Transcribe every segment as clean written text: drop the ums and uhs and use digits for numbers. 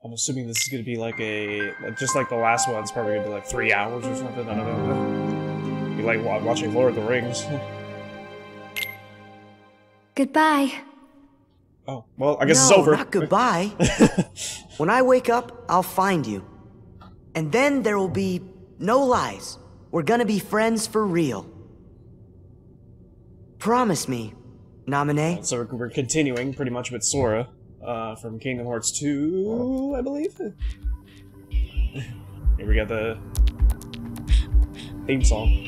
I'm assuming this is gonna be like just like the last one. It's probably gonna be like 3 hours or something. I don't know. Be like watching Lord of the Rings. Goodbye. Oh, well, I guess it's over. No, not goodbye. When I wake up, I'll find you. And then there will be no lies. We're gonna be friends for real. Promise me, Naminé. So we're continuing pretty much with Sora from Kingdom Hearts 2, I believe. Here we got the theme song.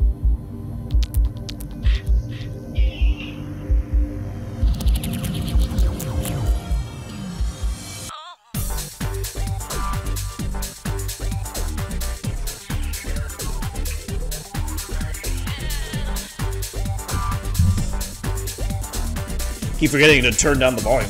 Keep forgetting to turn down the volume.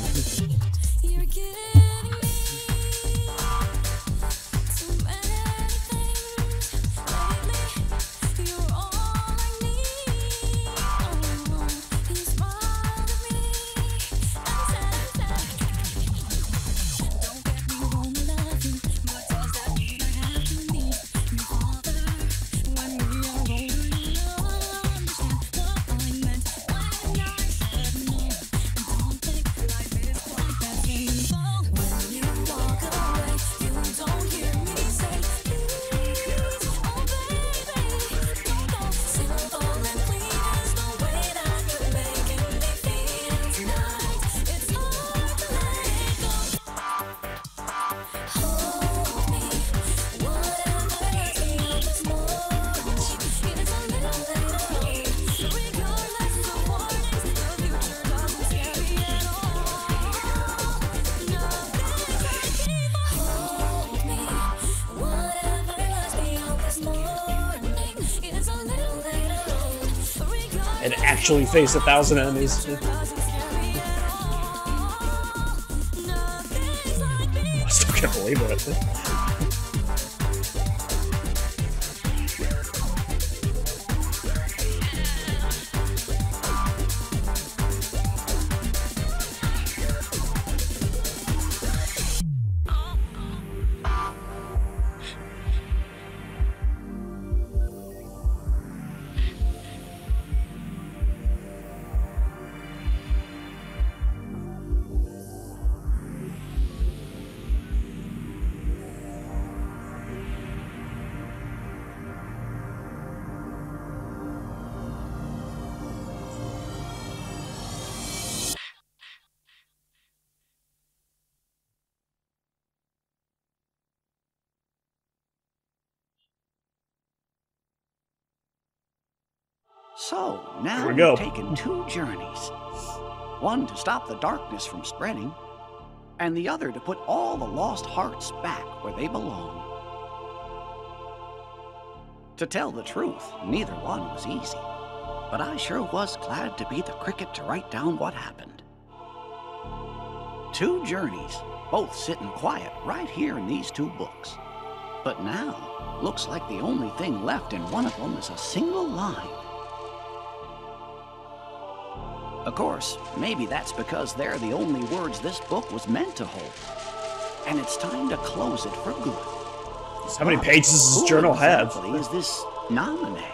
And actually face 1,000 enemies. I still can't believe it. So, now we go. we've taken 2 journeys. One to stop the darkness from spreading, and the other to put all the lost hearts back where they belong. To tell the truth, neither one was easy, but I sure was glad to be the cricket to write down what happened. 2 journeys, both sitting quiet right here in these 2 books. But now, looks like the only thing left in one of them is a single line. Of course, maybe that's because they're the only words this book was meant to hold. And it's time to close it for good. How many pages does this journal have? Who exactly is this Naminé?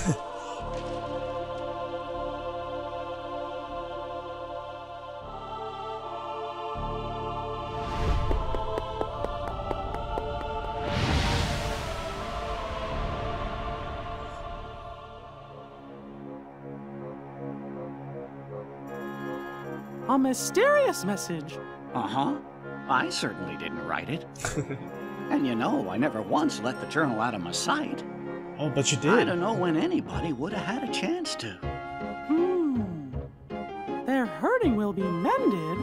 A mysterious message. Uh-huh. I certainly didn't write it. And you know, I never once let the journal out of my sight. Oh, but you did. I don't know when anybody would have had a chance to. Their hurting will be mended.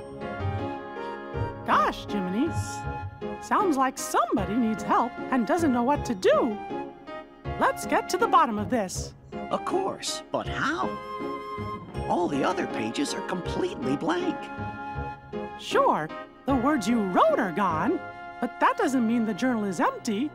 Gosh, Jiminy. Sounds like somebody needs help and doesn't know what to do. Let's get to the bottom of this. Of course, but how? All the other pages are completely blank. Sure, the words you wrote are gone, but that doesn't mean the journal is empty.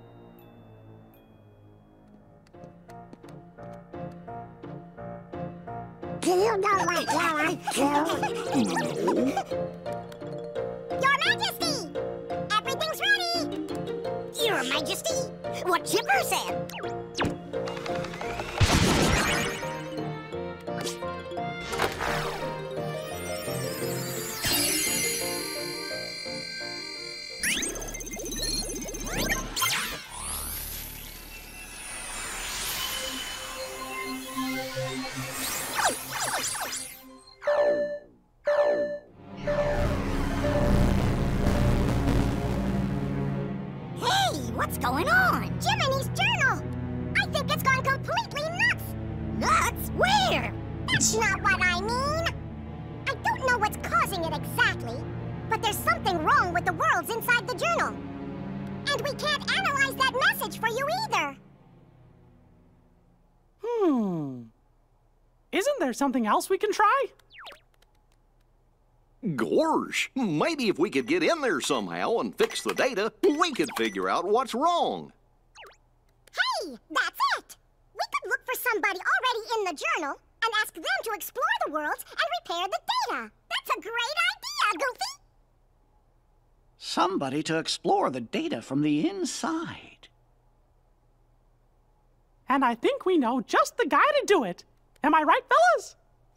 Do you know what you're up to? Your Majesty! Your Majesty, what Chipper said. What's going on? Jiminy's journal! I think it's gone completely nuts! Nuts? Where? That's not what I mean! I don't know what's causing it exactly, but there's something wrong with the worlds inside the journal. And we can't analyze that message for you either! Isn't there something else we can try? Gorge, maybe if we could get in there somehow and fix the data, we could figure out what's wrong. Hey, that's it! We could look for somebody already in the journal and ask them to explore the worlds and repair the data. That's a great idea, Goofy! Somebody to explore the data from the inside. And I think we know just the guy to do it. Am I right, fellas?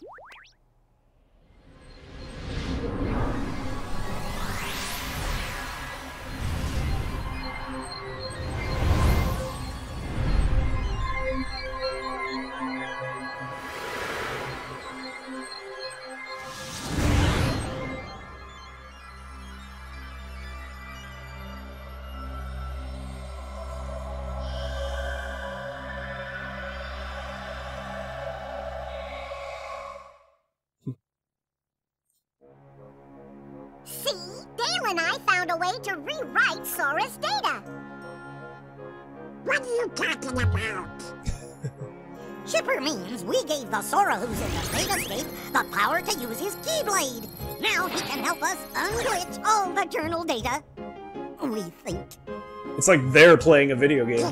See? Dale and I found a way to rewrite Sora's data. What are you talking about? Chipper means we gave the Sora who's in the datascape the power to use his Keyblade. Now he can help us unglitch all the journal data. We think. It's like they're playing a video game.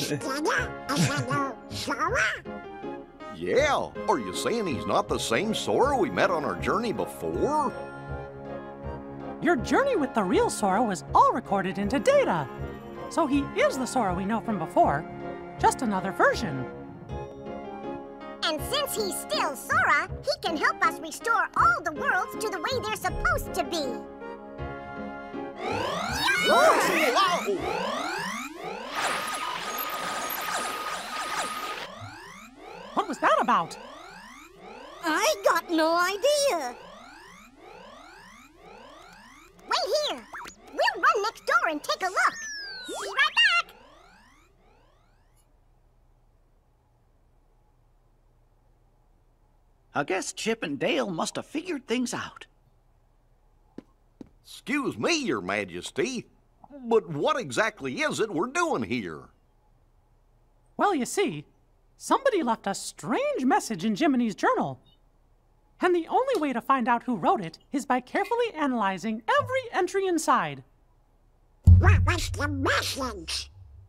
Yeah, are you saying he's not the same Sora we met on our journey before? Your journey with the real Sora was all recorded into data. So he is the Sora we know from before, just another version. And since he's still Sora, he can help us restore all the worlds to the way they're supposed to be. Whoa! What was that about? I got no idea. Wait here. We'll run next door and take a look. Be right back. I guess Chip and Dale must have figured things out. Excuse me, Your Majesty, but what exactly is it we're doing here? Well, you see, somebody left a strange message in Jiminy's journal. And the only way to find out who wrote it is by carefully analyzing every entry inside. What was the message?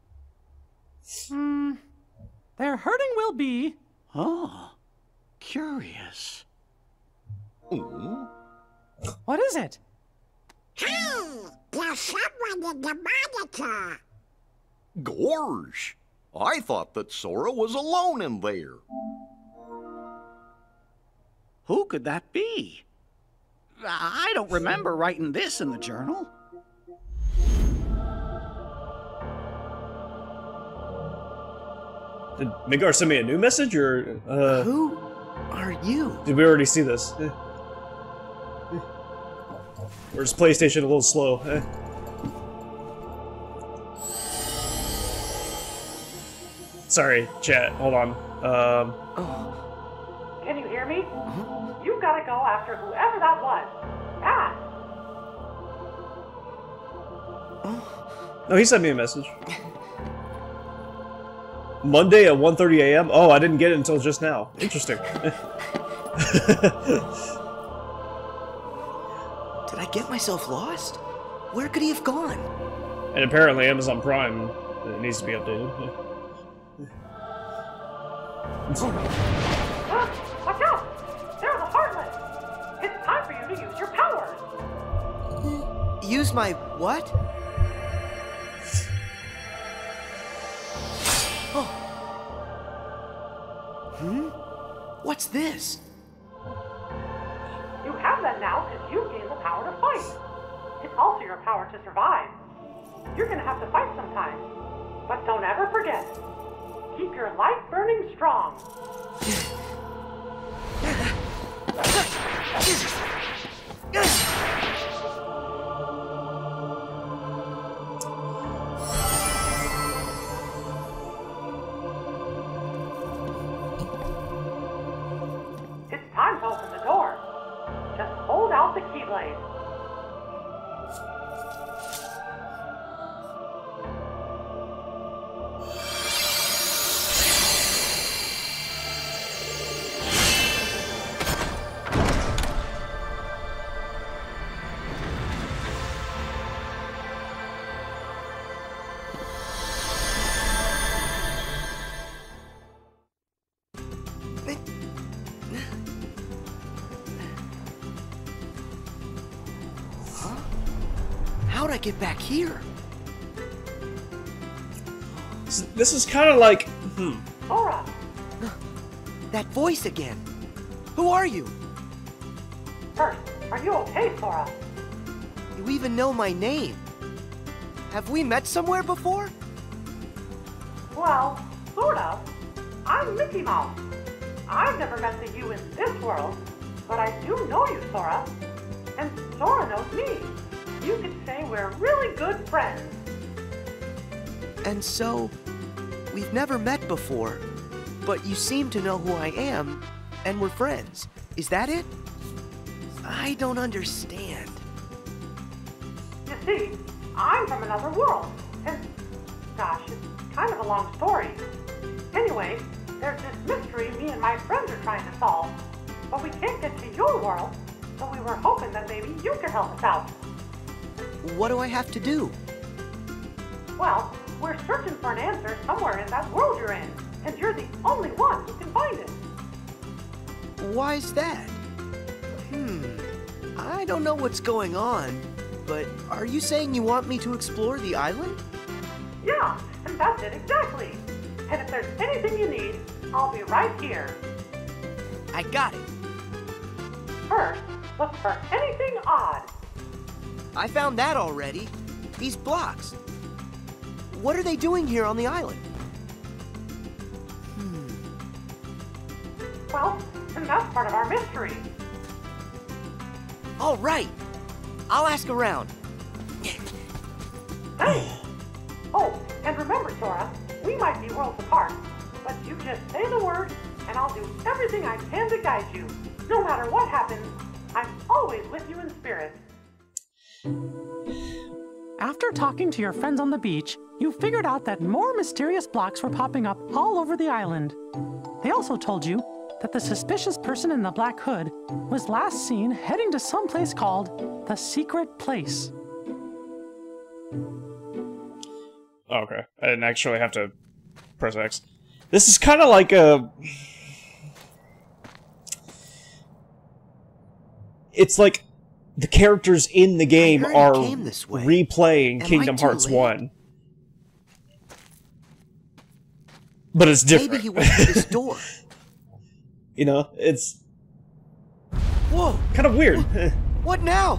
Their hurting will be... Oh, curious. Hmm? What is it? Hey, there's someone in the monitor. Gorge, I thought that Sora was alone in there. Who could that be? I don't remember writing this in the journal. Did Midgar send me a new message, or Who are you? did we already see this? Or is PlayStation a little slow? Sorry, chat. Hold on. Can you hear me? You've got to go after whoever that was. Fast! Oh, he sent me a message. Monday at 1:30 a.m. Oh, I didn't get it until just now. Interesting. Did I get myself lost? Where could he have gone? And apparently Amazon Prime needs to be updated. Watch out! They're the Heartless! It's time for you to use your powers! Use my what? What's this? You have that now because you gain the power to fight. It's also your power to survive. You're gonna have to fight sometime. But don't ever forget, keep your light burning strong. It's time to open the door. Just hold out the keyblade. How'd I get back here? This is kind of like, Sora, That voice again. Who are you? first, are you okay, Sora? You even know my name. Have we met somewhere before? Well, sort of. I'm Mickey Mouse. I've never met the you in this world, but I do know you, Sora. And Sora knows me. You could say we're really good friends. And so, we've never met before, but you seem to know who I am, and we're friends. Is that it? I don't understand. You see, I'm from another world, and gosh, it's kind of a long story. Anyway, there's this mystery me and my friends are trying to solve, but we can't get to your world, so we were hoping that maybe you could help us out. What do I have to do? Well, we're searching for an answer somewhere in that world you're in, and you're the only one who can find it. Why's that? I don't know what's going on, but are you saying you want me to explore the island? Yeah, and that's it exactly. And if there's anything you need, I'll be right here. I got it. First, look for anything odd. I found that already. These blocks. What are they doing here on the island? Well, and that's part of our mystery. All right. I'll ask around. Thanks. Oh, and remember, Sora, we might be worlds apart, but you just say the word, and I'll do everything I can to guide you. No matter what happens, I'm always with you in spirit. After talking to your friends on the beach, you figured out that more mysterious blocks were popping up all over the island. They also told you that the suspicious person in the black hood was last seen heading to some place called the Secret Place. okay. I didn't actually have to press X. This is kind of like a... It's like the characters in the game are replaying Kingdom Hearts 1. But it's different. Maybe he went to this door. You know, it's... Whoa! kind of weird. What now?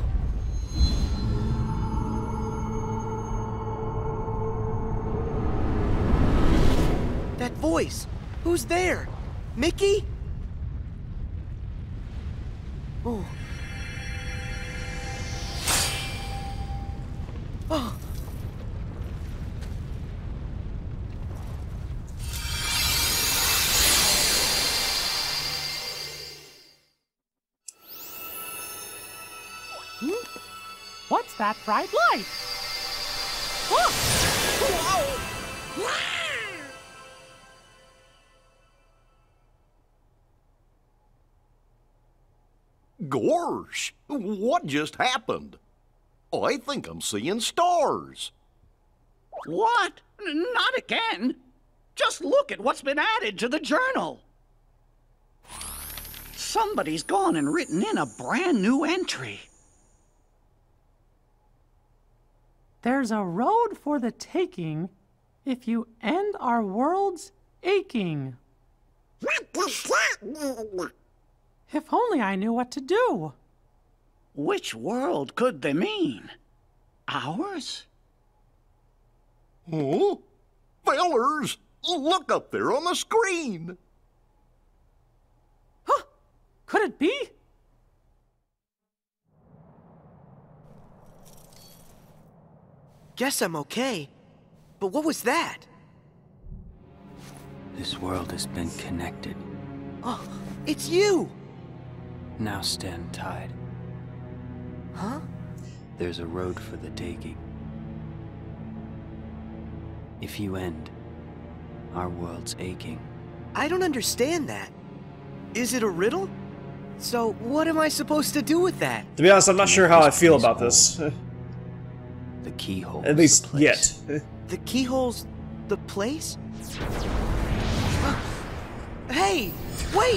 That voice! Who's there? Mickey? Oh. Oh. What's that bright light? Gorsh, what just happened? I think I'm seeing stars. What? Not again. Just look at what's been added to the journal. Somebody's gone and written in a brand new entry. There's a road for the taking if you end our world's aching. What does that If only I knew what to do. Which world could they mean? Ours? Oh, fellers, look up there on the screen. Huh? Could it be? Guess I'm okay. But what was that? This world has been connected. Oh, it's you! Now stand tied. Huh? There's a road for the taking. If you end, our world's aching. I don't understand that. Is it a riddle? So what am I supposed to do with that? To be honest, I'm not sure how I feel about this. The keyhole. At least yet. The keyhole's the place? Hey, wait!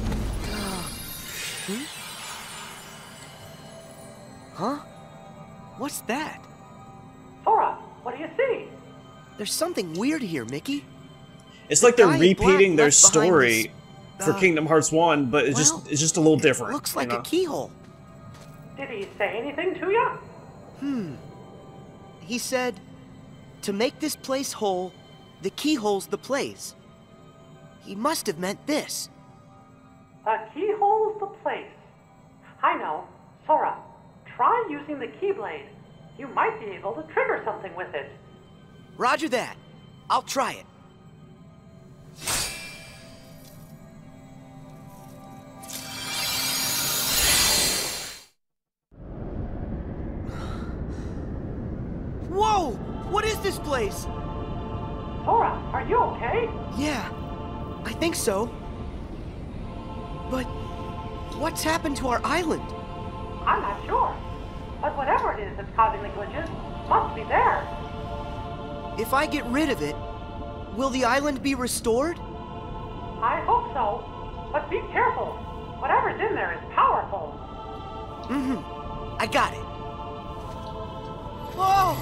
Huh? What's that? Sora, what do you see? There's something weird here, Mickey. It's like they're Guy in black repeating their left behind story this, for Kingdom Hearts 1, but it's well, just a little different. Looks like you know? a keyhole. Did he say anything to you? He said, to make this place whole, the keyhole's the place. He must have meant this. The keyhole's the place. I know. Sora, try using the Keyblade. You might be able to trigger something with it. Roger that. I'll try it. Whoa! What is this place? Sora, are you okay? Yeah, I think so. But what's happened to our island? I'm not sure. But whatever it is that's causing the glitches must be there. If I get rid of it, will the island be restored? I hope so. But be careful. Whatever's in there is powerful. I got it. Whoa!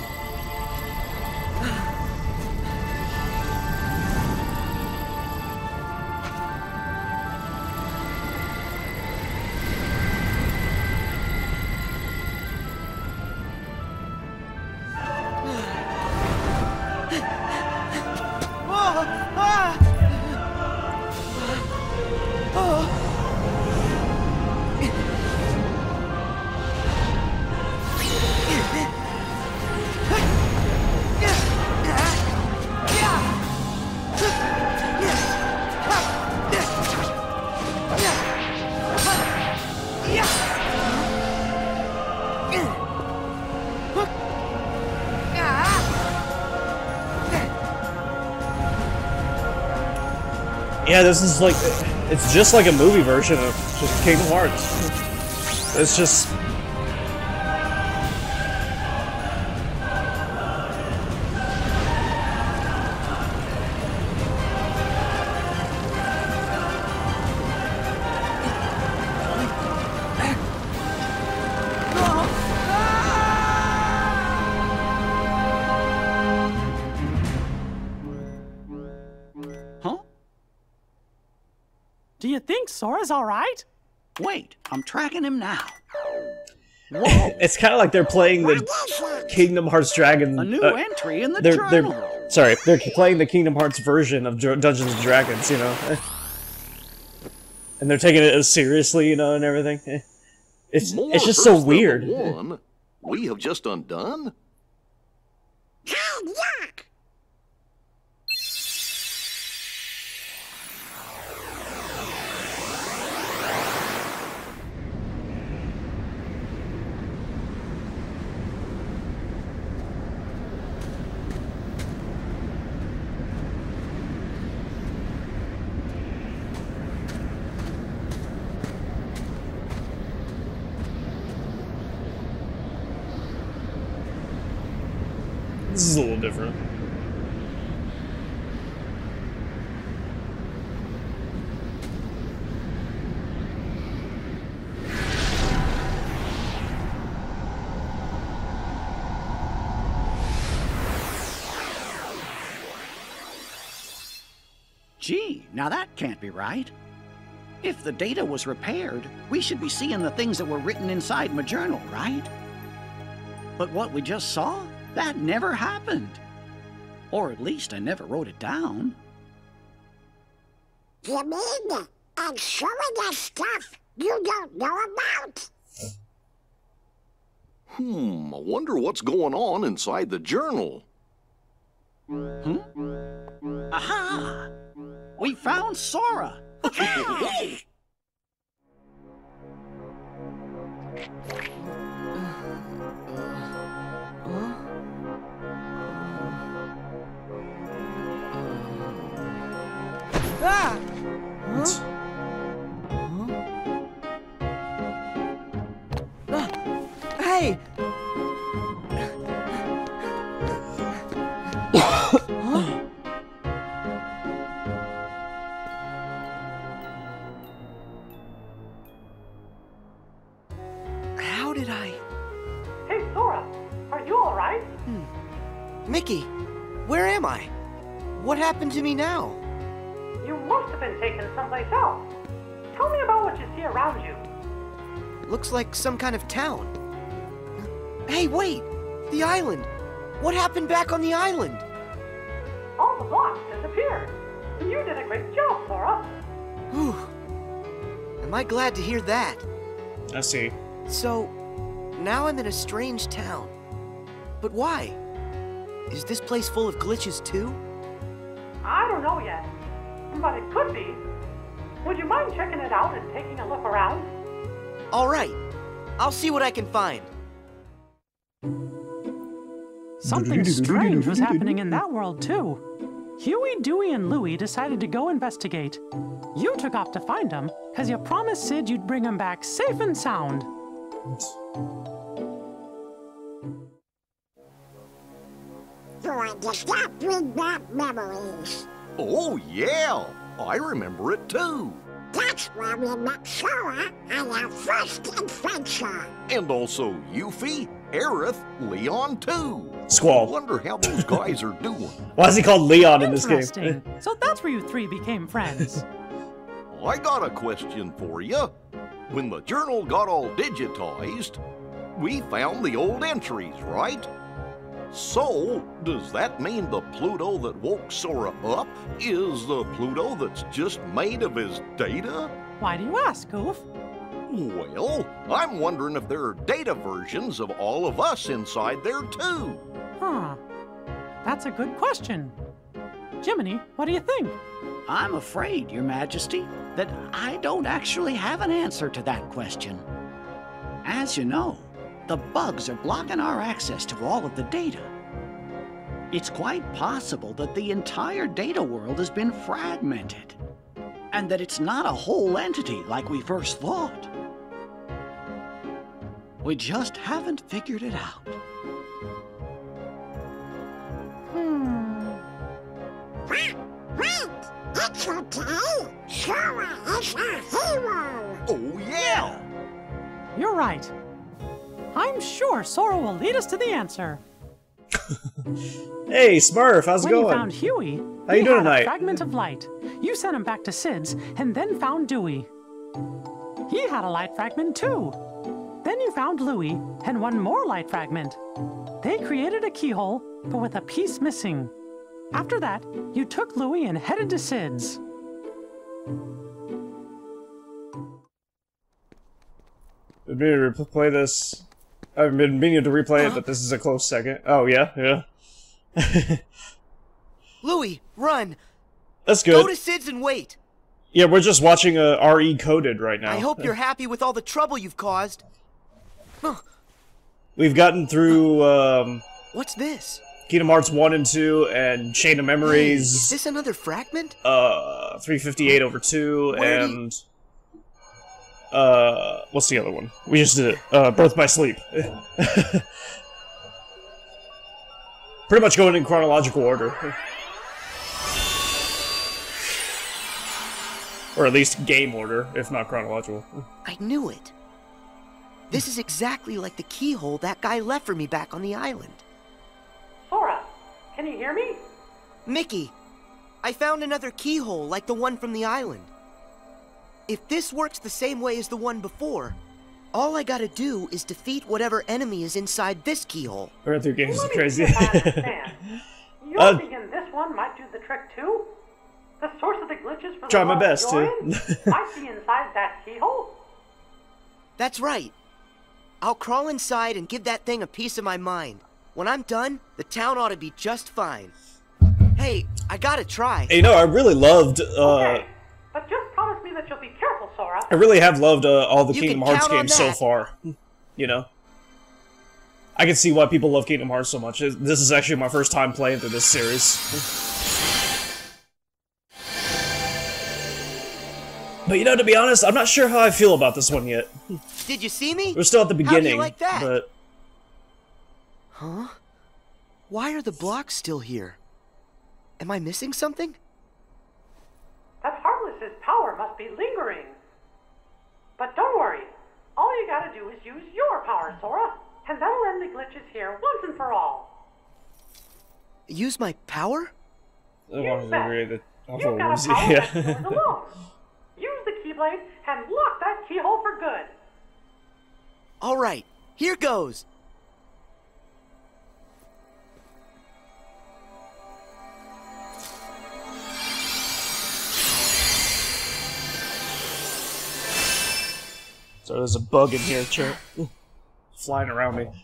Yeah, this is like, it's just like a movie version of just Kingdom Hearts. It's just... Huh? Do you think Sora's all right? Wait, I'm tracking him now. It's kind of like they're playing the Kingdom Hearts Dragon... A new entry in the journal. They're playing the Kingdom Hearts version of Dungeons & Dragons, you know? And they're taking it as seriously, you know, and everything. It's just so weird. One we have just undone? Yuck! This is a little different. Gee, now that can't be right. If the data was repaired, we should be seeing the things that were written inside my journal, right? But what we just saw, that never happened. Or at least I never wrote it down. You mean I'm showing us stuff you don't know about? I wonder what's going on inside the journal. Aha! We found Sora! Ah! Hey! How did I... Hey, Sora, are you all right? Mickey, where am I? What happened to me now? You must have been taken someplace else. Tell me about what you see around you. Looks like some kind of town. Hey, wait! The island! What happened back on the island? All the blocks disappeared. You did a great job, Sora. Whew. Am I glad to hear that? I see. So, now I'm in a strange town. But why? Is this place full of glitches too? I don't know yet, but it could be. Would you mind checking it out and taking a look around? Alright, I'll see what I can find. Something strange was happening in that world too. Huey, Dewey, and Louie decided to go investigate. You took off to find them, because you promised Sid you'd bring them back safe and sound. Going to stop with bad memories. Oh, yeah. I remember it too. That's where we met Sora on our first adventure. And also Yuffie, Aerith, Leon too. Squall. Wonder how those guys are doing. Why is he called Leon in this game? Interesting. So that's where you three became friends. I got a question for you. When the journal got all digitized, we found the old entries, right? So, does that mean the Pluto that woke Sora up is the Pluto that's just made of his data? Why do you ask, Goof? Well, I'm wondering if there are data versions of all of us inside there too. Huh. That's a good question. Jiminy, what do you think? I'm afraid, Your Majesty, that I don't actually have an answer to that question. As you know, the bugs are blocking our access to all of the data. It's quite possible that the entire data world has been fragmented, and that it's not a whole entity like we first thought. We just haven't figured it out. Wait! It's okay! Sora is our hero! Oh, yeah! You're right. I'm sure Sora will lead us to the answer. Hey, Smurf, how's it When you going? found Huey, How you he doing had tonight? a fragment of light. You sent him back to Sid's, and then found Dewey. He had a light fragment too. Then you found Louie, and one more light fragment. They created a keyhole, but with a piece missing. After that, you took Louie and headed to Sid's. I've been to replay this. I've been meaning to replay it, but this is a close second. Oh, yeah. Louie, run! That's Go good. to Sid's and wait! Yeah, we're just watching RE Coded right now. I hope you're happy with all the trouble you've caused. Huh. We've gotten through What's this? Kingdom Hearts 1 and 2 and Chain of Hey, Memories. is this another fragment? 358/2 Where do and what's the other one? We just did it. Birth by Sleep. Pretty much going in chronological order. Or at least game order, if not chronological. I knew it. This is exactly like the keyhole that guy left for me back on the island. Sora, can you hear me? Mickey, I found another keyhole like the one from the island. If this works the same way as the one before, all I gotta do is defeat whatever enemy is inside this keyhole. Our other games are crazy. If I understand. You're thinking this one might do the trick too? The source of the glitches for the Try my Lost best, too. Joins might be inside that keyhole. That's right. I'll crawl inside and give that thing a piece of my mind. When I'm done, the town ought to be just fine. Hey, I gotta try. Hey, you know, I really loved, Okay, but just promise me that you'll be careful, Sora. I really have loved all the You Kingdom can Hearts count on games so that. far. You know? I can see why people love Kingdom Hearts so much. This is actually my first time playing through this series. But you know, to be honest, I'm not sure how I feel about this one yet. Did you see me? We're still at the How do beginning, you like that? but... Huh? Why are the blocks still here? Am I missing something? That Heartless's power must be lingering. But don't worry. All you gotta do is use your power, Sora, and that'll end the glitches here once and for all. Use my power? I wanted to agree that... You've got a power that's yours alone. Use the Keyblade and lock that keyhole for good. Alright, here goes. So there's a bug in here, flying around me.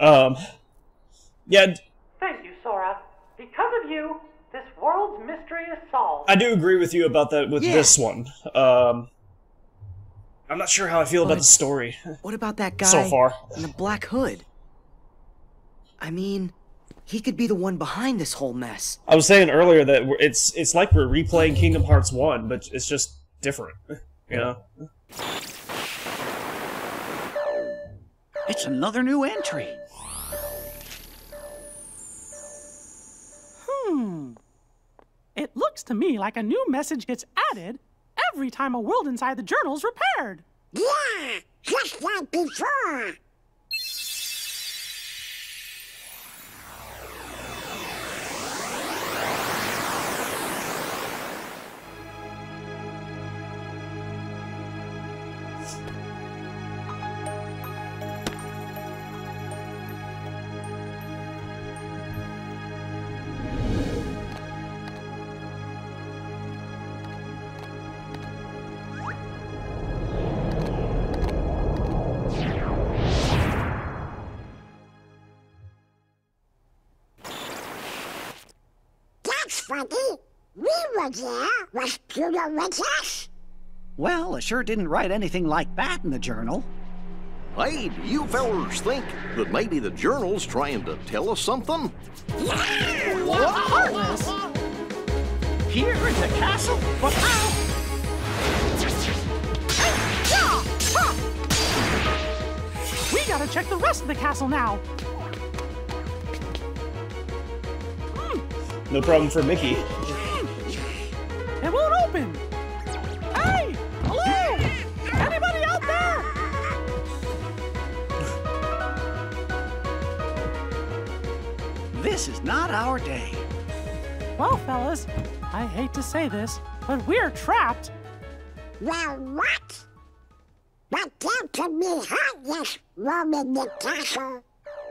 Yeah, Thank you, Sora. Because of you, this world's mystery is solved. I do agree with you about that with Yeah. this one. I'm not sure how I feel about the story What about that guy so far. in the black hood? I mean, he could be the one behind this whole mess. I was saying earlier that it's like we're replaying Kingdom Hearts 1, but it's just different, you know? It's another new entry. It looks to me like a new message gets added every time a world inside the journal's repaired. Yeah, just like before. That's funny. We were there. Was Pluto with us? Well, I sure didn't write anything like that in the journal. Hey, do you fellers think that maybe the journal's trying to tell us something? Heartless! Here in the castle? But how? We gotta check the rest of the castle now. No problem for Mickey. It won't open. Hey! Hello! Anybody out there? This is not our day. Well, fellas, I hate to say this, but we're trapped. Well, what? But there could be Heartless roaming the castle.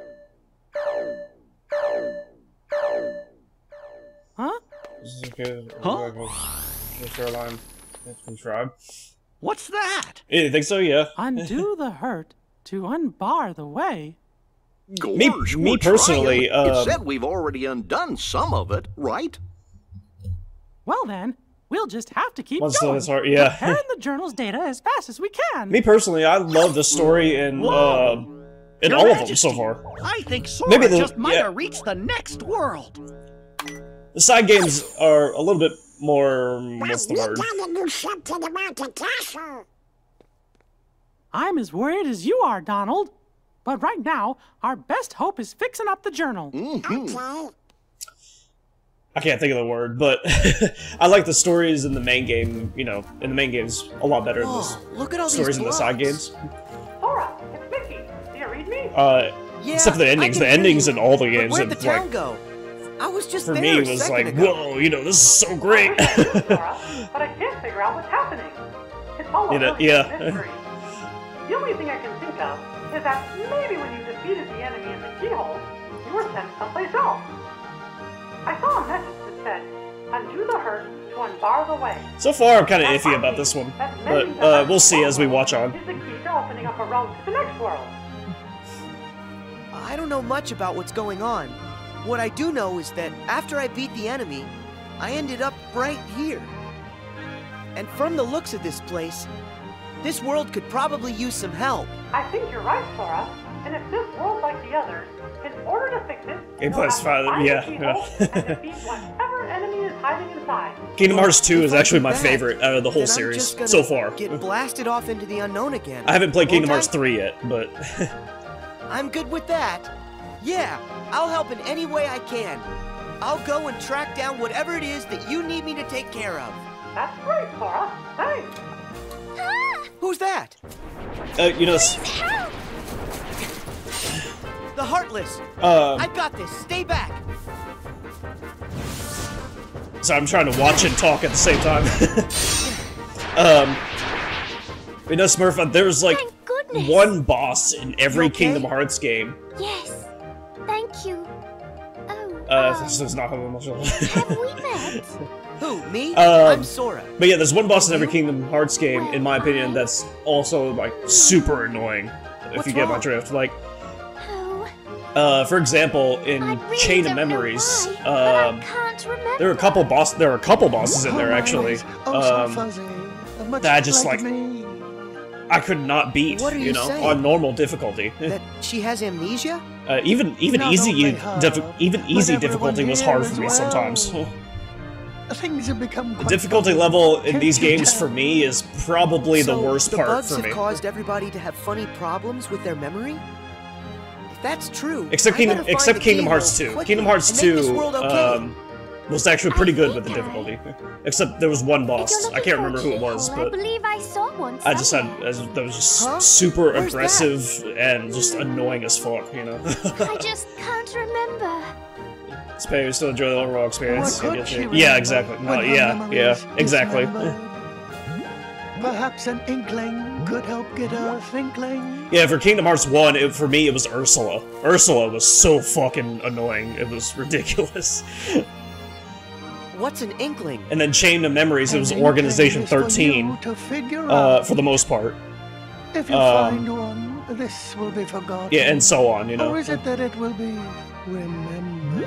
Huh? Huh? Caroline, it's been tried. What's that? You think so? Yeah. Undo the hurt to unbar the way. Gorge, me we're personally, trying. It said we've already undone some of it, right? Well then, we'll just have to keep Once going. it's hard, yeah. Preparing the journal's data as fast as we can. Me personally, I love the story in Your all of them so Majesty, far. I think Sora Maybe just might yeah. have reached the next world. The side games are a little bit more. What's the We word? gotta do something about the castle. I'm as worried as you are, Donald. But right now, our best hope is fixing up the journal. Okay. I can't think of the word, but I like the stories in the main game. You know, in the main games, a lot better than Whoa, the look at all stories these in the side blocks. games. Sora, it's Mickey. Do you read me? Yeah, Except for the I endings. can The hear endings you. in all the But games, where'd the and, town like, go? I was just for there me, a it was second like, ago. whoa, you know, this is so great. I wish I knew, Sora, but I can't figure out what's happening. It follow You know, Lily yeah. in mystery. The only thing I can think of is that maybe when you defeated the enemy in the keyhole, you were sent someplace else. I saw a message that said, "Undo the hurt to unbar the way." So far, I'm kind of iffy about this one, but we'll see as we watch on. Is the key to opening up a road to the next world. I don't know much about what's going on. What I do know is that after I beat the enemy, I ended up right here. And from the looks of this place, this world could probably use some help. I think you're right, Sora. And if this world's like the others, in order to fix it, Game you'll have Plus to 5, find yeah, the keyhole and defeat whatever enemy is hiding inside. Kingdom Hearts 2 is If I actually do my that, favorite out of the whole then I'm series just gonna so far. Get blasted off into the unknown again. I haven't played Kingdom Won't Hearts I? 3 yet, but I'm good with that. Yeah, I'll help in any way I can. I'll go and track down whatever it is that you need me to take care of. That's great, Sora. Thanks. Who's that? you know, Help! The Heartless. um, I've got this. Stay back. so I'm trying to watch and talk at the same time. You know, Smurf, there's like Thank goodness. one boss in every You okay? Kingdom Hearts game. Yes. Thank you. Oh, This is not how much. have we met? Who, me? Um, I'm Sora. But yeah, there's one boss in every Kingdom Hearts game, in my opinion, that's also like super annoying. If What's you get my wrong? drift, like, Oh, for example, in I really Chain of don't know Memories, why, but I can't remember. there are a couple bosses in there actually. That I just like, I could not beat, What are you saying? on normal difficulty. That she has amnesia? Even Not easy only her, even but easy everyone difficulty was here hard as for me well. sometimes. Things have become The quite difficulty funny. level in Can't these you games tell? for me is probably the So worst the part bugs for have me. caused everybody to have funny problems with their memory? If that's true, Except I Kingdom, better find except the Kingdom keyhole Hearts 2. quickly Kingdom Hearts and make this 2 world okay. was actually pretty I good think with the I- difficulty. Except there was one If boss. you're I looking can't for a remember who it was, keyhole, I but believe I saw one I just had somewhere. that was just Huh? super Where's that? aggressive and just annoying as fuck. I just can't remember. Spay, we still enjoy the overall experience. What I could get she you. remember Yeah, exactly. No, when her yeah, memory yeah, is exactly. dismembered? Perhaps an inkling could help get a thinkling. Yeah, for Kingdom Hearts 1, for me, it was Ursula. Ursula was so fucking annoying. It was ridiculous. What's an inkling? And then Chain of Memories, it was An Organization inkling is for you 13, to figure out. for the most part. If you find one, this will be forgotten. Yeah, and so on, Or is it that it will be remembered?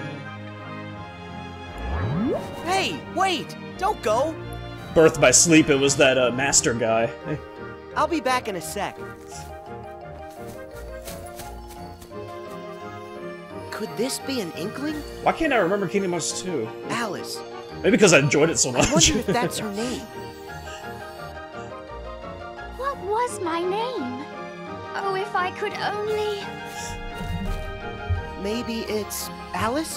Hey, wait! Don't go! Birth by Sleep, it was that, master guy. I'll be back in a sec. Could this be an inkling? Why can't I remember Kingdom Hearts 2? Alice. Maybe because I enjoyed it so I much. wonder if that's her name. What was my name? Oh, if I could only... Maybe it's Alice?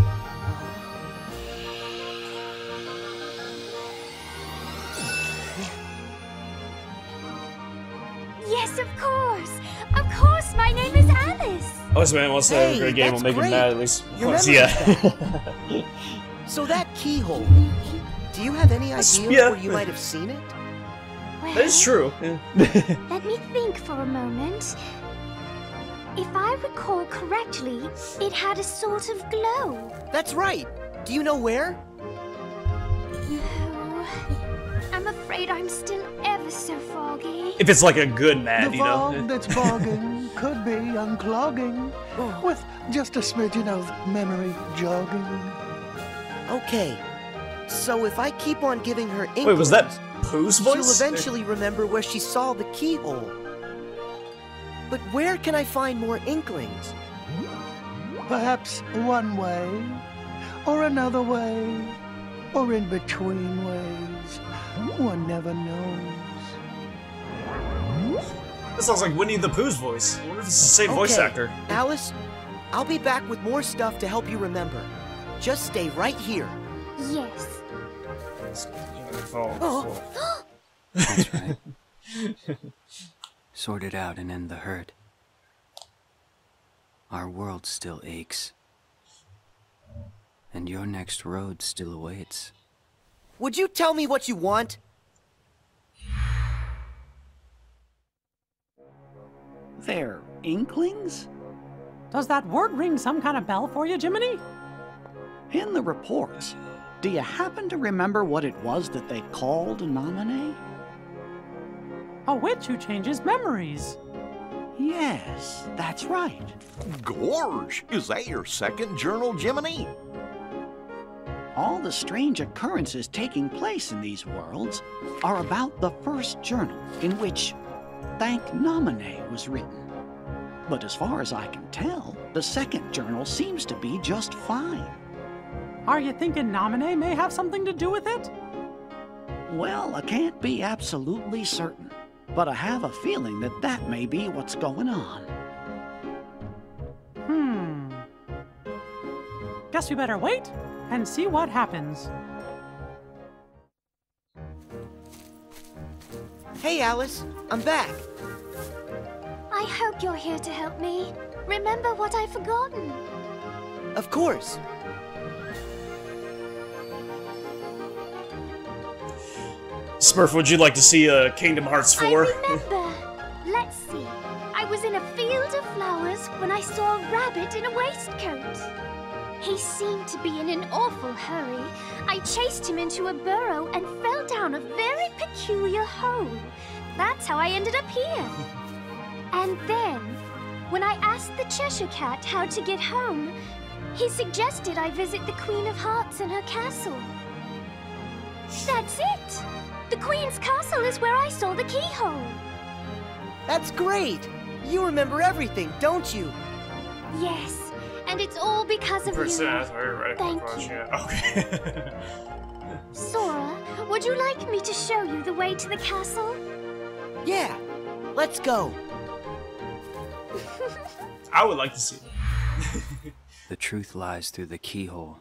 Yes, of course! Of course, my name is Alice! Oh, this man wants to have a Hey, great game. that's We'll make him great. mad at least Your once. memory's Yeah. So that keyhole. Do you have any idea yeah. where you might have seen it? Well, That is true. Yeah. let me think for a moment. If I recall correctly, it had a sort of glow. That's right. Do you know where? No, I'm afraid I'm still ever so foggy. If it's like a good The mad, you fog know. that's bogging could be unclogging with just a smidgen of memory jogging. Okay. So if I keep on giving her inklings, Wait, was that Pooh's she'll voice? eventually remember where she saw the keyhole. But where can I find more inklings? Perhaps one way, or another way, or in between ways. One never knows. That sounds like Winnie the Pooh's voice. I wonder if it's the same voice Okay, actor. Alice, I'll be back with more stuff to help you remember. Just stay right here. Yes. Oh. That's right. Sort it out and end the hurt. Our world still aches. And your next road still awaits. Would you tell me what you want? they're inklings? Does that word ring some kind of bell for you, Jiminy? In the reports, do you happen to remember what it was that they called Naminé? A witch who changes memories. Yes, that's right. Gorge, is that your second journal, Jiminy? All the strange occurrences taking place in these worlds are about the first journal in which Thank Naminé was written. But as far as I can tell, the second journal seems to be just fine. Are you thinking Naminé may have something to do with it? Well, I can't be absolutely certain, but I have a feeling that that may be what's going on. Guess we better wait and see what happens. Hey, Alice, I'm back. I hope you're here to help me. Remember what I've forgotten. Of course. Smurf, would you like to see Kingdom Hearts 4? I remember. Let's see. I was in a field of flowers when I saw a rabbit in a waistcoat. He seemed to be in an awful hurry. I chased him into a burrow and fell down a very peculiar hole. That's how I ended up here. And then, when I asked the Cheshire Cat how to get home, he suggested I visit the Queen of Hearts and her castle. That's it! The Queen's castle is where I saw the keyhole. That's great. You remember everything, don't you? Yes, and it's all because of you. Thank you. Okay. Sora, would you like me to show you the way to the castle? Yeah, let's go. I would like to see it. The truth lies through the keyhole.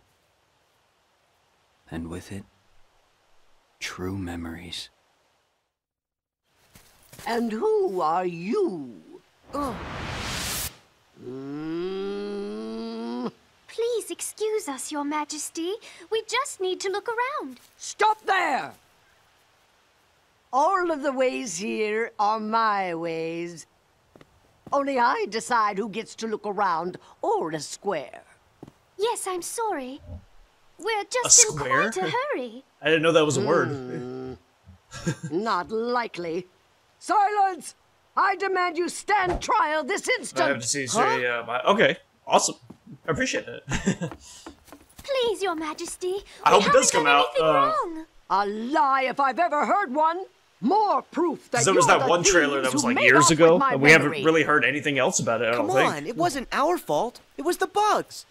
And with it, true memories. And who are you? Please excuse us, Your Majesty. We just need to look around. Stop there! All of the ways here are my ways. Only I decide who gets to look around or a square. Yes, I'm sorry. We're just in quite a hurry. I didn't know that was a word. Not likely. Silence! I demand you stand trial this instant! I have to see, okay, awesome. I appreciate it. Please, Your Majesty. I hope it does come out. Wrong. A lie if I've ever heard one. More proof that there was that one trailer that was like years ago, and we haven't really heard anything else about it, I don't think. Come on, it wasn't our fault. It was the bugs.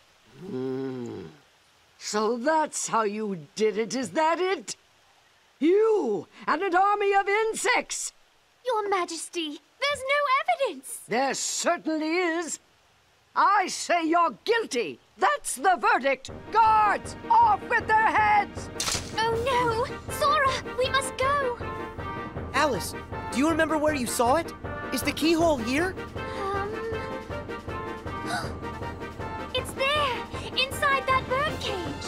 So that's how you did it, is that it? You and an army of insects! Your Majesty, there's no evidence! There certainly is. I say you're guilty. That's the verdict. Guards, off with their heads! Oh no! Sora, we must go! Alice, do you remember where you saw it? Is the keyhole here? It's there! Inside that birdcage!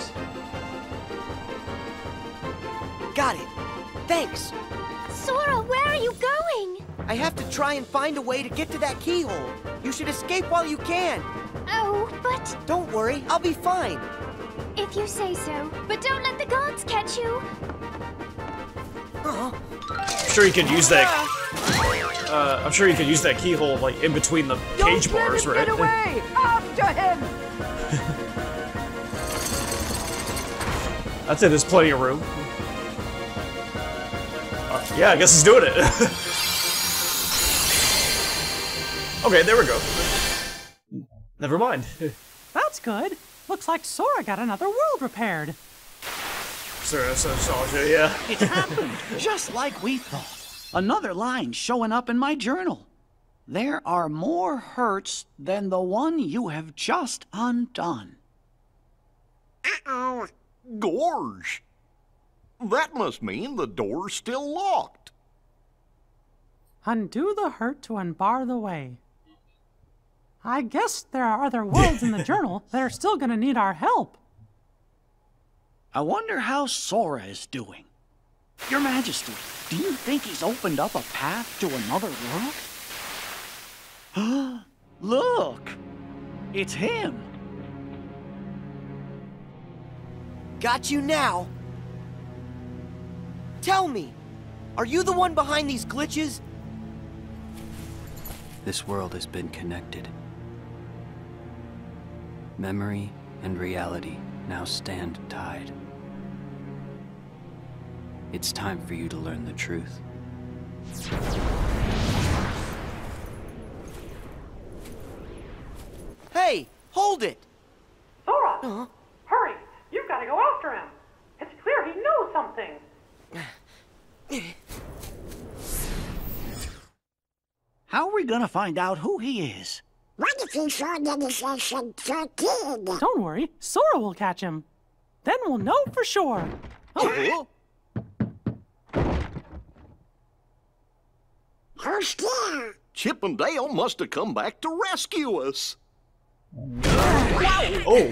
Got it. Thanks. Sora, where are you going? I have to try and find a way to get to that keyhole. You should escape while you can. Oh, but... Don't worry, I'll be fine. If you say so, but don't let the guards catch you. I'm sure you could use that. I'm sure you could use that keyhole like in between the cage bars, right? Get away! After him! I'd say there's plenty of room. Yeah, I guess he's doing it. Okay, there we go. Never mind. That's good. Looks like Sora got another world repaired. Yeah. It happened, just like we thought. Another line showing up in my journal. There are more hurts than the one you have just undone. Uh-oh. Gorge. That must mean the door's still locked. Undo the hurt to unbar the way. I guess there are other worlds in the journal that are still gonna need our help. I wonder how Sora is doing. Your Majesty, do you think he's opened up a path to another world? Look! It's him! Got you now. Tell me, are you the one behind these glitches? This world has been connected. Memory and reality now stand tied. It's time for you to learn the truth. Hey, hold it! Sora! Hurry! You've got to go after him! It's clear he knows something! How are we gonna find out who he is? What if he forgot his kid? Don't worry, Sora will catch him. Then we'll know for sure. Oh. Who's there? Chip and Dale must have come back to rescue us. Oh!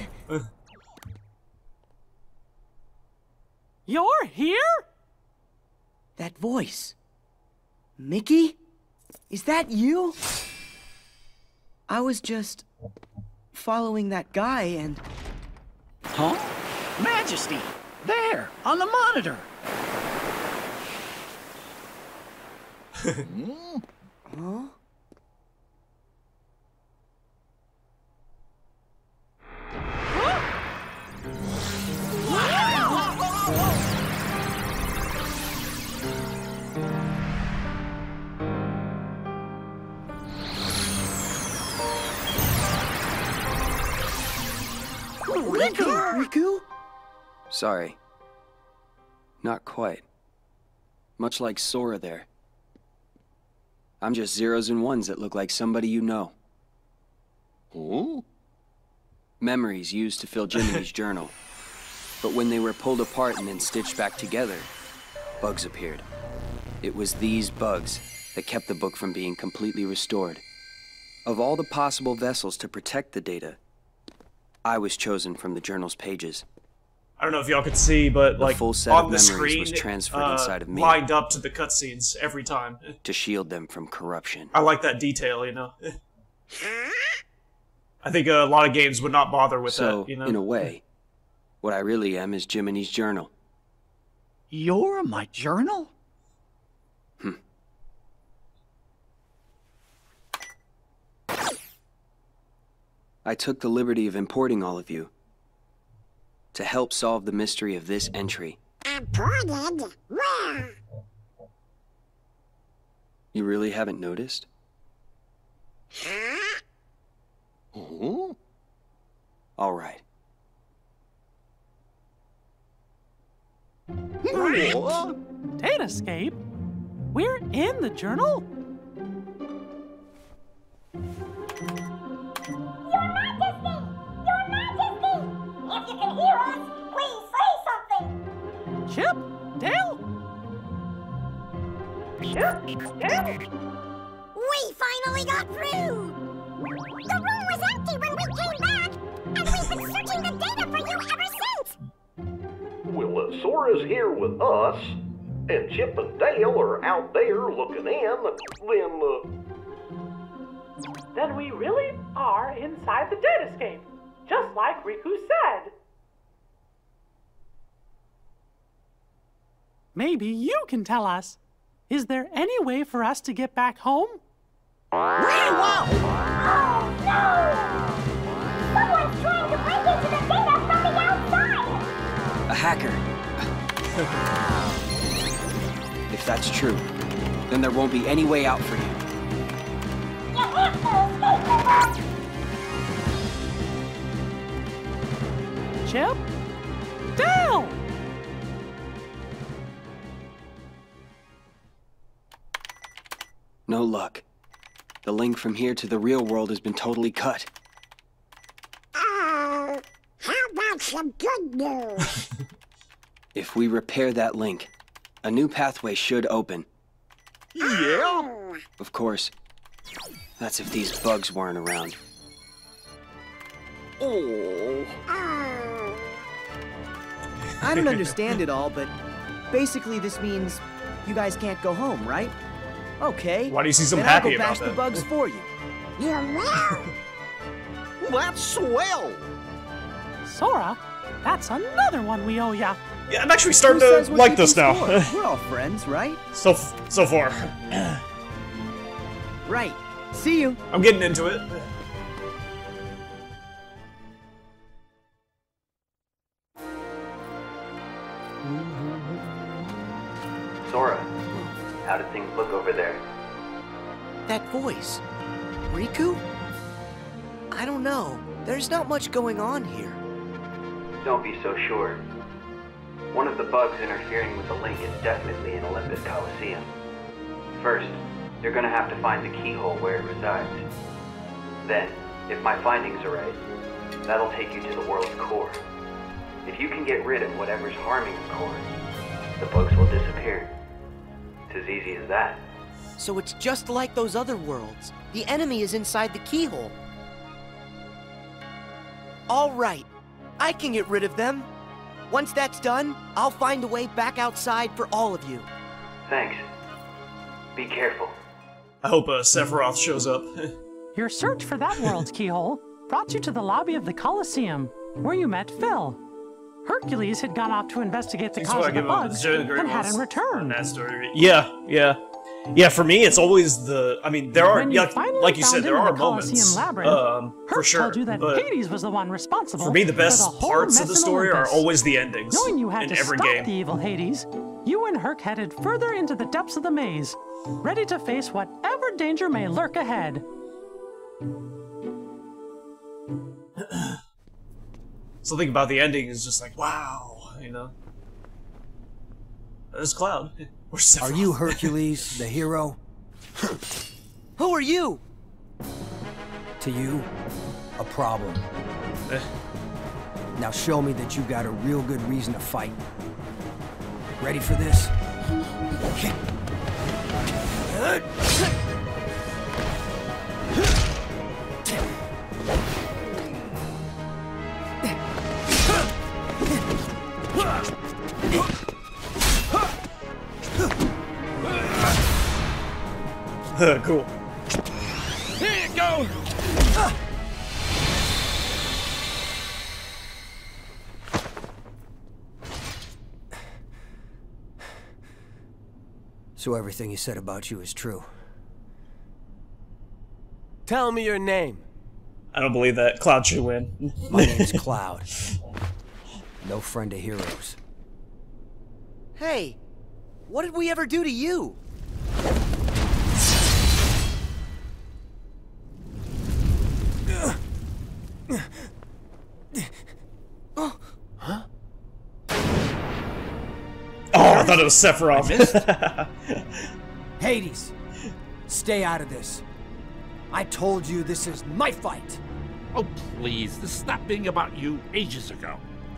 You're here? That voice. Mickey? Is that you? I was just following that guy and... Huh? Majesty! There, on the monitor! Huh? Riku? Sorry. Not quite. Much like Sora there. I'm just zeros and ones that look like somebody you know. Oh? Memories used to fill Jiminy's journal. But when they were pulled apart and then stitched back together, bugs appeared. It was these bugs that kept the book from being completely restored. Of all the possible vessels to protect the data, I was chosen from the journal's pages. I don't know if y'all could see, but like full set on of the memories screen, was transferred inside of me. lined up to the cutscenes every time. To shield them from corruption. I like that detail, you know. I think a lot of games would not bother with that, you know. In a way, what I really am is Jiminy's journal. You're my journal? I took the liberty of importing all of you to help solve the mystery of this entry. Imported? Where? You really haven't noticed? Huh? Oh? All right. What? Datascape? We're in the journal? Your Majesty! Your Majesty! If you can hear us, please say something! Chip? Dale? Chip? Dale? We finally got through! The room was empty when we came back, and we've been searching the data for you ever since! Well, Sora's here with us, and Chip and Dale are out there looking in, Then we really are inside the datascape, just like Riku said. Maybe you can tell us. Is there any way for us to get back home? Oh no! Someone's trying to break into the data from the outside! A hacker. If that's true, then there won't be any way out for you. You have to escape the Chip? Dale! No luck. The link from here to the real world has been totally cut. Oh, how about some good news? If we repair that link, a new pathway should open. Yeah? Of course, that's if these bugs weren't around. Oh. Oh. I don't understand it all, but basically this means you guys can't go home, right? Okay. Why do you seem so then happy I'll go about bash that? the bugs for you. You will? That's swell! Sora, that's another one we owe ya. Yeah, I'm actually starting Who to says what like you this can now. score? We're all friends, right? so far. Right. See you. I'm getting into it. Sora, how do things look over there? That voice. Riku? I don't know. There's not much going on here. Don't be so sure. One of the bugs interfering with the link is definitely in Olympus Coliseum. First, you're gonna have to find the keyhole where it resides. Then, if my findings are right, that'll take you to the world's core. If you can get rid of whatever's harming the core, the bugs will disappear. It's as easy as that. So it's just like those other worlds. The enemy is inside the keyhole. All right. I can get rid of them. Once that's done, I'll find a way back outside for all of you. Thanks. Be careful. I hope Sephiroth shows up. Your search for that world's keyhole brought you to the lobby of the Coliseum, where you met Phil. Hercules had gone off to investigate the cause of the bugs and hadn't returned. That story. Yeah, for me, it's always the. I mean, there are, like you said, there are moments, for sure. Told you that but Hades was the one responsible for me, the best whole parts mess of the in story are Olympus. always the endings. Knowing you had in to every stop game. the evil Hades, you and Herc headed further into the depths of the maze, ready to face whatever danger may lurk ahead. Something about the ending is just like, wow, you know. There's Cloud. Or Sephiroth. Are you Hercules, the hero? Who are you? To you, a problem. Now show me that you got a real good reason to fight. Ready for this? Cool. Here you go! So everything he said about you is true. Tell me your name. I don't believe that. Cloud should win. My name's Cloud. No friend of heroes. Hey, what did we ever do to you? Oh, I thought it was Sephiroth. Hades, stay out of this. I told you this is my fight. Oh, please, this stopped being about you ages ago.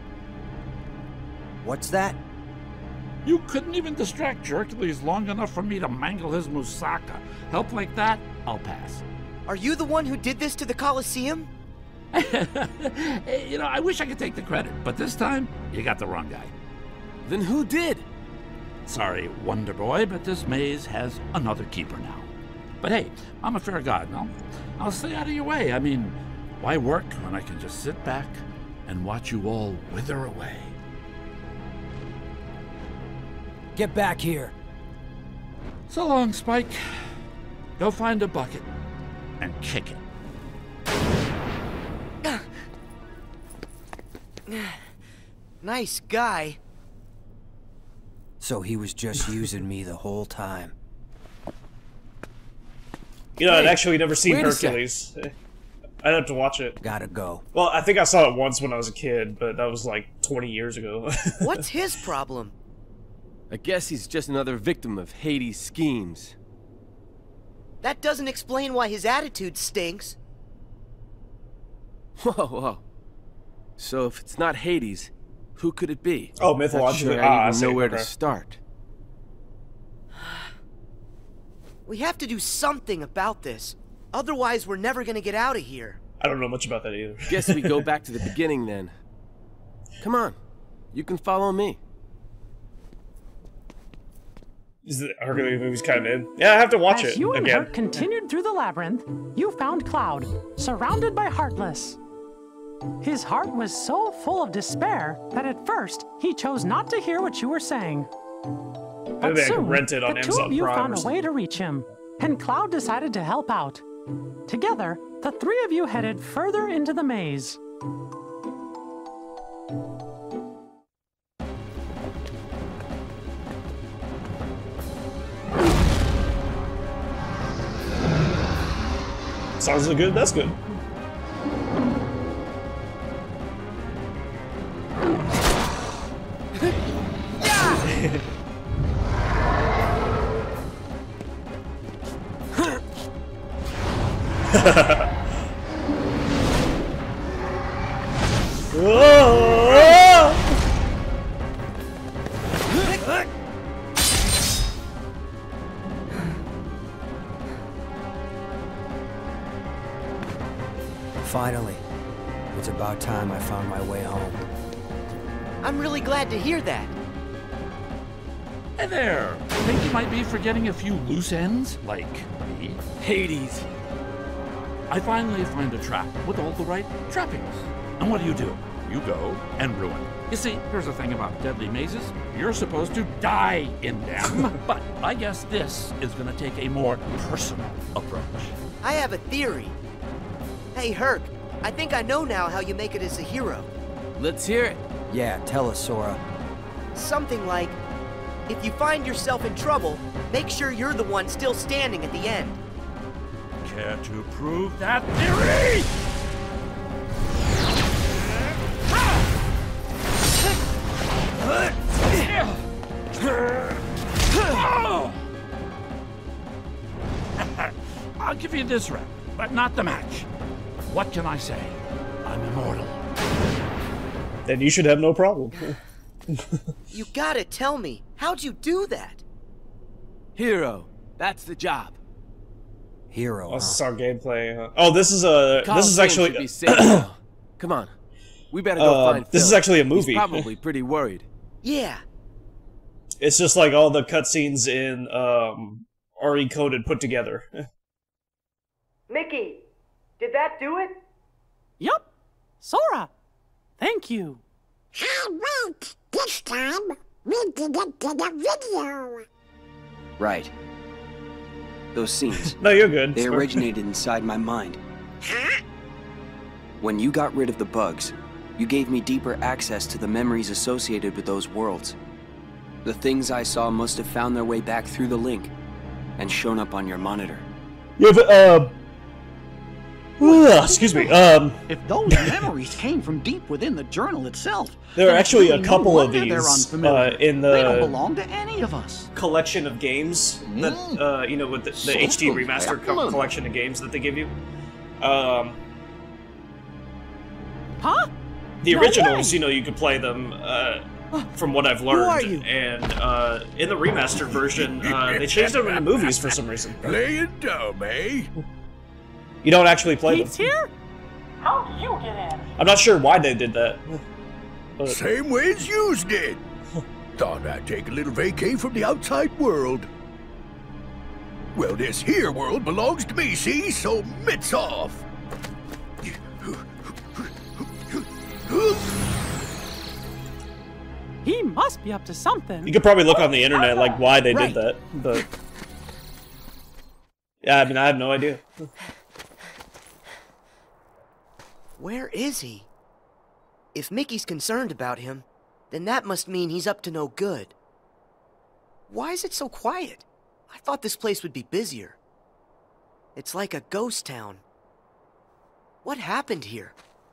What's that? You couldn't even distract Hercules long enough for me to mangle his Musaka. Help like that, I'll pass. Are you the one who did this to the Coliseum? You know, I wish I could take the credit, but this time, you got the wrong guy. Then who did? Sorry, Wonder Boy, but this maze has another keeper now. But hey, I'm a fair god, no? I'll stay out of your way. I mean, why work when I can just sit back and watch you all wither away? Get back here. So long, Spike. Go find a bucket and kick it. Nice guy. So he was just using me the whole time. You know, Hey, I'd actually never seen wait a sec. Hercules. I'd have to watch it. Gotta go. Well, I think I saw it once when I was a kid, but that was like 20 years ago. What's his problem? I guess he's just another victim of Hades' schemes. That doesn't explain why his attitude stinks. Whoa, whoa. So if it's not Hades, who could it be? Oh, Not mythologically. sure I I even see. know where Okay. to start. We have to do something about this. Otherwise, we're never gonna get out of here. I don't know much about that either. Guess we go back to the beginning then. Come on, you can follow me. The Hercules movie's kind of in. Yeah, I have to watch As it you and again. Herc continued through the labyrinth, you found Cloud, surrounded by Heartless. His heart was so full of despair that at first he chose not to hear what you were saying. But Maybe I soon, can rent it on the two Amazon of you Prime found or a way to reach him, and Cloud decided to help out. Together, the three of you headed further into the maze. Sounds good. That's good. Finally. It's about time I found my way home. I'm really glad to hear that. Hey there! Think you might be forgetting a few loose ends? Like me? Hades! I finally find a trap with all the right trappings. And what do? You go and ruin. You see, here's the thing about deadly mazes. You're supposed to die in them. But I guess this is gonna take a more personal approach. I have a theory. Hey, Herc, I think I know now how you make it as a hero. Let's hear it. Yeah, tell us, Sora. Something like, if you find yourself in trouble, make sure you're the one still standing at the end. Care to prove that theory? I'll give you this round, but not the match. What can I say? I'm immortal. Then you should have no problem. You gotta tell me, how'd you do that? Hero. That's the job. Hero. Oh, this is our gameplay. Oh, this is a. This is Coliseum actually. should be safe now. Come on. We better go find This Phil. is actually a movie. He's probably pretty worried. Yeah. It's just like all the cutscenes in RE Coded put together. Mickey, did that do it? Yup. Sora, thank you. Hey, wait! This time, we did it to the video! Right. Those scenes. No, you're good. They originated inside my mind. Huh? When you got rid of the bugs, you gave me deeper access to the memories associated with those worlds. The things I saw must have found their way back through the link and shown up on your monitor. Yeah, but, excuse me, If those memories came from deep within the journal itself, there are then actually really a no couple of wonder they're these unfamiliar. in They don't the belong to any of us. collection of games that, you know, with the HD Something's remastered happening. collection of games that they give you. Huh? The No originals, way! you know, you could play them, from what I've learned. are you? And, in the remastered version, they changed them into movies for some reason. Play it dumb, eh? You don't actually play Pete's them. here? How do you get in? I'm not sure why they did that. But Same way as yous did. Thought I'd take a little vacay from the outside world. Well, this here world belongs to me, see? So mitts off. He must be up to something. you could probably look on the internet, like, why they Right. did that, but... Yeah, I mean, I have no idea. Where is he? If Mickey's concerned about him, then that must mean he's up to no good. Why is it so quiet? I thought this place would be busier. It's like a ghost town. What happened here?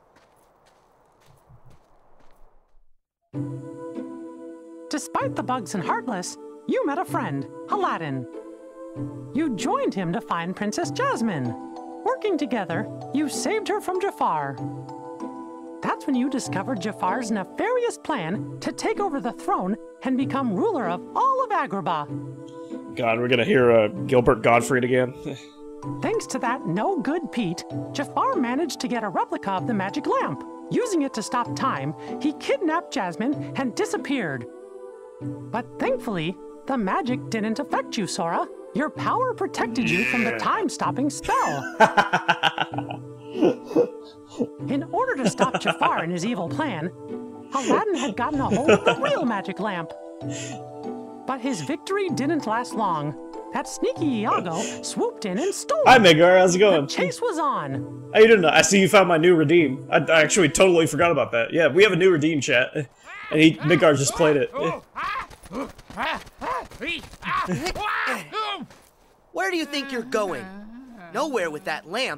Despite the bugs and Heartless, you met a friend, Aladdin. You joined him to find Princess Jasmine. Working together, you saved her from Jafar. That's when you discovered Jafar's nefarious plan to take over the throne and become ruler of all of Agrabah. God, we're gonna hear Gilbert Gottfried again. Thanks to that no-good Pete, Jafar managed to get a replica of the magic lamp. Using it to stop time, he kidnapped Jasmine and disappeared. But thankfully, The magic didn't affect you, Sora. Your power protected you from the time-stopping spell. In order to stop Jafar and his evil plan, Aladdin had gotten a hold of the real magic lamp. But his victory didn't last long. That sneaky Iago swooped in and stole it. Hi, Midgar. How's it going? The chase was on. How you doing? I see you found my new redeem. I actually totally forgot about that. Yeah, we have a new redeem chat. And Midgar just played it. Where do you think you're going? Nowhere with that lamp.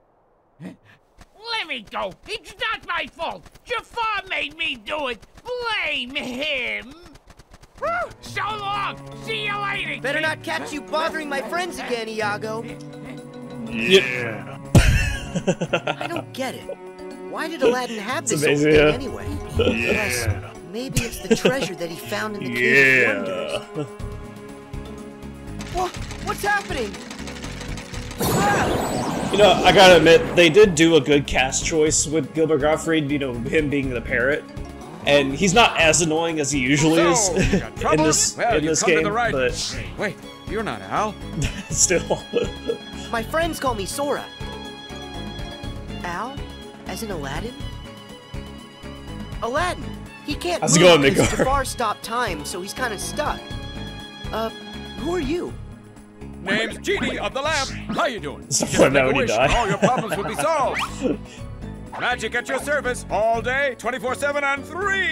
Let me go. It's not my fault. Jafar made me do it. Blame him. So long. See you later. Better not catch you bothering my friends again, Iago. Yeah. I don't get it. Why did Aladdin have this amazing, old thing yeah. anyway? Unless maybe it's the treasure that he found in the Cave of Wonders. What's happening? You know, I gotta admit, they did do a good cast choice with Gilbert Gottfried, you know, him being the parrot. And he's not as annoying as he usually is in this game, right. but... Wait, you're not Al? Still. My friends call me Sora. Al? As in Aladdin? Aladdin! He can't How's it move going, because Midgar? Jafar stopped time, so he's kind of stuck. Who are you? Name's Genie of the Lamp. How you doing? It's the Just fun make now a when you wish die. and all your problems will be solved. Magic at your service all day, 24/7 and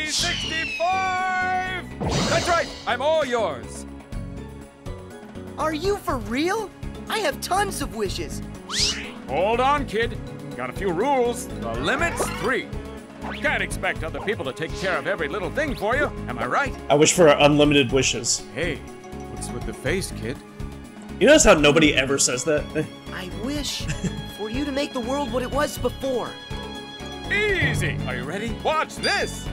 365! That's right, I'm all yours. Are you for real? I have tons of wishes. Hold on, kid. Got a few rules. The limit's 3. Can't expect other people to take care of every little thing for you, am I right? I wish for unlimited wishes. Hey, what's with the face, kid? You notice how nobody ever says that? I wish for you to make the world what it was before. Easy! Are you ready? Watch this!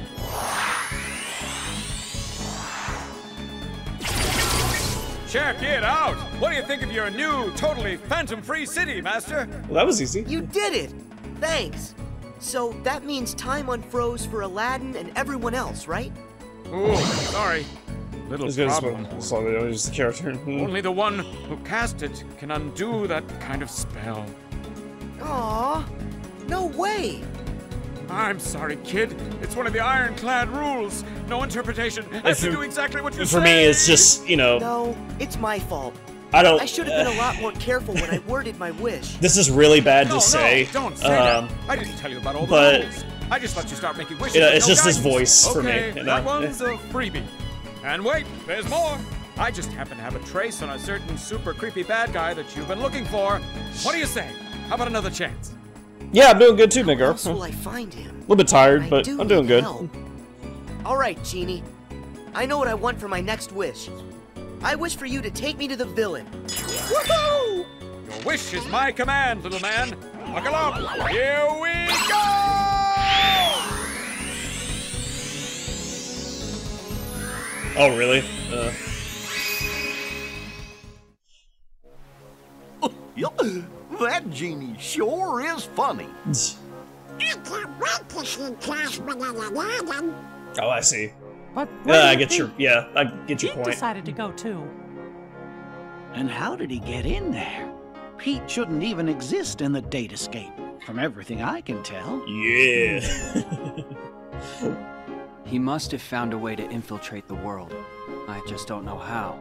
Check it out! What do you think of your new, totally phantom-free city, Master? Well, that was easy. You did it! Thanks! So that means time unfroze for Aladdin and everyone else, right? Ooh, sorry. Little problem. Just the character. Only the one who cast it can undo that kind of spell. Aww, no way! I'm sorry, kid. It's one of the ironclad rules. No interpretation. I have to do exactly what you say. For me, it's just, you know... No, it's my fault. I should have been a lot more careful when I worded my wish. This is really bad to say. No, don't say that. I didn't tell you about all the but, rules. I just let you start making wishes. You know, it's with no just his guidance. voice for me. Okay, You know? that one's a freebie. And wait, there's more. I just happen to have a trace on a certain super creepy bad guy that you've been looking for. What do you say? How about another chance? Yeah, I'm doing good too, Midgar. How else will I find him? A little bit tired, but I'm doing good. Alright, Genie. I know what I want for my next wish. I wish for you to take me to the villain. Woohoo! Your wish is my command, little man. Buckle up. Here we go! Oh, really? That genie sure is funny. I can't wait to see Clash with Aladdin. Oh, I see. But I get your Pete point. decided to go too. And how did he get in there? Pete shouldn't even exist in the datascape, from everything I can tell. Yeah. He must have found a way to infiltrate the world. I just don't know how.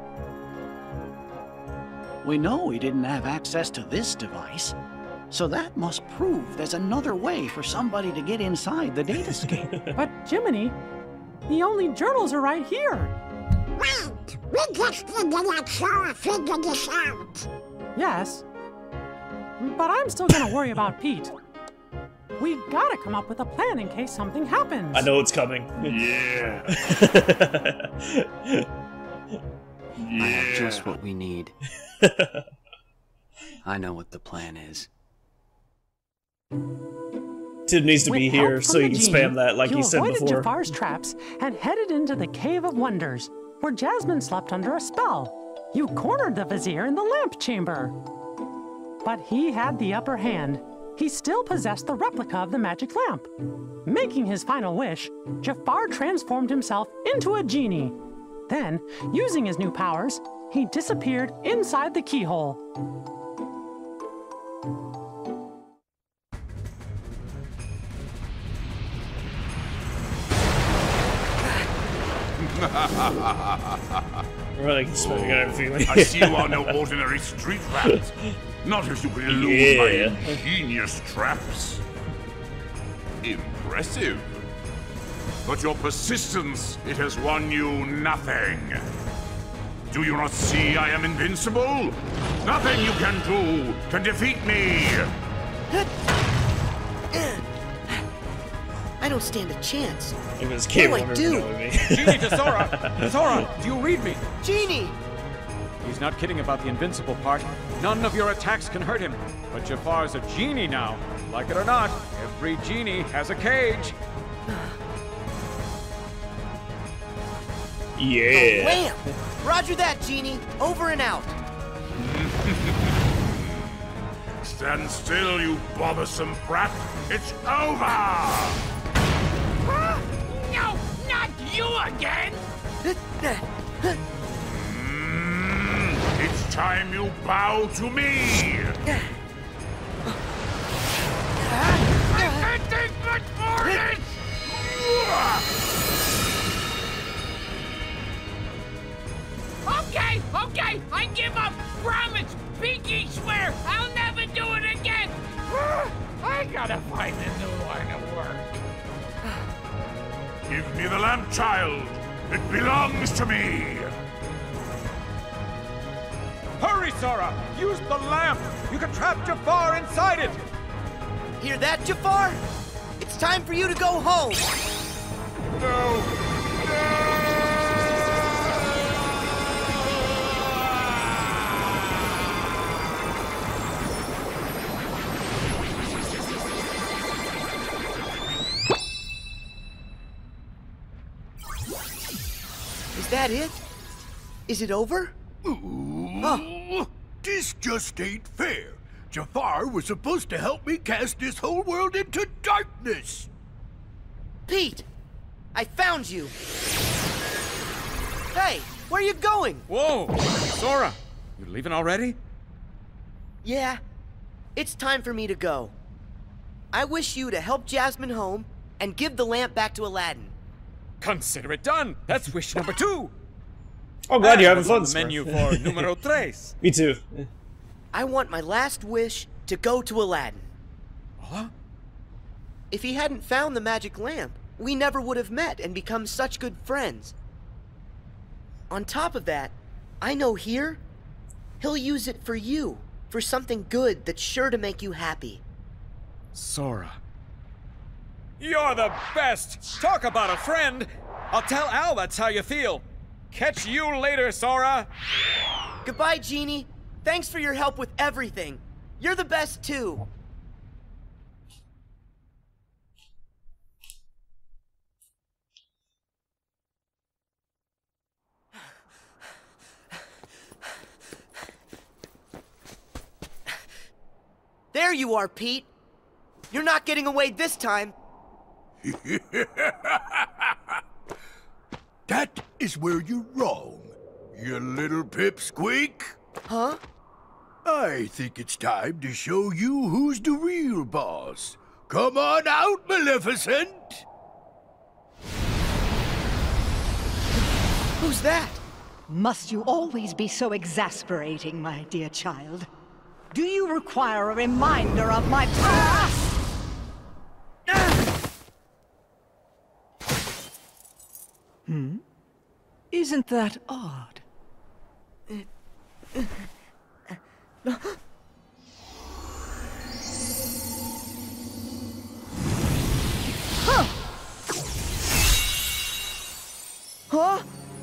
We know he didn't have access to this device, so that must prove there's another way for somebody to get inside the datascape. But Jiminy, the only journals are right here. Wait, we just need to let Sora figure this out. Yes, but I'm still gonna worry about Pete. We gotta come up with a plan in case something happens. I know it's coming. Yeah. I have just what we need. I know what the plan is. Tib needs to be With help here from so the he can genie, spam that like you he said avoided before. Jafar's traps and headed into the Cave of Wonders, where Jasmine slept under a spell. You cornered the Vizier in the lamp chamber. But he had the upper hand. He still possessed the replica of the magic lamp. Making his final wish, Jafar transformed himself into a genie. Then, using his new powers, he disappeared inside the keyhole. Running, I see you are no ordinary street rat. Not if you can elude my ingenious traps. Impressive. But your persistence, it has won you nothing. Do you not see I am invincible? Nothing you can do can defeat me. I don't stand a chance. It was What do I do? Genie to Sora! Sora, do you read me? Genie! He's not kidding about the invincible part. None of your attacks can hurt him. But Jafar's a genie now. Like it or not, every genie has a cage. Yeah. Wham! Roger that, Genie. Over and out. Stand still, you bothersome brat. It's over! No, not you again! It's time you bow to me! I can't take much more of this! Okay, I give up! Promise! Pinky swear I'll never do it again! I gotta find a new line of work. Give me the lamp, child! It belongs to me! Hurry, Sora! Use the lamp! You can trap Jafar inside it! Hear that, Jafar? It's time for you to go home! Is that it? Is it over? This just ain't fair. Jafar was supposed to help me cast this whole world into darkness. Pete! I found you! Hey, where you going? Whoa! Sora! You leaving already? Yeah, it's time for me to go. I wish you to help Jasmine home and give the lamp back to Aladdin. Consider it done! That's wish number 2! Oh, glad you're having And fun, the Smurf. menu for numero 3. Me too. I want my last wish to go to Aladdin. Huh? If he hadn't found the magic lamp, we never would have met and become such good friends. On top of that, I know here, he'll use it for you, for something good that's sure to make you happy. Sora. You're the best! Talk about a friend! I'll tell Al that's how you feel. Catch you later, Sora! Goodbye, Genie. Thanks for your help with everything. You're the best, too. There you are, Pete. You're not getting away this time. That is where you're wrong, you little pipsqueak. Huh? I think it's time to show you who's the real boss. Come on out, Maleficent! Who's that? Must you always be so exasperating, my dear child? Do you require a reminder of my past? Isn't that odd? Huh?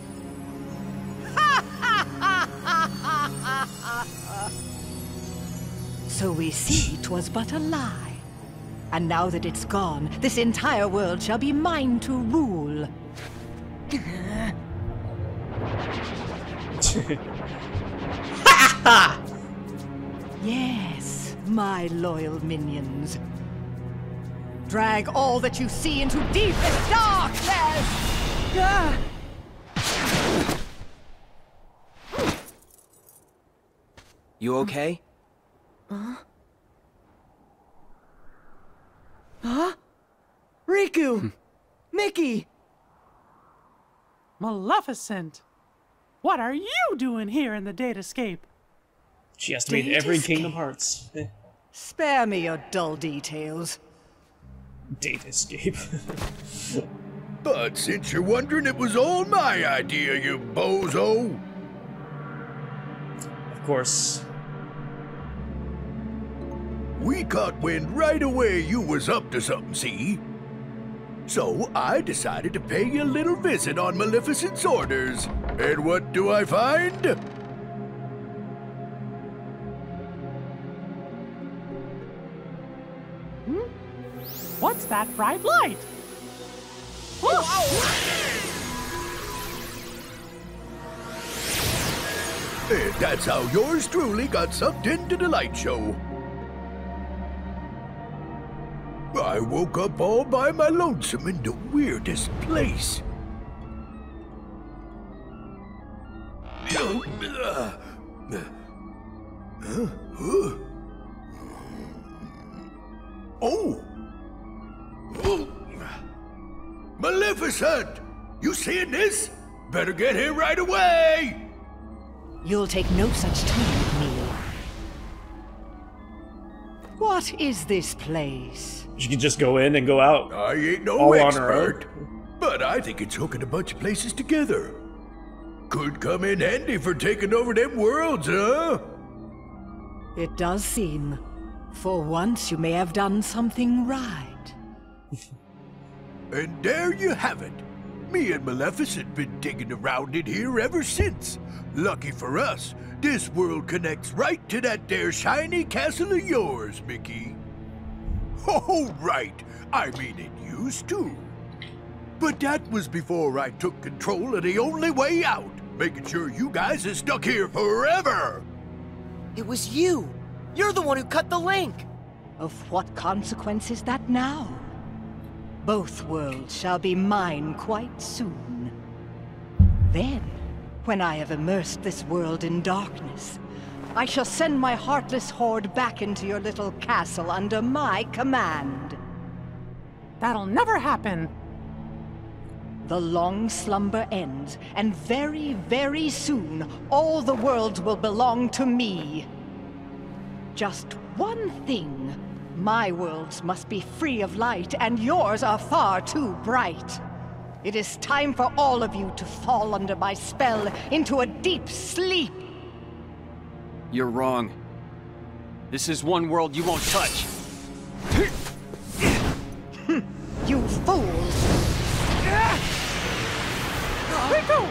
So we see 'twas but a lie. And now that it's gone, this entire world shall be mine to rule. Yes, my loyal minions. Drag all that you see into deepest darkness! You okay? Huh? Riku! Mickey! Maleficent! What are you doing here in the Datascape? She has to be in every Kingdom Hearts. Spare me your dull details. Datascape. But since you're wondering, it was all my idea, you bozo. Of course. We caught wind right away you was up to something, see? So I decided to pay you a little visit on Maleficent's orders. And what do I find? What's that bright light? And that's how yours truly got sucked into the light show. I woke up all by my lonesome in the weirdest place. Oh! Maleficent! You seeing this? Better get here right away! You'll take no such time with me. What is this place? She can just go in and go out. I ain't no all on her expert, own. but I think it's hooking a bunch of places together. Could come in handy for taking over them worlds, huh? It does seem. For once, you may have done something right. And there you have it. Me and Maleficent been digging around in here ever since. Lucky for us, this world connects right to that there shiny castle of yours, Mickey. Oh, right. I mean, it used to. But that was before I took control of the only way out, making sure you guys are stuck here forever. It was you. You're the one who cut the link. Of what consequence is that now? Both worlds shall be mine quite soon. Then, when I have immersed this world in darkness, I shall send my heartless horde back into your little castle under my command. That'll never happen. The long slumber ends, and very, very soon, all the worlds will belong to me. Just one thing. My worlds must be free of light, and yours are far too bright. It is time for all of you to fall under my spell into a deep sleep. You're wrong. This is one world you won't touch. You fools! Riku!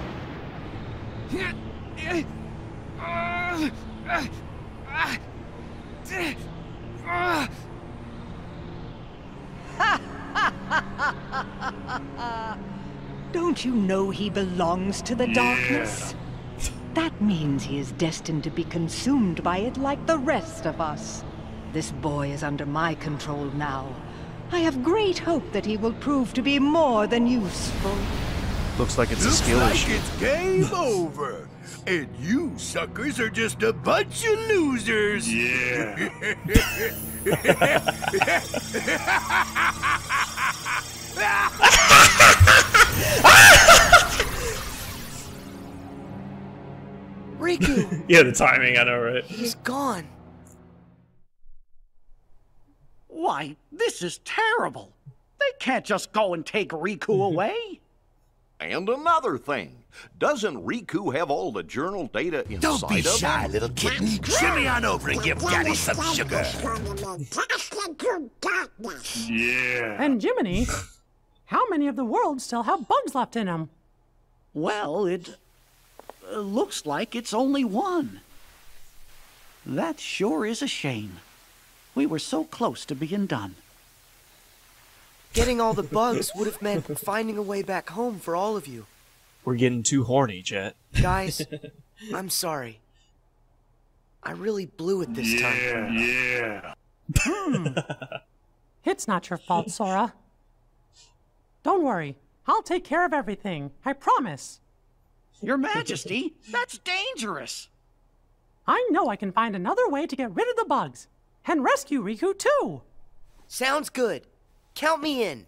Don't you know he belongs to the darkness? That means he is destined to be consumed by it like the rest of us. This boy is under my control now. I have great hope that he will prove to be more than useful. Looks like it's a Looks skill like issue. it's game over. And you suckers are just a bunch of losers. Yeah. Riku! Yeah, the timing, I know, right? He's gone. Why, this is terrible. They can't just go and take Riku away. And another thing, doesn't Riku have all the journal data inside Don't be of him? shy, little kitten. Shimmy on over and give Daddy some sugar. Yeah. And Jiminy, how many of the worlds still have bugs left in them? Well, it looks like it's only one. That sure is a shame. We were so close to being done. Getting all the bugs would have meant finding a way back home for all of you. We're getting too horny, chat. Guys, I'm sorry. I really blew it this time. Yeah. It's not your fault, Sora. Don't worry. I'll take care of everything. I promise. Your Majesty, that's dangerous. I know I can find another way to get rid of the bugs. And rescue Riku, too. Sounds good. Count me in.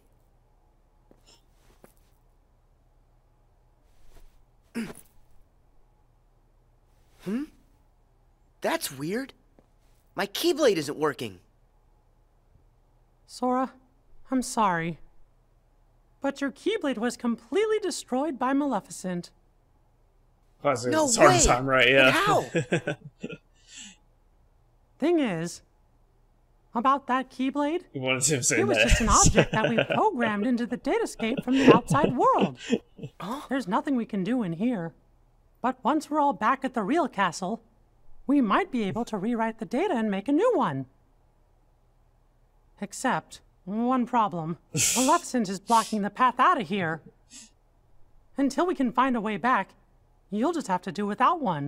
That's weird. My Keyblade isn't working. Sora, I'm sorry. But your Keyblade was completely destroyed by Maleficent. No it's hard way! time, right? Yeah. How? Thing is, about that Keyblade, You wanted to say it was that. just an object that we programmed into the datascape from the outside world. There's nothing we can do in here. But once we're all back at the real castle, we might be able to rewrite the data and make a new one. Except, one problem. Maleficent is blocking the path out of here. Until we can find a way back, you'll just have to do without one.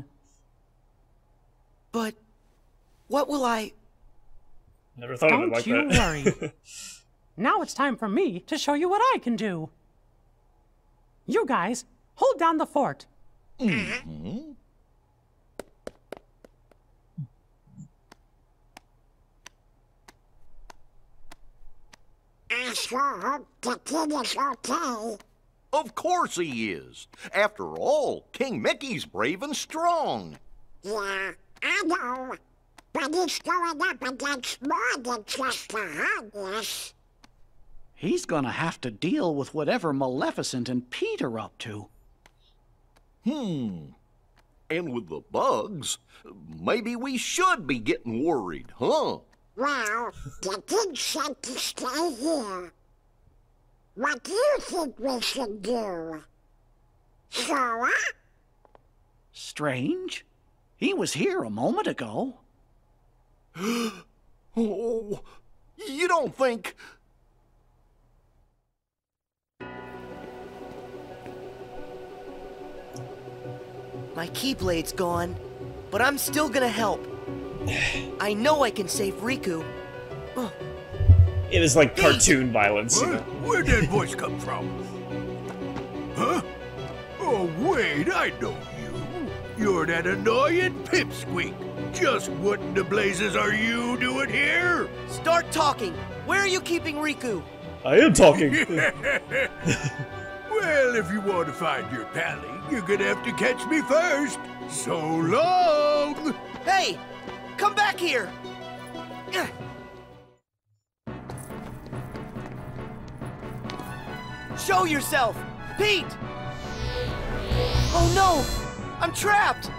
But what will I... Never thought of it like Don't that. you worry. Now it's time for me to show you what I can do. You guys, hold down the fort. I sure hope the kid is okay. Of course he is. After all, King Mickey's brave and strong. Yeah, I know. But he's going up against more than just the homeless. He's gonna have to deal with whatever Maleficent and Pete are up to. And with the bugs, maybe we should be getting worried, huh? Well, the kid said to stay here. What do you think we should do? Sora? Strange. He was here a moment ago. Oh, you don't think... My Keyblade's gone, but I'm still gonna help. I know I can save Riku. It is like cartoon violence. You know? Where'd that voice come from? Huh? Oh, wait, I know you. You're that annoying Pipsqueak. Just what in the blazes are you doing here? Start talking. Where are you keeping Riku? I am talking. Well, if you want to find your pally, you're gonna have to catch me first. So long! Hey! Come back here! Show yourself! Pete! Oh no! I'm trapped!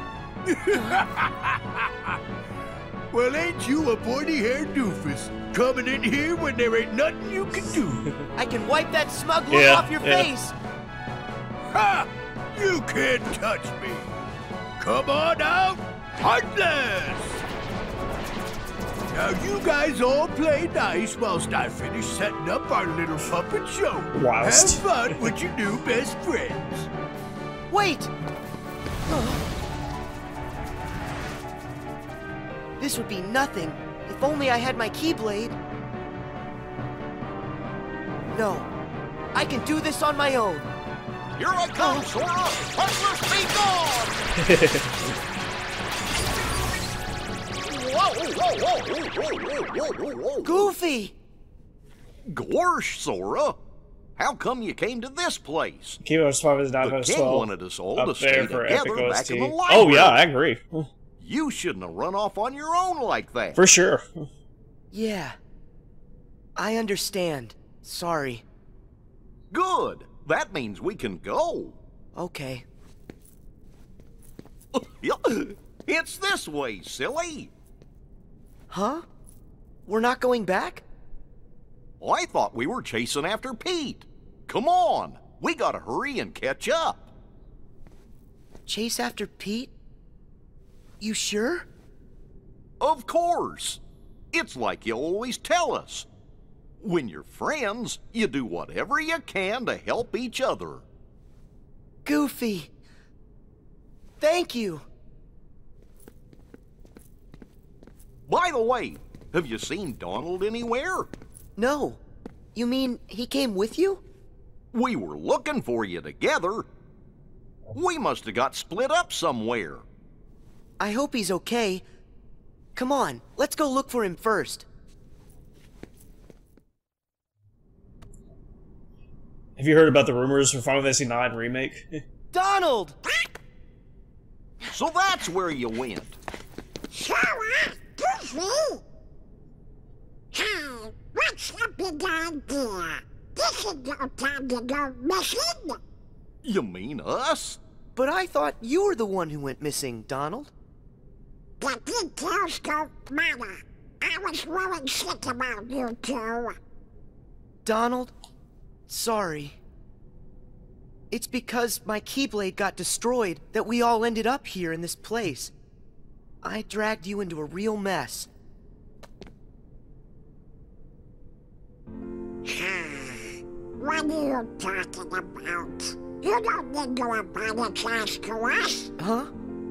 Well, ain't you a pointy-haired doofus? Coming in here when there ain't nothing you can do. I can wipe that smug look off your face! Ha! You can't touch me! Come on out, Heartless! Now you guys all play nice whilst I finish setting up our little puppet show. Whilst. Have fun with your new best friends. Wait! This would be nothing if only I had my Keyblade. No, I can do this on my own. Here I come, Sora! Heartless, be gone! Whoa! Goofy! Gorsh, Sora! How come you came to this place? Kilo Swap is not The as king well wanted us all up to there stay for together Epic back in the OST. library. Oh yeah, I agree. You shouldn't have run off on your own like that. For sure. Yeah. I understand. Sorry. Good. That means we can go. Okay. It's this way, silly. Huh? We're not going back? I thought we were chasing after Pete. Come on. We gotta hurry and catch up. Chase after Pete? You sure? Of course. It's like you always tell us. When you're friends, you do whatever you can to help each other. Goofy. Thank you. By the way, have you seen Donald anywhere? No. You mean he came with you? We were looking for you together. We must have got split up somewhere. I hope he's okay. Come on, let's go look for him first. Have you heard about the rumors for Final Fantasy IX Remake? Donald! So that's where you went. Sora, Goofy! Hey, what's the big idea? This is no time to go missing. You mean us? But I thought you were the one who went missing, Donald. The details don't matter. I was really sick about you two. Donald, sorry. It's because my Keyblade got destroyed that we all ended up here in this place. I dragged you into a real mess. What are you talking about? You don't need to apologize to us. Huh?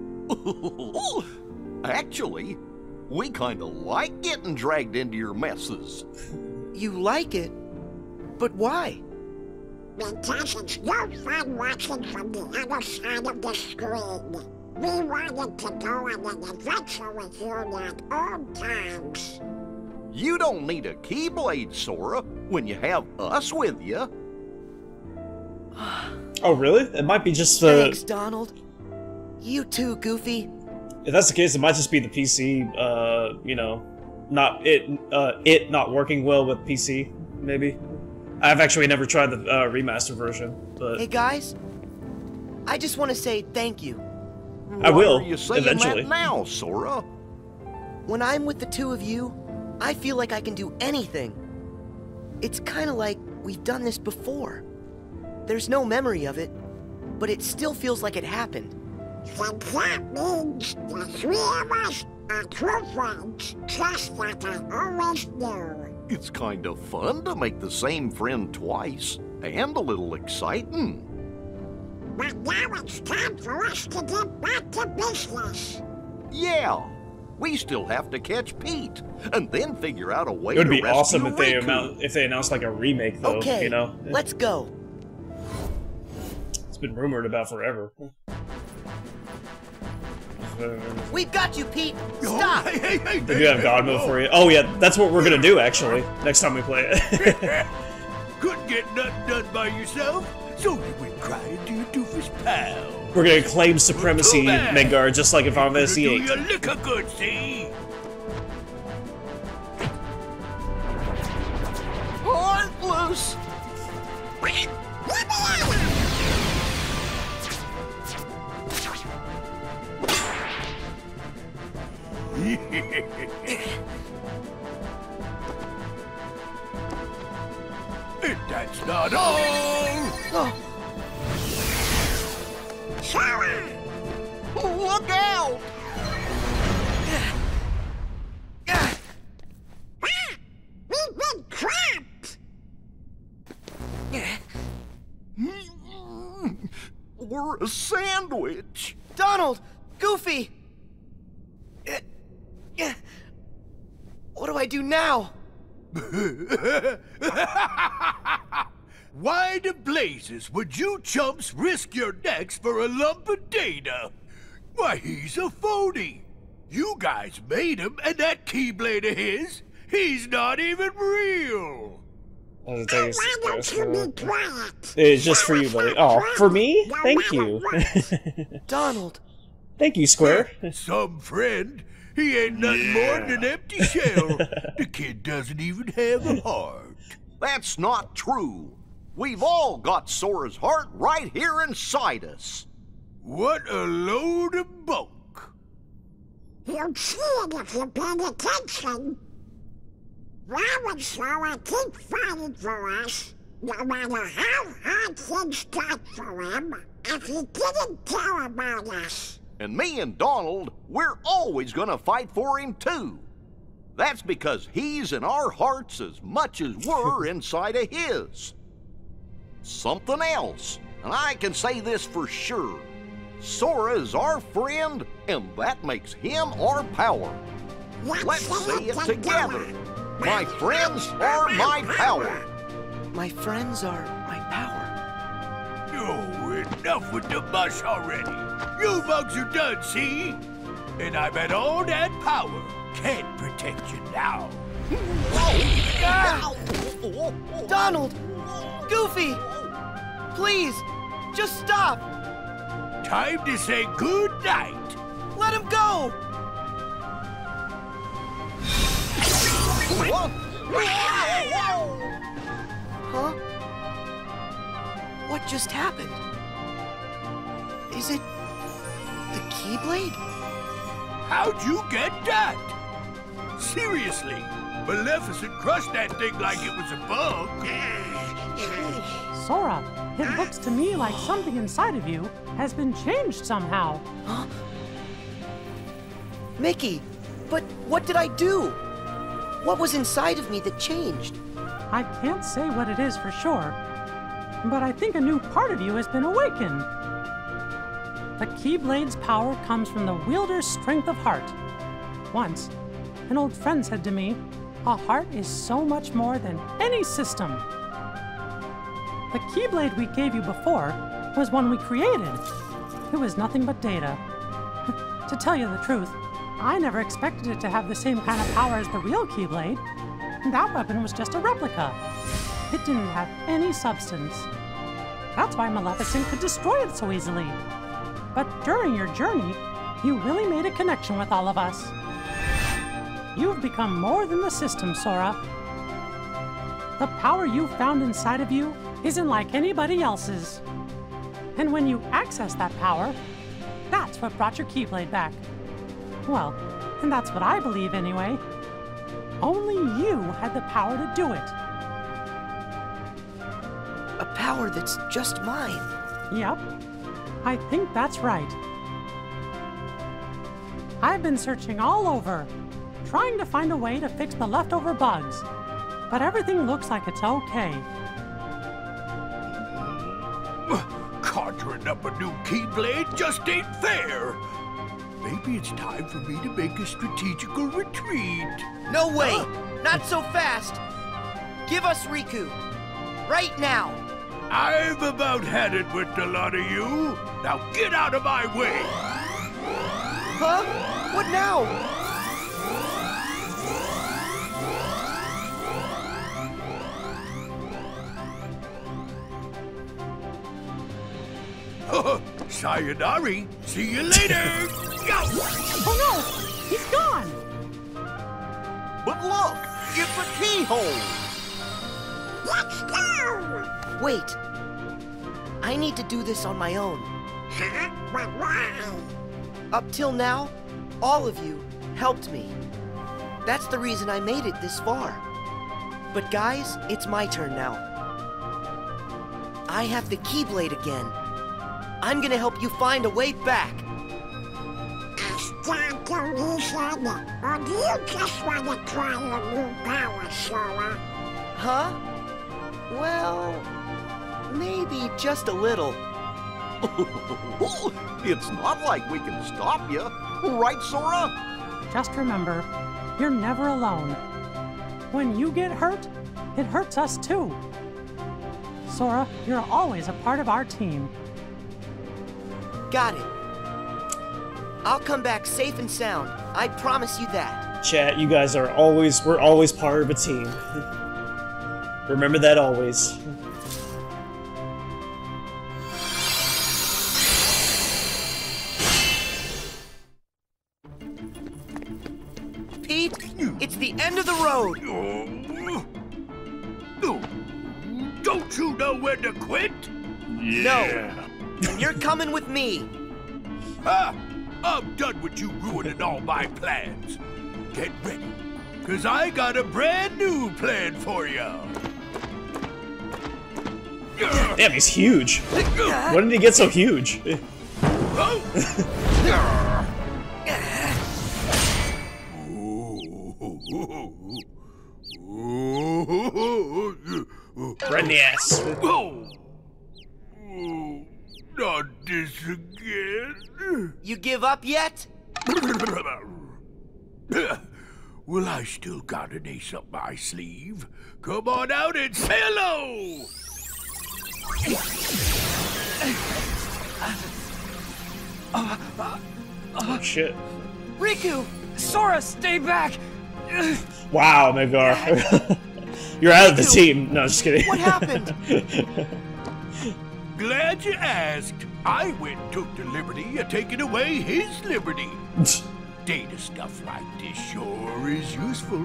Actually, we kinda like getting dragged into your messes. You like it? But why? Because it's no fun watching from the other side of the screen. We wanted to go on an adventure with you at all times. You don't need a Keyblade, Sora, when you have us with you. Oh, really? It might be just Thanks, Donald. You too, Goofy. If that's the case, it might just be the PC, you know, it not working well with PC, maybe. I've actually never tried the remastered version, but... Hey, guys. I just want to say thank you. I will, Why are you saying eventually. that now, Sora? When I'm with the two of you, I feel like I can do anything. It's kind of like we've done this before. There's no memory of it, but it still feels like it happened. Then that means the three of us are true friends, just like I always knew. It's kind of fun to make the same friend twice, and a little exciting. But now it's time for us to get back to business. Yeah, we still have to catch Pete, and then figure out a way It would to be rescue awesome if they announced like a remake, though. Okay, you know, let's go. It's been rumored about forever. We've got you, Pete. Stop. They do have God mode for you. Oh yeah, that's what we're gonna do actually next time we play it. Couldn't get nothing done by yourself, so you went crying to your doofus pal. We're gonna claim supremacy, Midgard, just like in Final Fantasy VIII. Do your liquor good, see? Heartless! And that's not all! Sora! Look out! We've been trapped! We're a sandwich! Donald! Goofy! What do I do now? Why the blazes would you chumps risk your necks for a lump of data? Why, he's a phony. You guys made him, and that Keyblade of his, he's not even real. It's just for you, buddy. Oh, for me? Thank you. Donald. Thank you, Square. Some friend. He ain't nothing more than an empty shell. The kid doesn't even have a heart. That's not true. We've all got Sora's heart right here inside us. What a load of bunk. You'll see it if you pay attention. Why would Sora keep fighting for us, no matter how hard things got for him, if he didn't care about us? And me and Donald, we're always gonna fight for him too. That's because he's in our hearts as much as we're inside of his. Something else, and I can say this for sure. Sora is our friend, and that makes him our power. Let's say it together. My friends are my power. My friends are my power. Oh, enough with the mush already. You bugs are done, see? And I bet all that power can't protect you now. Ah! Donald! Goofy! Please, just stop! Time to say good night. Let him go! Huh? What just happened? Is it the Keyblade? How'd you get that? Seriously, Maleficent crushed that thing like it was a bug. Sora, it looks to me like something inside of you has been changed somehow. Huh? Mickey, but what did I do? What was inside of me that changed? I can't say what it is for sure, but I think a new part of you has been awakened. The Keyblade's power comes from the wielder's strength of heart. Once, an old friend said to me, a heart is so much more than any system. The Keyblade we gave you before was one we created. It was nothing but data. To tell you the truth, I never expected it to have the same kind of power as the real Keyblade. That weapon was just a replica. It didn't have any substance. That's why Maleficent could destroy it so easily. But during your journey, you really made a connection with all of us. You've become more than the system, Sora. The power you found inside of you isn't like anybody else's. And when you access that power, that's what brought your Keyblade back. Well, and that's what I believe anyway. Only you had the power to do it. A power that's just mine. Yep. I think that's right. I've been searching all over, trying to find a way to fix the leftover bugs, but everything looks like it's okay. Conjuring up a new Keyblade just ain't fair. Maybe it's time for me to make a strategical retreat. No way! Not so fast! Give us Riku! Right now! I've about had it with the lot of you. Now get out of my way! Huh? What now? Sayonari! See you later! Go! Oh no! He's gone! But look! It's a keyhole! Let's go! Wait. I need to do this on my own. Huh? But why? Up till now, all of you helped me. That's the reason I made it this far. But guys, it's my turn now. I have the Keyblade again. I'm gonna help you find a way back. Start to reason, or do you just want to try your new power, Sora? Huh? Well, maybe just a little. It's not like we can stop you. Right, Sora? Just remember, you're never alone. When you get hurt, it hurts us too. Sora, you're always a part of our team. Got it. I'll come back safe and sound. I promise you that. Chat, you guys are always, we're always part of a team. Remember that always. Pete, it's the end of the road. Don't you know when to quit? No. And you're coming with me. Ah, I'm done with you ruining all my plans. Get ready, because I got a brand new plan for you. Damn, he's huge. When did he get so huge? Right in the ass. Not this again. You give up yet? Well, I still got an ace up my sleeve. Come on out and say hello! Oh shit. Riku! Sora, stay back! Wow, Midgar. You're out of the team. No, just kidding. What happened? Glad you asked. I went and took the liberty of taking away his liberty. Data stuff like this sure is useful.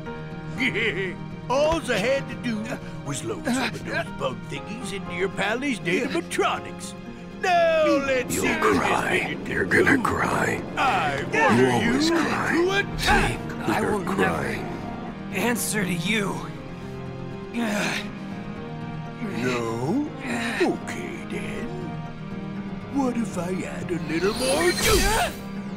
All I had to do was load some of those bug thingies into your pally's datatronics. Now let's see You'll cry. You're gonna cry. I You order always you cry. to attack. I will cry. never answer to you. No? Okay then. What if I add a little more juice?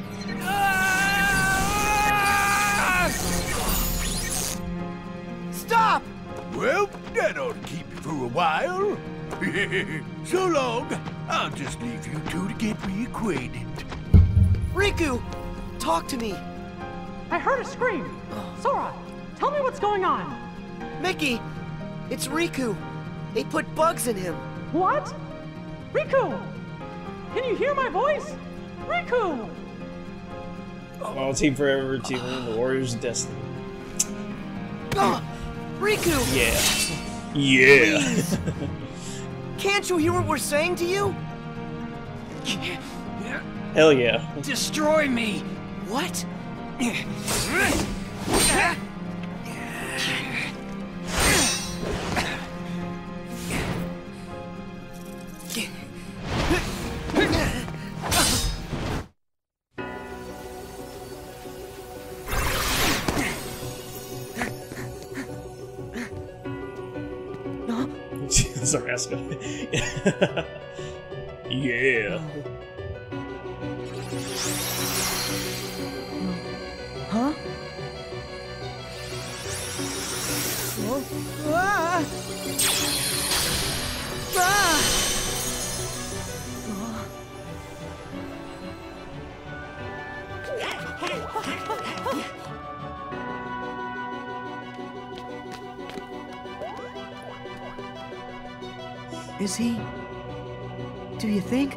Stop! Well, that ought to keep you for a while. So long. I'll just leave you two to get reacquainted. Riku! Talk to me! I heard a scream. Sora, tell me what's going on. Mickey! It's Riku! They put bugs in him! What? Riku! Can you hear my voice? Riku! Oh, Team Forever, Team Win, the Warriors of Destiny. Riku! Yeah. Yeah. Please. Can't you hear what we're saying to you? Hell yeah. Destroy me! What? Sorry, Asuka. Yeah. Huh? Ah! Ah! Is he? Do you think?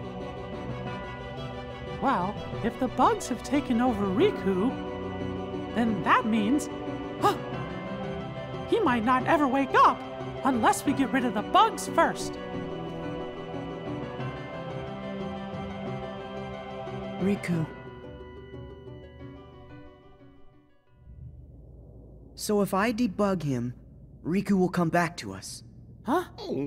Well, if the bugs have taken over Riku, then that means... he might not ever wake up unless we get rid of the bugs first. Riku. So if I debug him, Riku will come back to us. Huh?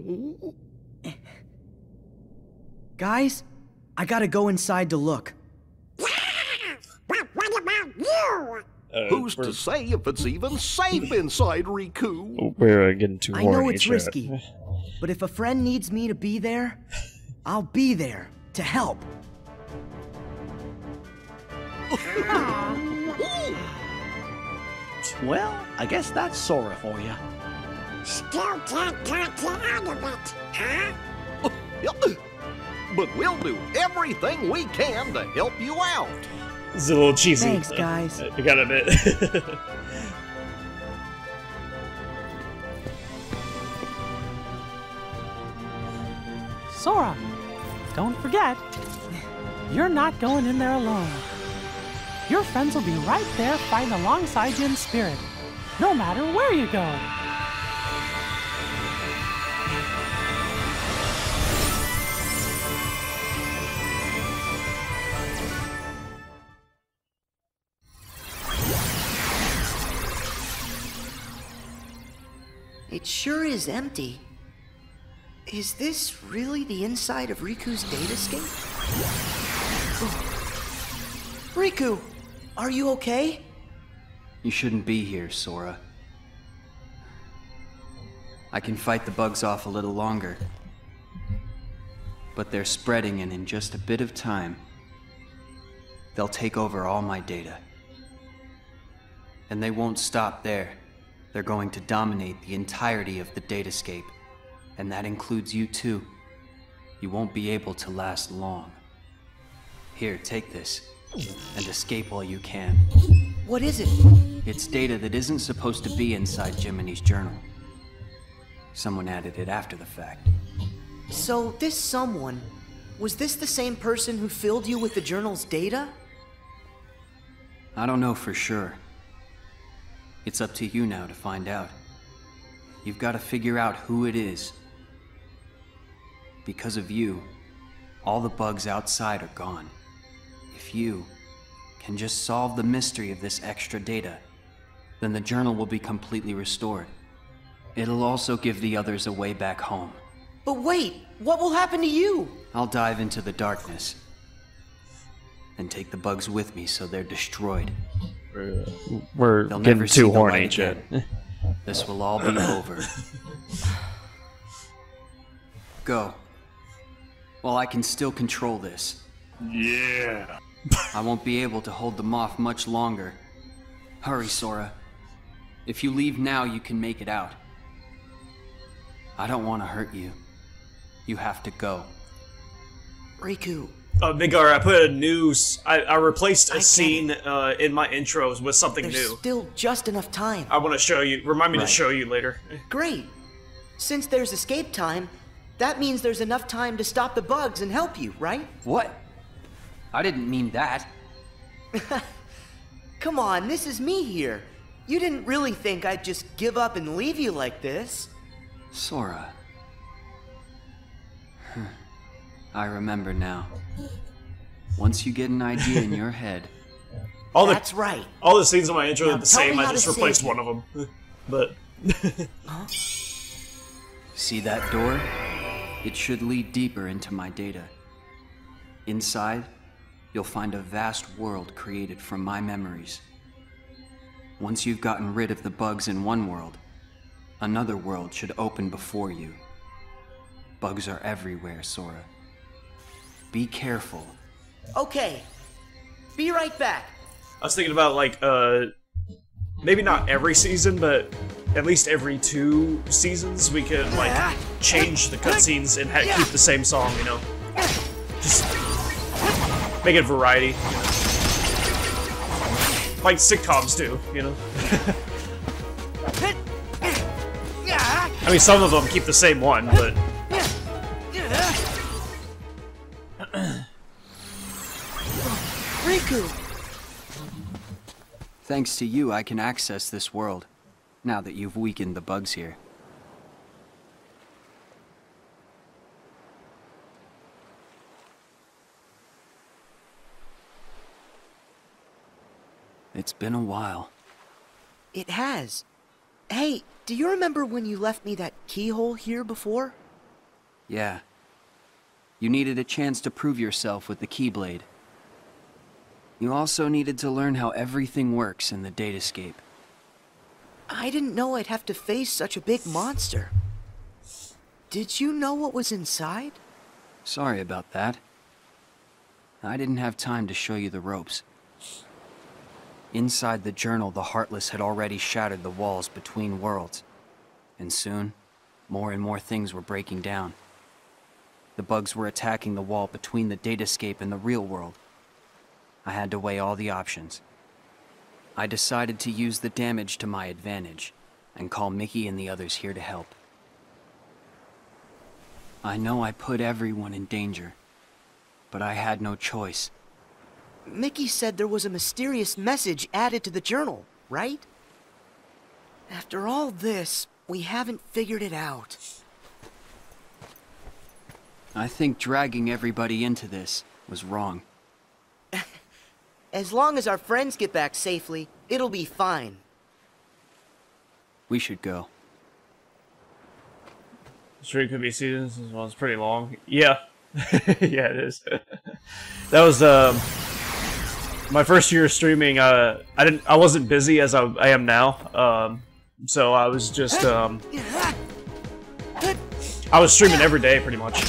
Guys, I gotta go inside to look. But what about you? Who's to say if it's even safe inside Riku? We're getting too I know it's risky, but if a friend needs me to be there, I'll be there to help. Well, I guess that's Sora for you. Still can't talk you out of it, huh? But we'll do everything we can to help you out. It's a little cheesy. Thanks, guys. I gotta admit. Sora, don't forget, you're not going in there alone. Your friends will be right there fighting alongside you in spirit, no matter where you go. It sure is empty. Is this really the inside of Riku's datascape? Riku, are you okay? You shouldn't be here, Sora. I can fight the bugs off a little longer. But they're spreading, and in just a bit of time, they'll take over all my data. And they won't stop there. They're going to dominate the entirety of the datascape. And that includes you too. You won't be able to last long. Here, take this, and escape while you can. What is it? It's data that isn't supposed to be inside Jiminy's journal. Someone added it after the fact. So this someone, was this the same person who filled you with the journal's data? I don't know for sure. It's up to you now to find out. You've got to figure out who it is. Because of you, all the bugs outside are gone. If you can just solve the mystery of this extra data, then the journal will be completely restored. It'll also give the others a way back home. But wait, what will happen to you? I'll dive into the darkness and take the bugs with me so they're destroyed. We're They'll getting never see too the horny, light Chad. again. This will all be over. Go. While I can still control this. Yeah. I won't be able to hold them off much longer. Hurry, Sora. If you leave now, you can make it out. I don't want to hurt you. You have to go. Riku. Big R, I put a new... I replaced a scene in my intros with something There's new. still just enough time. I want to show you. Remind me to Right. show you later. Great. Since there's escape time, that means there's enough time to stop the bugs and help you, right? What? I didn't mean that. Come on, this is me here. You didn't really think I'd just give up and leave you like this. Sora. I remember now. Once you get an idea in your head... That's right. All the scenes in my intro Now are the tell same. me I how just to replaced save one of them. But... See that door? It should lead deeper into my data. Inside, you'll find a vast world created from my memories. Once you've gotten rid of the bugs in one world, another world should open before you. Bugs are everywhere, Sora. Be careful. Okay. Be right back. I was thinking about, like, maybe not every season, but at least every 2 seasons we could, like, change the cutscenes and keep the same song, you know? Just make it variety. Like sitcoms do, you know? I mean, some of them keep the same one, but... Riku! Thanks to you, I can access this world, now that you've weakened the bugs here. It's been a while. It has. Hey, do you remember when you left me that keyhole here before? Yeah. You needed a chance to prove yourself with the Keyblade. You also needed to learn how everything works in the Datascape. I didn't know I'd have to face such a big monster. Did you know what was inside? Sorry about that. I didn't have time to show you the ropes. Inside the journal, the Heartless had already shattered the walls between worlds. And soon, more and more things were breaking down. The bugs were attacking the wall between the Datascape and the real world. I had to weigh all the options. I decided to use the damage to my advantage, and call Mickey and the others here to help. I know I put everyone in danger, but I had no choice. Mickey said there was a mysterious message added to the journal, right? After all this, we haven't figured it out. I think dragging everybody into this was wrong. As long as our friends get back safely, it'll be fine. We should go. Stream could be seasons as well. It's pretty long. Yeah. Yeah, it is. That was my first year of streaming. I wasn't busy as I am now. So I was just I was streaming every day pretty much.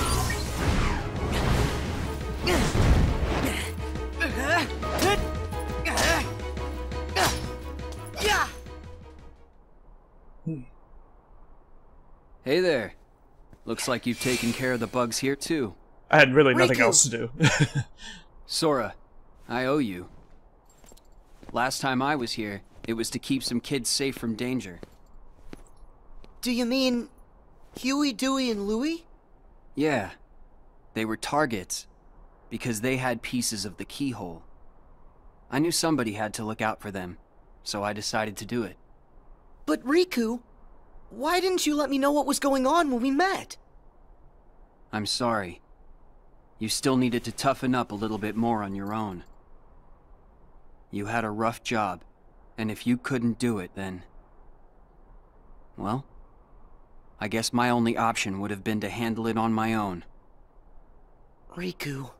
Hey there. Looks like you've taken care of the bugs here too. I had really nothing else to do. Sora, I owe you. Last time I was here, it was to keep some kids safe from danger. Do you mean Huey, Dewey, and Louie? Yeah. They were targets, because they had pieces of the keyhole. I knew somebody had to look out for them, so I decided to do it. But Riku, why didn't you let me know what was going on when we met? I'm sorry. You still needed to toughen up a little bit more on your own. You had a rough job, and if you couldn't do it, then... well, I guess my only option would have been to handle it on my own. Riku...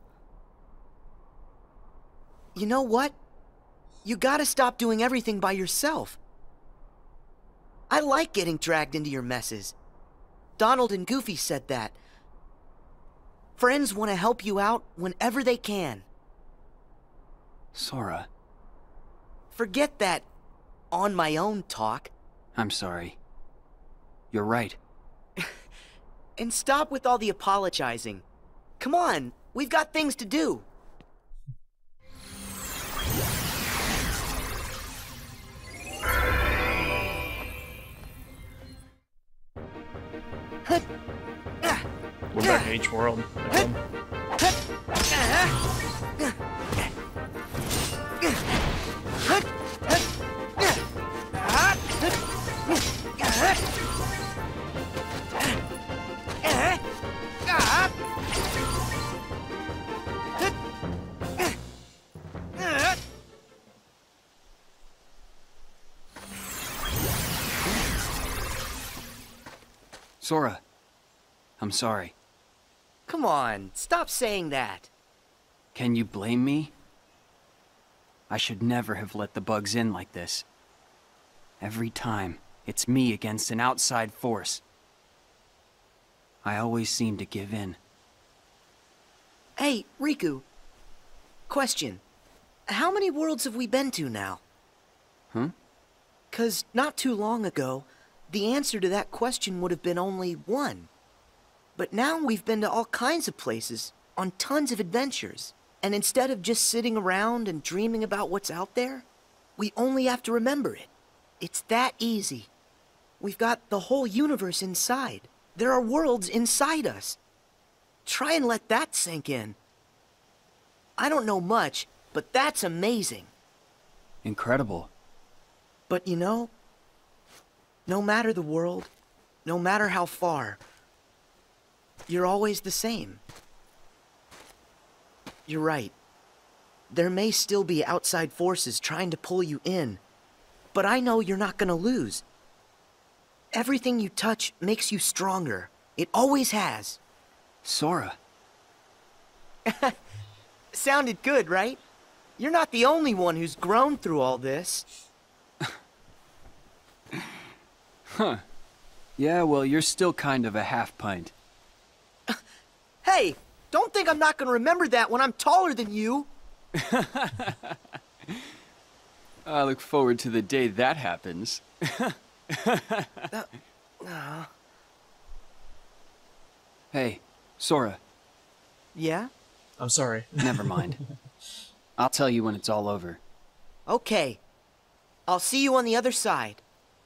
you know what? You gotta stop doing everything by yourself. I like getting dragged into your messes. Donald and Goofy said that. Friends want to help you out whenever they can. Sora. Forget that on my own talk. I'm sorry. You're right. And stop with all the apologizing. Come on, we've got things to do. We're back in H World. Sora, I'm sorry. Come on, stop saying that. Can you blame me? I should never have let the bugs in like this. Every time, it's me against an outside force. I always seem to give in. Hey, Riku. Question. How many worlds have we been to now? Huh? 'Cause not too long ago, the answer to that question would have been only one. But now we've been to all kinds of places, on tons of adventures. And instead of just sitting around and dreaming about what's out there, we only have to remember it. It's that easy. We've got the whole universe inside. There are worlds inside us. Try and let that sink in. I don't know much, but that's amazing. Incredible. But you know, no matter the world, no matter how far, you're always the same. You're right. There may still be outside forces trying to pull you in, but I know you're not gonna lose. Everything you touch makes you stronger. It always has. Sora. Sounded good, right? You're not the only one who's grown through all this. Huh. Yeah, well, you're still kind of a half-pint. Hey, don't think I'm not gonna remember that when I'm taller than you. I look forward to the day that happens. Hey, Sora. Yeah? I'm sorry. Never mind. I'll tell you when it's all over. Okay. I'll see you on the other side.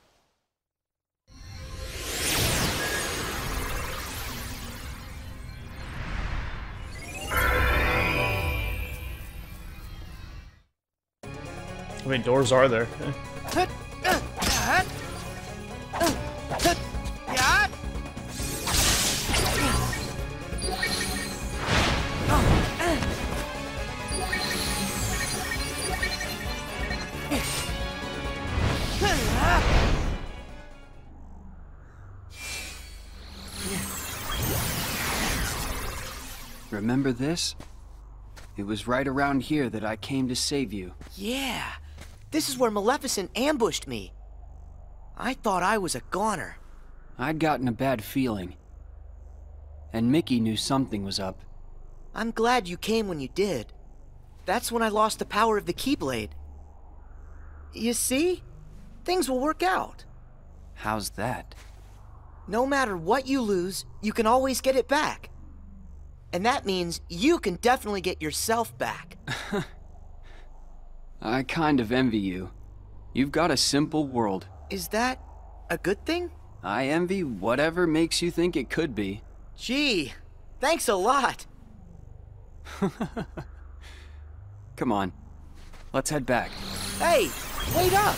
How many doors are there? Remember this? It was right around here that I came to save you. Yeah. This is where Maleficent ambushed me. I thought I was a goner. I'd gotten a bad feeling. And Mickey knew something was up. I'm glad you came when you did. That's when I lost the power of the Keyblade. You see? Things will work out. How's that? No matter what you lose, you can always get it back. And that means you can definitely get yourself back. I kind of envy you. You've got a simple world. Is that a good thing? I envy whatever makes you think it could be. Gee, thanks a lot. Come on. Let's head back. Hey, wait up!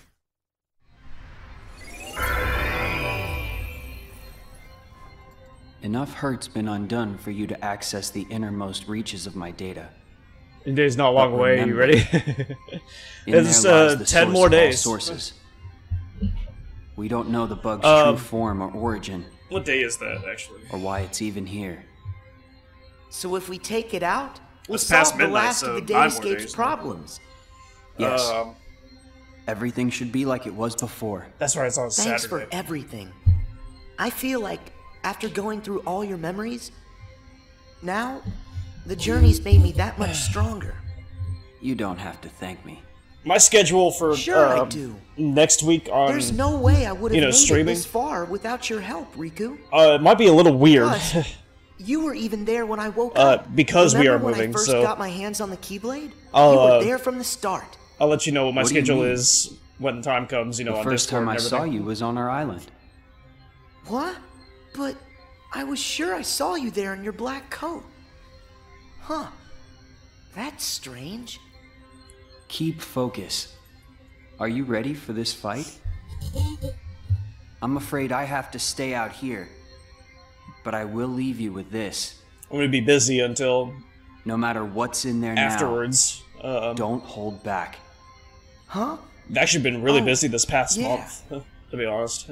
Enough hurt's been undone for you to access the innermost reaches of my data. The day's not long But away. You remember, ready? It's there lies the 10 source more of all days. sources. We don't know the bug's Um, true form or origin, What day is that, actually? or why it's even here. So if we take it out, we'll It's past solve the midnight, last so of the 9 more Dayscape's days. problems. Yes. Everything should be like it was before. That's right, it's on Thanks Saturday. for everything. I feel like after going through all your memories, now the journey's made me that much stronger. You don't have to thank me. My schedule for Sure I do. next week on There's no way I would have made streaming. it this far without your help, Riku. It might be a little weird. Plus, you were even there when I woke up. because we Remember are moving, when I first so got my hands on the Keyblade? I'll, you were there from the start. I'll let you know what my What do you schedule mean? is when the time comes. You know, The on first Discord time I and saw everything. you was on our island. What? But I was sure I saw you there in your black coat. Huh. That's strange. Keep focus. Are you ready for this fight? I'm afraid I have to stay out here, but I will leave you with this. I'm gonna be busy until no matter what's in there afterwards. now. Don't hold back. Huh? I've actually been really busy this past yeah. month, to be honest.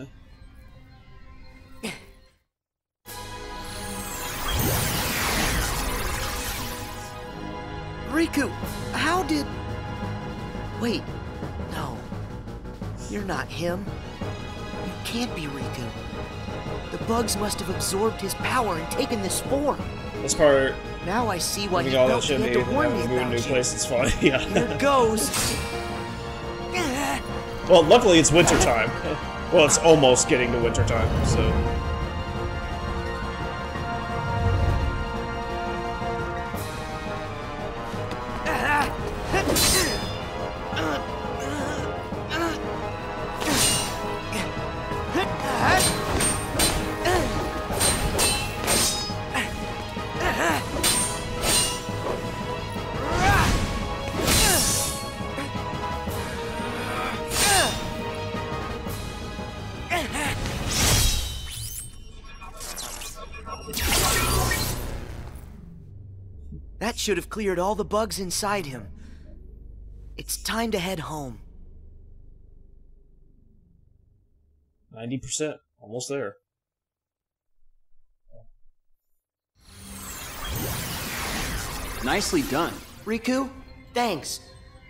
Riku, how did... Wait, no. You're not him. You can't be Riku. The bugs must have absorbed his power and taken this form. This part, Now I see why I he think all that felt he shit had made to warn me moving to a about new you. place is fun. Yeah. Here it goes. Well, luckily it's winter time. Well, it's almost getting to winter time, so. That should have cleared all the bugs inside him. It's time to head home. 90%, almost there. Nicely done. Riku, thanks.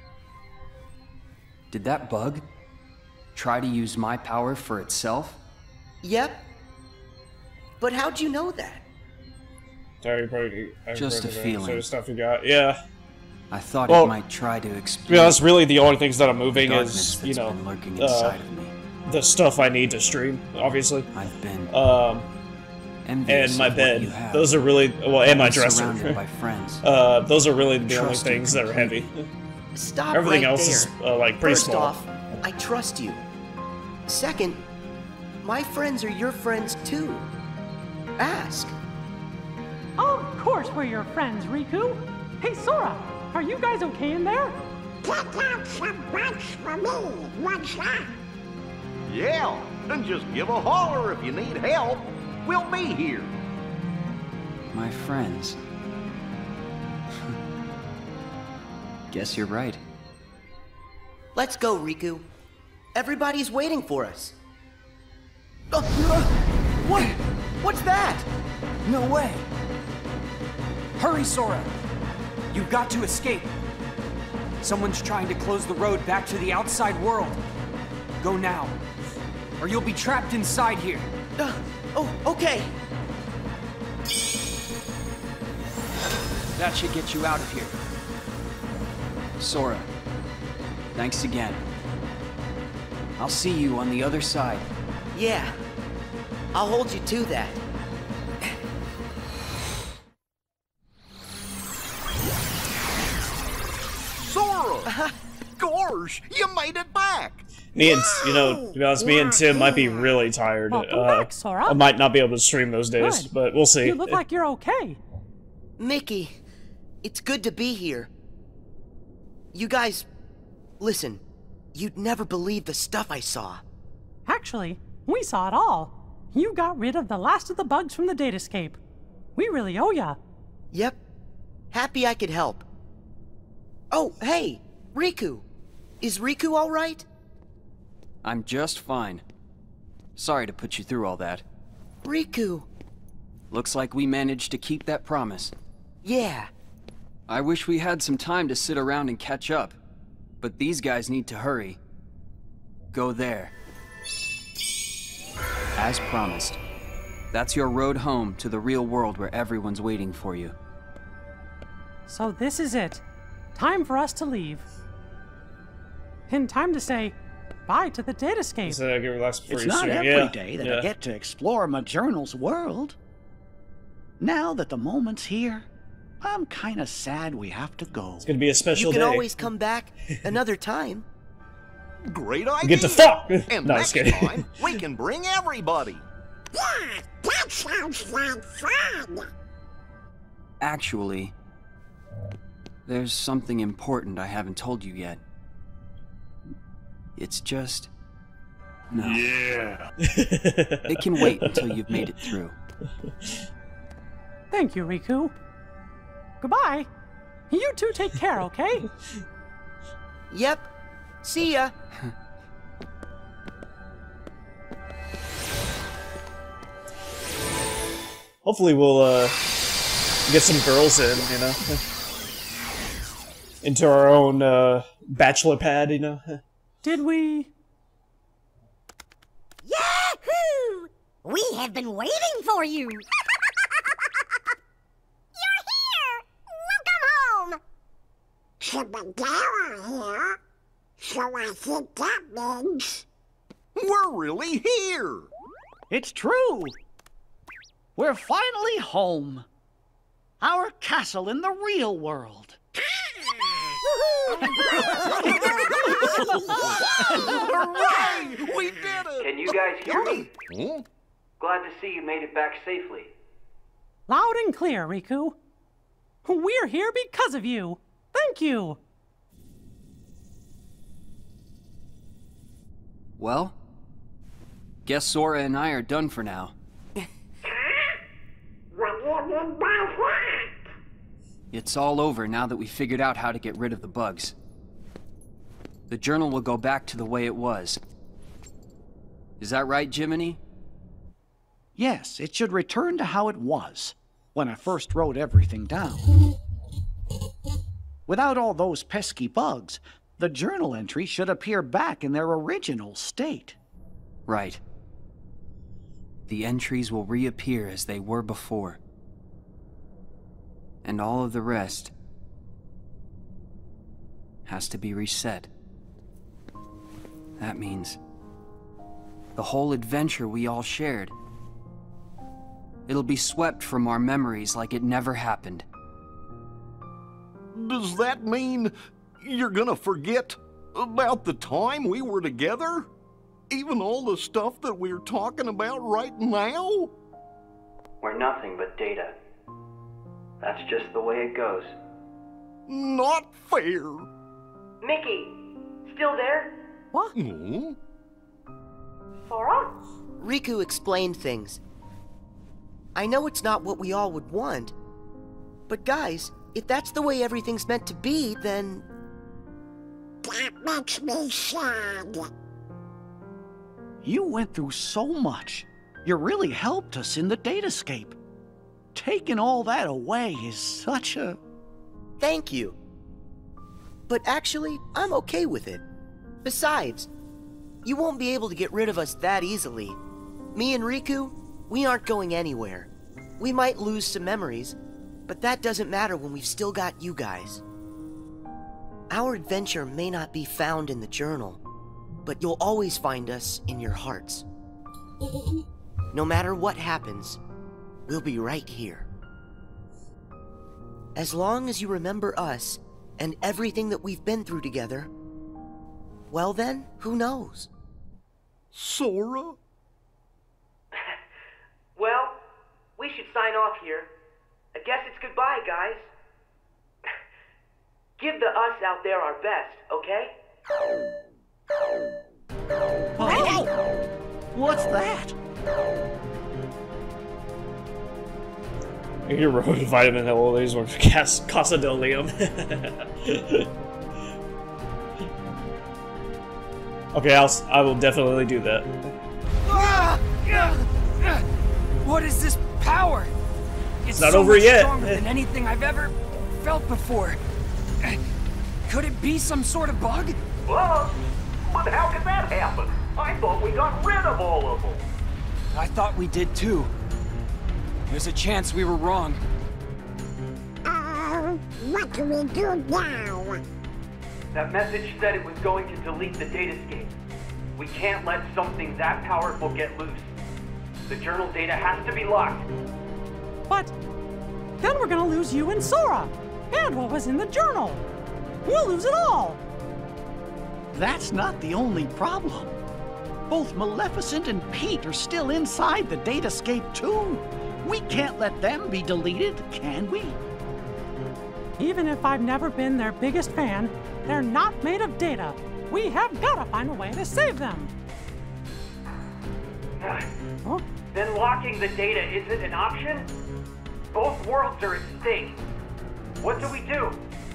Did that bug try to use my power for itself? Yep. But how'd you know that? Sorry, probably. Just a feeling. Sort of stuff you got, yeah. I thought Well, it might try to explain. Yeah, that's really the only things that I'm moving darkness is, that's you know, been lurking inside of me. the stuff I need to stream, obviously. I've been and my of what bed. you have. Those are really, well, and my I'm dresser. surrounded by friends. Those are really the only Trust him things that are heavy. Stop Everything right else there. is like pretty First small. off, I trust you. Second, my friends are your friends too. Ask. Of course we're your friends, Riku. Hey, Sora, are you guys okay in there? Pick out some bugs for me, what's that? Yeah, and just give a holler if you need help. We'll be here. My friends. Guess you're right. Let's go, Riku. Everybody's waiting for us. What? What's that? No way! Hurry, Sora! You've got to escape. Someone's trying to close the road back to the outside world. Go now, or you'll be trapped inside here. Oh, okay. That should get you out of here. Sora, thanks again. I'll see you on the other side. Yeah. I'll hold you to that. Sora! Gosh, you made it back! Me and, you know, to be honest, me and Tim might be really tired. Welcome back, Sora. I might not be able to stream those days, Good. but we'll see. You look like you're okay. Mickey, it's good to be here. You guys, listen, you'd never believe the stuff I saw. Actually, we saw it all. You got rid of the last of the bugs from the datascape. We really owe ya. Yep. Happy I could help. Oh, hey, Riku. Is Riku all right? I'm just fine. Sorry to put you through all that. Riku. Looks like we managed to keep that promise. Yeah. I wish we had some time to sit around and catch up, but these guys need to hurry. Go there. As promised. That's your road home to the real world where everyone's waiting for you. So this is it. Time for us to leave. And time to say bye to the datascape. It's not every day that I get to explore my journal's world. Now that the moment's here, I'm kind of sad we have to go. It's gonna be a special day. You can always come back another time. Great idea. Get to fuck! And No, next just kidding. time, we can bring everybody. Yeah, that sounds like fun. Actually, there's something important I haven't told you yet. It's just... no. Yeah. It can wait until you've made it through. Thank you, Riku. Goodbye. You two take care, okay? Yep. See ya. Hopefully we'll get some girls in, you know, into our own bachelor pad, you know. Did we? Yahoo! We have been waiting for you. You're here. Welcome home. Chibagala here. So I think that means we're really here. It's true. We're finally home. Our castle in the real world. Hooray! We did it! Can you guys hear me? Hmm? Glad to see you made it back safely. Loud and clear, Riku. We're here because of you. Thank you. Well, guess Sora and I are done for now. What do you mean by that? It's all over now that we figured out how to get rid of the bugs. The journal will go back to the way it was. Is that right, Jiminy? Yes, it should return to how it was, when I first wrote everything down. Without all those pesky bugs, the journal entry should appear back in their original state. Right. The entries will reappear as they were before. And all of the rest has to be reset. That means the whole adventure we all shared. It'll be swept from our memories like it never happened. Does that mean you're gonna forget about the time we were together? Even all the stuff that we're talking about right now? We're nothing but data. That's just the way it goes. Not fair. Mickey, still there? What? Hmm? Sora? Riku explained things. I know it's not what we all would want, but guys, if that's the way everything's meant to be, then... That makes me sad. You went through so much. You really helped us in the datascape. Taking all that away is such a... Thank you. But actually, I'm okay with it. Besides, you won't be able to get rid of us that easily. Me and Riku, we aren't going anywhere. We might lose some memories, but that doesn't matter when we've still got you guys. Our adventure may not be found in the journal, but you'll always find us in your hearts. No matter what happens, we'll be right here. As long as you remember us and everything that we've been through together, well then, who knows? Sora? Well, we should sign off here. I guess it's goodbye, guys. Give the us out there our best, okay? Hey! What's that? Hero vitamin Holidays or Casa del Leon. Okay, I will definitely do that. What is this power? It's not over yet. Stronger than anything I've ever felt before. Could it be some sort of bug? Well, but how could that happen? I thought we got rid of all of them. I thought we did too. There's a chance we were wrong. What do we do now? That message said it was going to delete the datascape. We can't let something that powerful get loose. The journal data has to be locked. But then we're gonna lose you and Sora, and what was in the journal. We'll lose it all. That's not the only problem. Both Maleficent and Pete are still inside the datascape too. We can't let them be deleted, can we? Even if I've never been their biggest fan, they're not made of data. We have gotta find a way to save them. Huh? Then locking the data isn't an option? Both worlds are at stake. What do we do?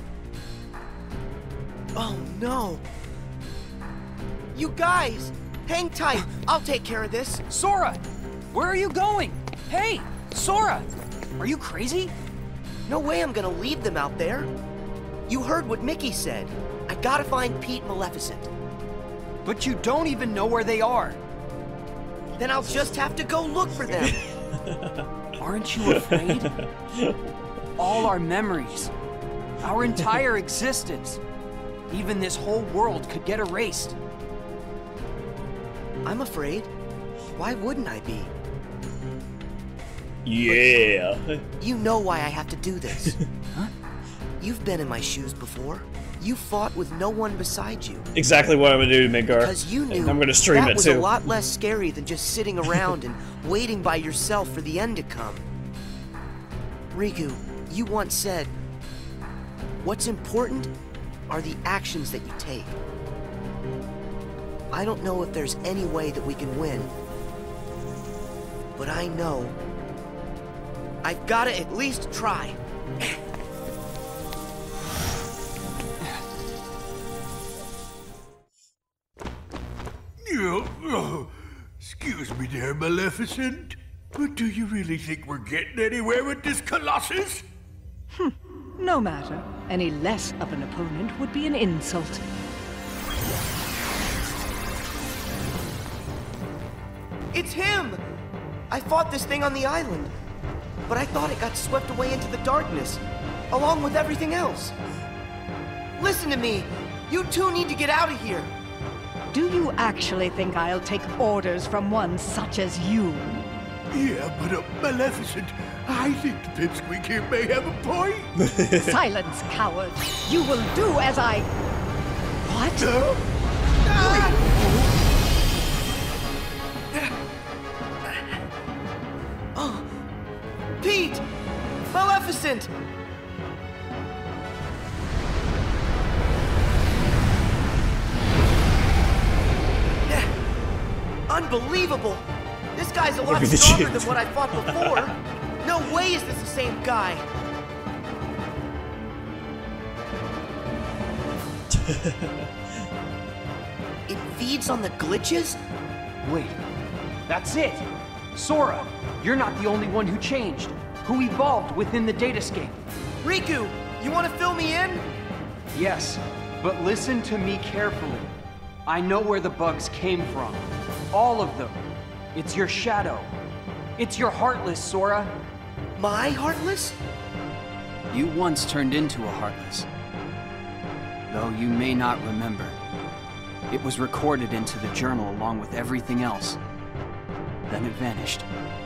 Oh no. You guys, hang tight. I'll take care of this. Sora, where are you going? Hey, Sora, are you crazy? No way I'm gonna leave them out there. You heard what Mickey said. I gotta find Pete and Maleficent. But you don't even know where they are. Then I'll just have to go look for them. Aren't you afraid? All our memories, our entire existence, even this whole world could get erased. I'm afraid. Why wouldn't I be? Yeah. You know why I have to do this. Huh? You've been in my shoes before. You fought with no one beside you. Exactly what I'm gonna do, Midgar. Because you knew I'm gonna stream that it was too. a lot less scary than just sitting around and waiting by yourself for the end to come. Riku, you once said, what's important are the actions that you take. I don't know if there's any way that we can win, but I know I've got to at least try. Excuse me there, Maleficent, but do you really think we're getting anywhere with this Colossus? No matter. Any less of an opponent would be an insult. It's him! I fought this thing on the island, but I thought it got swept away into the darkness, along with everything else. Listen to me! You two need to get out of here! Do you actually think I'll take orders from one such as you? Yeah, but Maleficent, I think the pipsqueak here may have a point. Silence, coward! You will do as I... What? Oh, Pete! Maleficent! Unbelievable! This guy's a lot stronger than what I fought before. No way is this the same guy. It feeds on the glitches? Wait, that's it! Sora, you're not the only one who changed, who evolved within the datascape. Riku, you want to fill me in? Yes, but listen to me carefully. I know where the bugs came from. All of them. It's your shadow. It's your Heartless, Sora. My Heartless? You once turned into a Heartless. Though you may not remember. It was recorded into the journal along with everything else. Then it vanished.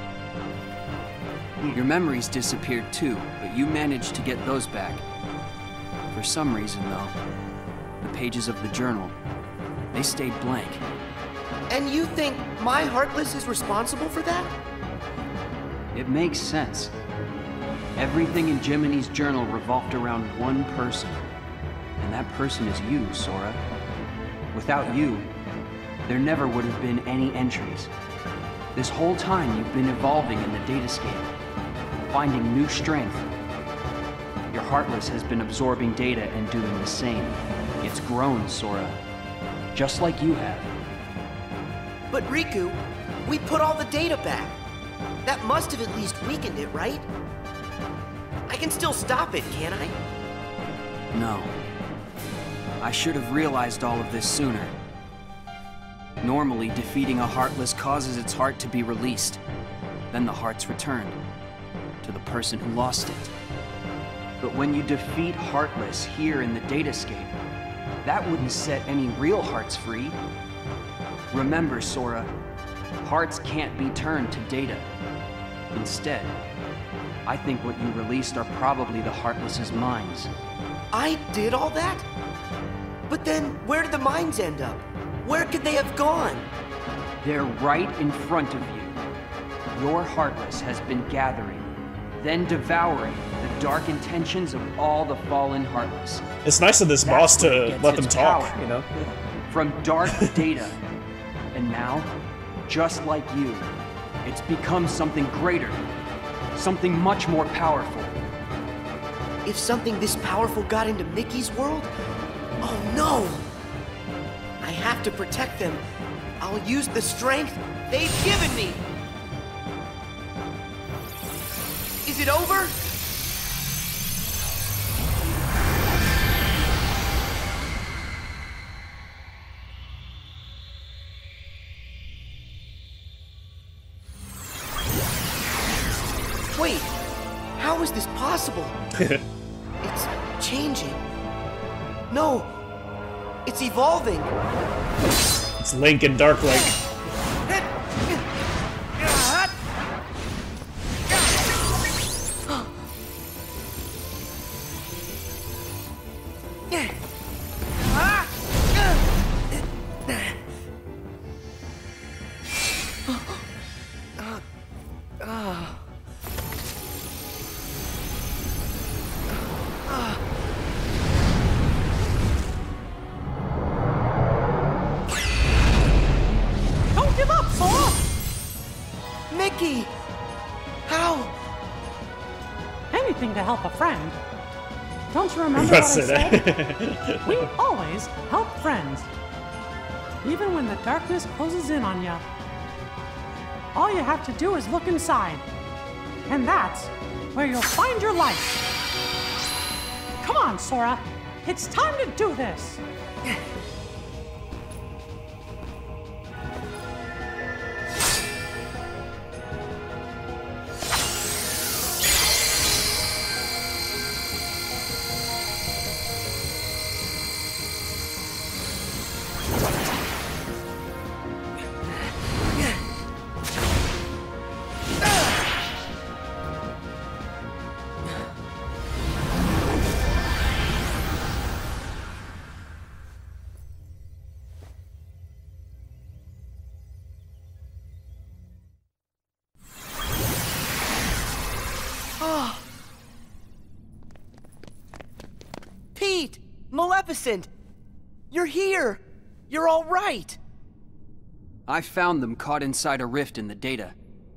Your memories disappeared too, but you managed to get those back. For some reason, though, the pages of the journal, they stayed blank. And you think my Heartless is responsible for that? It makes sense. Everything in Jiminy's journal revolved around one person. And that person is you, Sora. Without you, there never would have been any entries. This whole time you've been evolving in the datascape, finding new strength. Your Heartless has been absorbing data and doing the same. It's grown, Sora. Just like you have. But Riku, we put all the data back. That must have at least weakened it, right? I can still stop it, can't I? No. I should have realized all of this sooner. Normally, defeating a Heartless causes its heart to be released. Then the heart's returned to the person who lost it. But when you defeat Heartless here in the datascape, that wouldn't set any real hearts free. Remember, Sora, hearts can't be turned to data. Instead, I think what you released are probably the Heartless's minds. I did all that? But then, where did the minds end up? Where could they have gone? They're right in front of you. Your Heartless has been gathering, then devouring the dark intentions of all the fallen Heartless. It's nice of this boss to let them talk, power. you know? From dark data. And now, just like you, it's become something greater. Something much more powerful. If something this powerful got into Mickey's world? Oh no! I have to protect them. I'll use the strength they've given me. Is it over? Wait, how is this possible? It's changing. No, it's evolving. It's Link and Dark Link. Mickey! How? Anything to help a friend. Don't you remember what I said? We always help friends. Even when the darkness closes in on you. All you have to do is look inside. And that's where you'll find your light. Come on, Sora. It's time to do this. Pete! Maleficent! You're here! You're all right! I found them caught inside a rift in the data.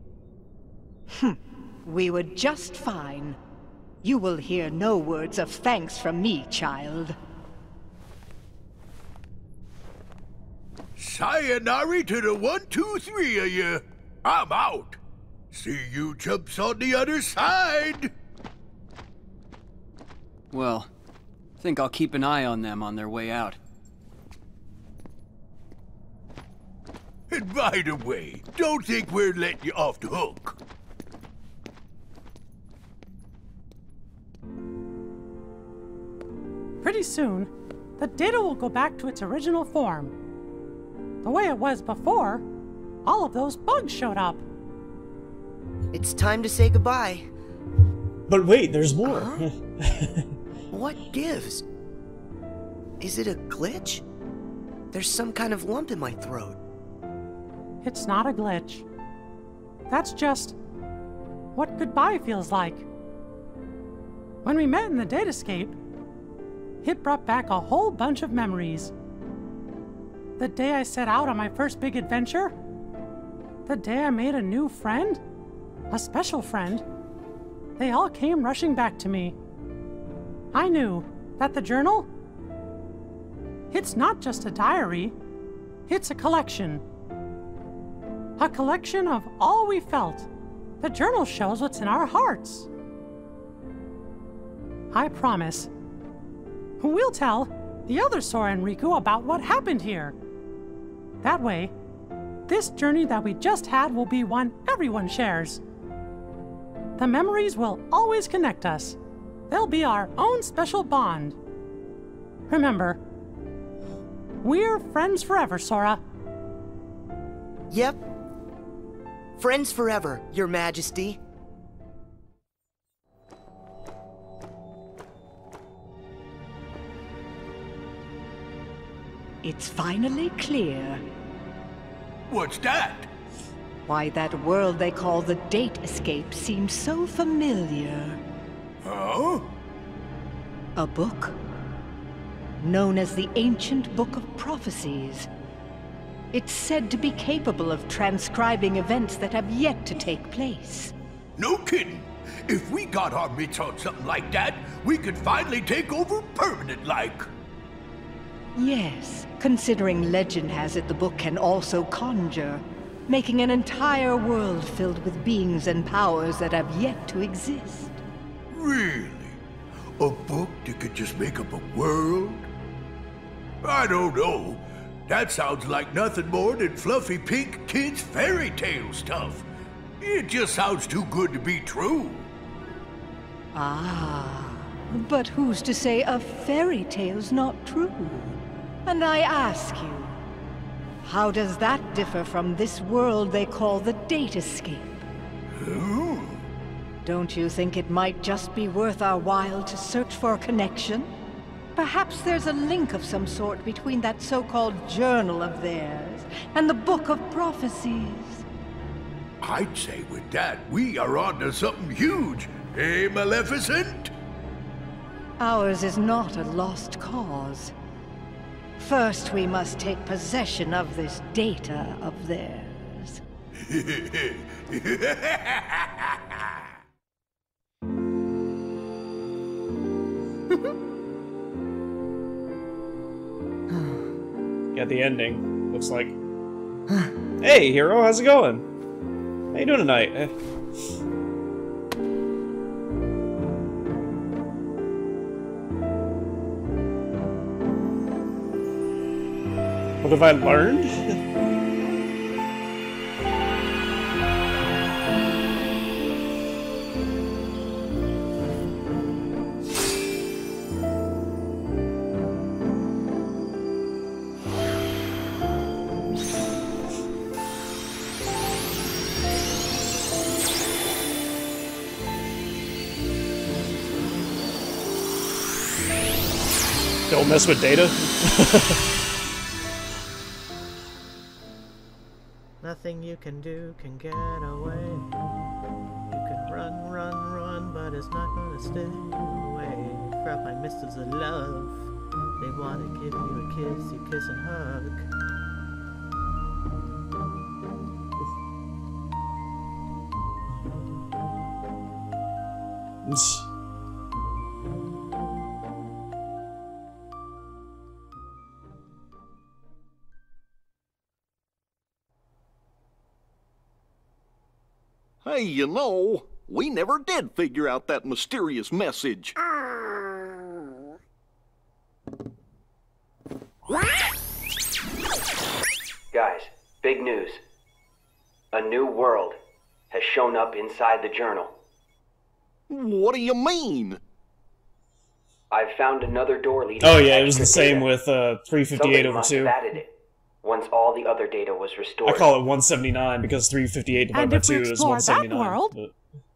We were just fine. You will hear no words of thanks from me, child. Sayonara to the 1, 2, 3 of you. I'm out. See you chumps on the other side. Well, think I'll keep an eye on them on their way out. And by the way, don't think we're letting you off the hook. Pretty soon, the data will go back to its original form. The way it was before, all of those bugs showed up. It's time to say goodbye. But wait, there's more. What gives? Is it a glitch? There's some kind of lump in my throat. It's not a glitch. That's just what goodbye feels like. When we met in the datascape, it brought back a whole bunch of memories. The day I set out on my first big adventure, the day I made a new friend, a special friend, they all came rushing back to me. I knew that the journal, it's not just a diary, it's a collection. A collection of all we felt. The journal shows what's in our hearts. I promise, we'll tell the other Sora and Riku about what happened here. That way, this journey that we just had will be one everyone shares. The memories will always connect us. They'll be our own special bond. Remember, we're friends forever, Sora. Yep. Friends forever, Your Majesty. It's finally clear. What's that? Why that world they call the Date Escape seems so familiar. Huh? A book known as the Ancient Book of Prophecies. It's said to be capable of transcribing events that have yet to take place. No kidding. If we got our mitts on something like that, we could finally take over permanent-like. Yes, considering legend has it the book can also conjure, making an entire world filled with beings and powers that have yet to exist. Really? A book that could just make up a world? I don't know. That sounds like nothing more than fluffy pink kids' fairy tale stuff. It just sounds too good to be true. Ah, but who's to say a fairy tale's not true? And I ask you, how does that differ from this world they call the Date Escape? Oh. Don't you think it might just be worth our while to search for a connection? Perhaps there's a link of some sort between that so-called journal of theirs and the Book of Prophecies. I'd say with that, we are onto something huge. Eh, Maleficent? Ours is not a lost cause. First, we must take possession of this data of theirs. Yeah, the ending looks like. Hey, hero, how's it going? How you doing tonight? What have I learned? Don't mess with Data. Nothing you can do can get away. You can run, run, run, but it's not gonna stay away. Crap, my misters of love. They wanna give you a kiss, you kiss and hug. Hey, you know, we never did figure out that mysterious message. Guys, big news. A new world has shown up inside the journal. What do you mean? I've found another door leading Oh to yeah, it was the extra same data. with 358 Somebody over must 2. have added it once all the other data was restored. I call it 179 because 358 divided And by if we 2 is explore that 179. world- but-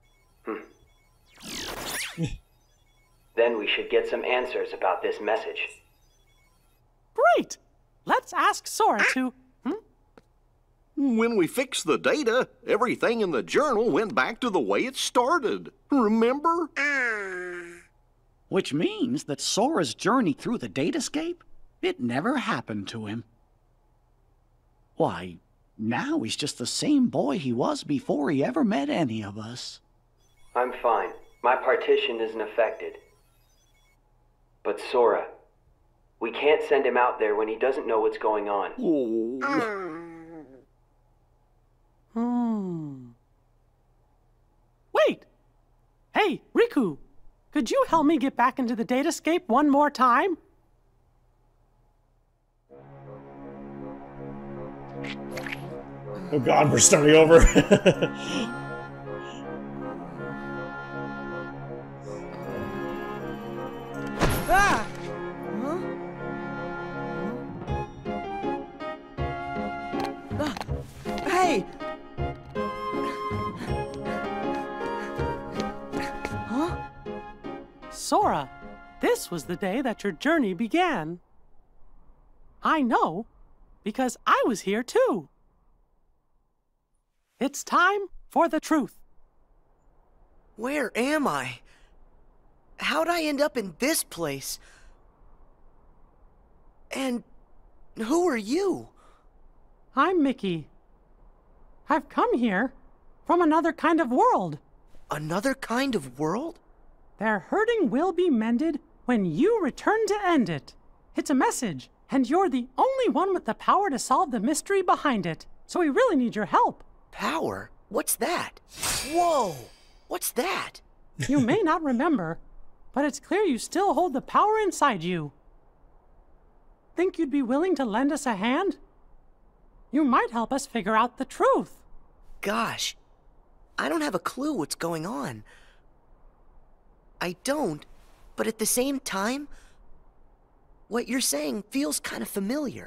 Then we should get some answers about this message. Great! Let's ask Sora to... When we fixed the data, everything in the journal went back to the way it started. Remember? Which means that Sora's journey through the datascape, it never happened to him. Why, now he's just the same boy he was before he ever met any of us. I'm fine. My partition isn't affected. But Sora, we can't send him out there when he doesn't know what's going on. Wait! Hey, Riku! Could you help me get back into the datascape one more time? Oh god, we're starting over. Ah! Huh? Hey! Huh? Sora, this was the day that your journey began. I know, because I was here too. It's time for the truth. Where am I? How'd I end up in this place? And who are you? I'm Mickey. I've come here from another kind of world. Another kind of world? Their hurting will be mended when you return to end it. It's a message, and you're the only one with the power to solve the mystery behind it. So we really need your help. Power? What's that? Whoa! What's that? You may not remember, but it's clear you still hold the power inside you. Think you'd be willing to lend us a hand? You might help us figure out the truth. Gosh, I don't have a clue what's going on. I don't, but at the same time, what you're saying feels kind of familiar.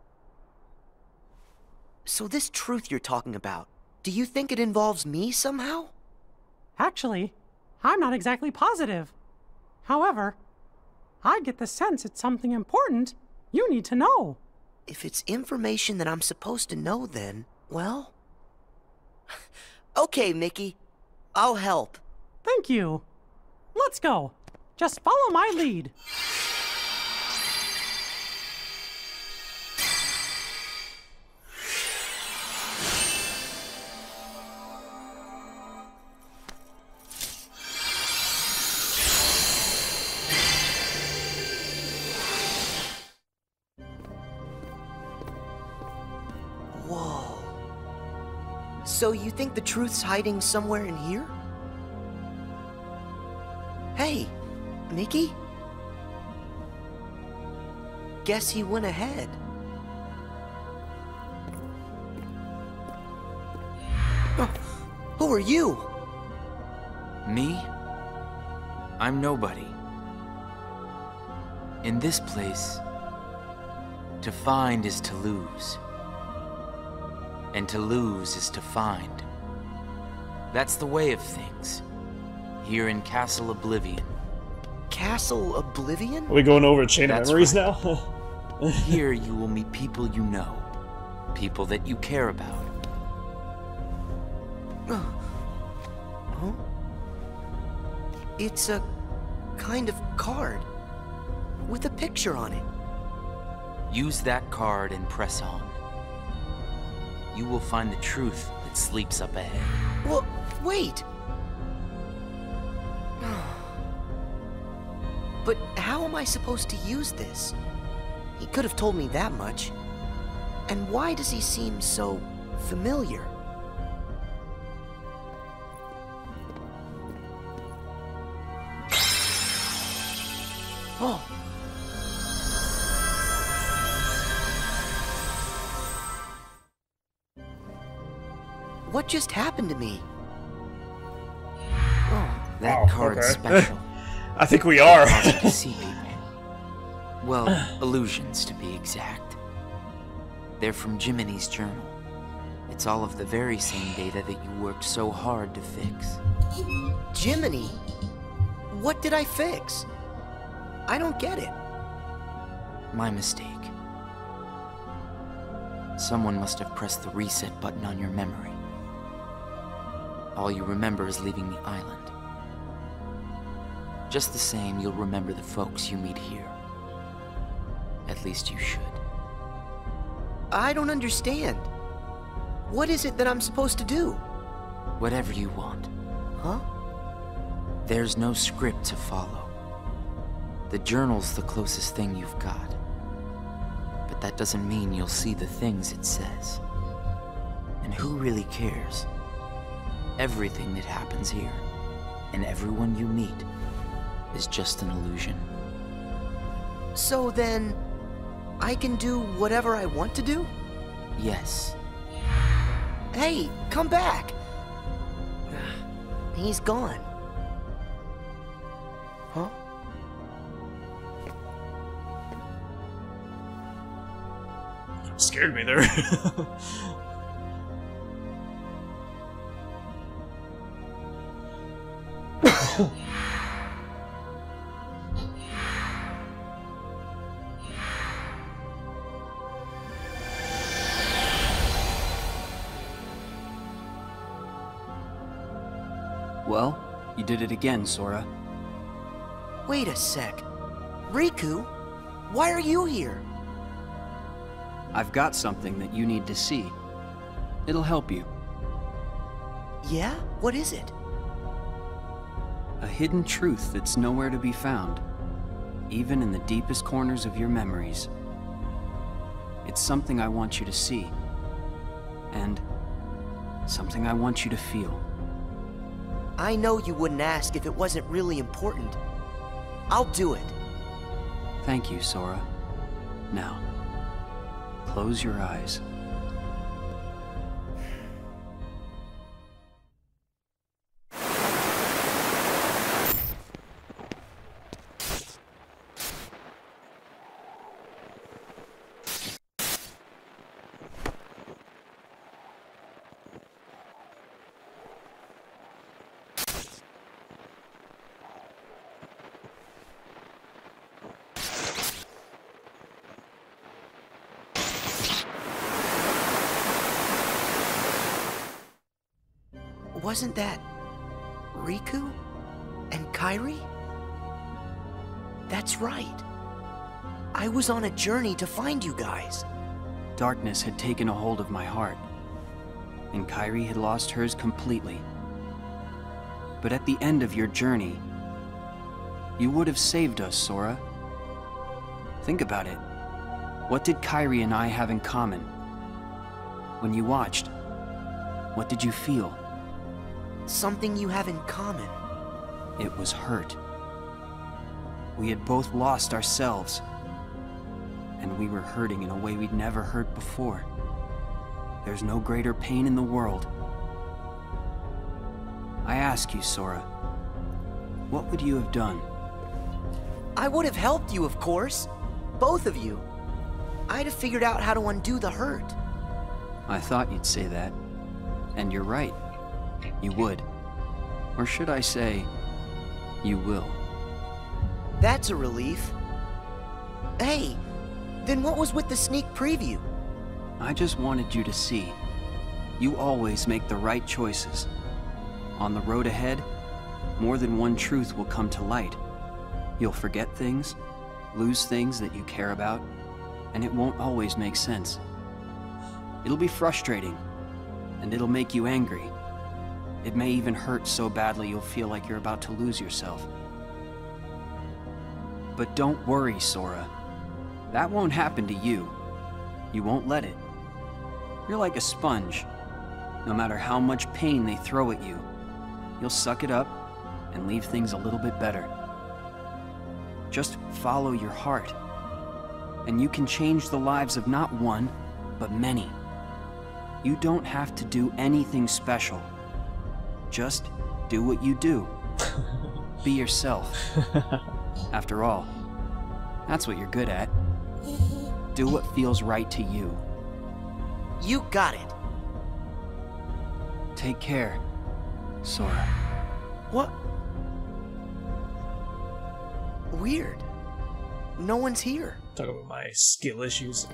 So this truth you're talking about, do you think it involves me somehow? Actually, I'm not exactly positive. However, I get the sense it's something important you need to know. If it's information that I'm supposed to know, then, well... Okay, Mickey. I'll help. Thank you. Let's go. Just follow my lead. Whoa. So you think the truth's hiding somewhere in here? Hey, Mickey? Guess he went ahead. Who are you? Me? I'm nobody. In this place, to find is to lose. And to lose is to find. That's the way of things. Here in Castle Oblivion. Castle Oblivion? Are we going over a chain of That's memories right. now? Here you will meet people you know. People that you care about. Huh? It's a kind of card with a picture on it. Use that card and press on. You will find the truth that sleeps up ahead. Well, wait! But how am I supposed to use this? He could have told me that much. And why does he seem so familiar? Oh. What just happened to me? Oh, that Wow, card's okay. special. I think we are. Allows you to see people. Well, illusions to be exact. They're from Jiminy's journal. It's all of the very same data that you worked so hard to fix. Jiminy? What did I fix? I don't get it. My mistake. Someone must have pressed the reset button on your memory. All you remember is leaving the island. Just the same, you'll remember the folks you meet here. At least you should. I don't understand. What is it that I'm supposed to do? Whatever you want. Huh? There's no script to follow. The journal's the closest thing you've got. But that doesn't mean you'll see the things it says. And who really cares? Everything that happens here, and everyone you meet, is just an illusion. So then, I can do whatever I want to do? Yes. Hey, come back! He's gone. Huh? Scared me there. Well, you did it again, Sora. Wait a sec. Riku, why are you here? I've got something that you need to see. It'll help you. Yeah? What is it? A hidden truth that's nowhere to be found, even in the deepest corners of your memories. It's something I want you to see, and something I want you to feel. I know you wouldn't ask if it wasn't really important. I'll do it. Thank you, Sora. Now, close your eyes. Wasn't that Riku and Kairi? That's right. I was on a journey to find you guys. Darkness had taken a hold of my heart, and Kairi had lost hers completely. But at the end of your journey, you would have saved us, Sora. Think about it. What did Kairi and I have in common? When you watched, what did you feel? Something you have in common. It was hurt. We had both lost ourselves, and we were hurting in a way we'd never hurt before. There's no greater pain in the world. I ask you, Sora, what would you have done? I would have helped you, of course. Both of you. I'd have figured out how to undo the hurt. I thought you'd say that, and you're right. You would. Or should I say, you will. That's a relief. Hey, then what was with the sneak preview? I just wanted you to see. You always make the right choices. On the road ahead, more than one truth will come to light. You'll forget things, lose things that you care about, and it won't always make sense. It'll be frustrating, and it'll make you angry. It may even hurt so badly you'll feel like you're about to lose yourself. But don't worry, Sora. That won't happen to you. You won't let it. You're like a sponge. No matter how much pain they throw at you, you'll suck it up and leave things a little bit better. Just follow your heart, and you can change the lives of not one, but many. You don't have to do anything special. Just do what you do. Be yourself. After all, that's what you're good at. Do what feels right to you. You got it. Take care, Sora. What? Weird. No one's here. Talk about my skill issues.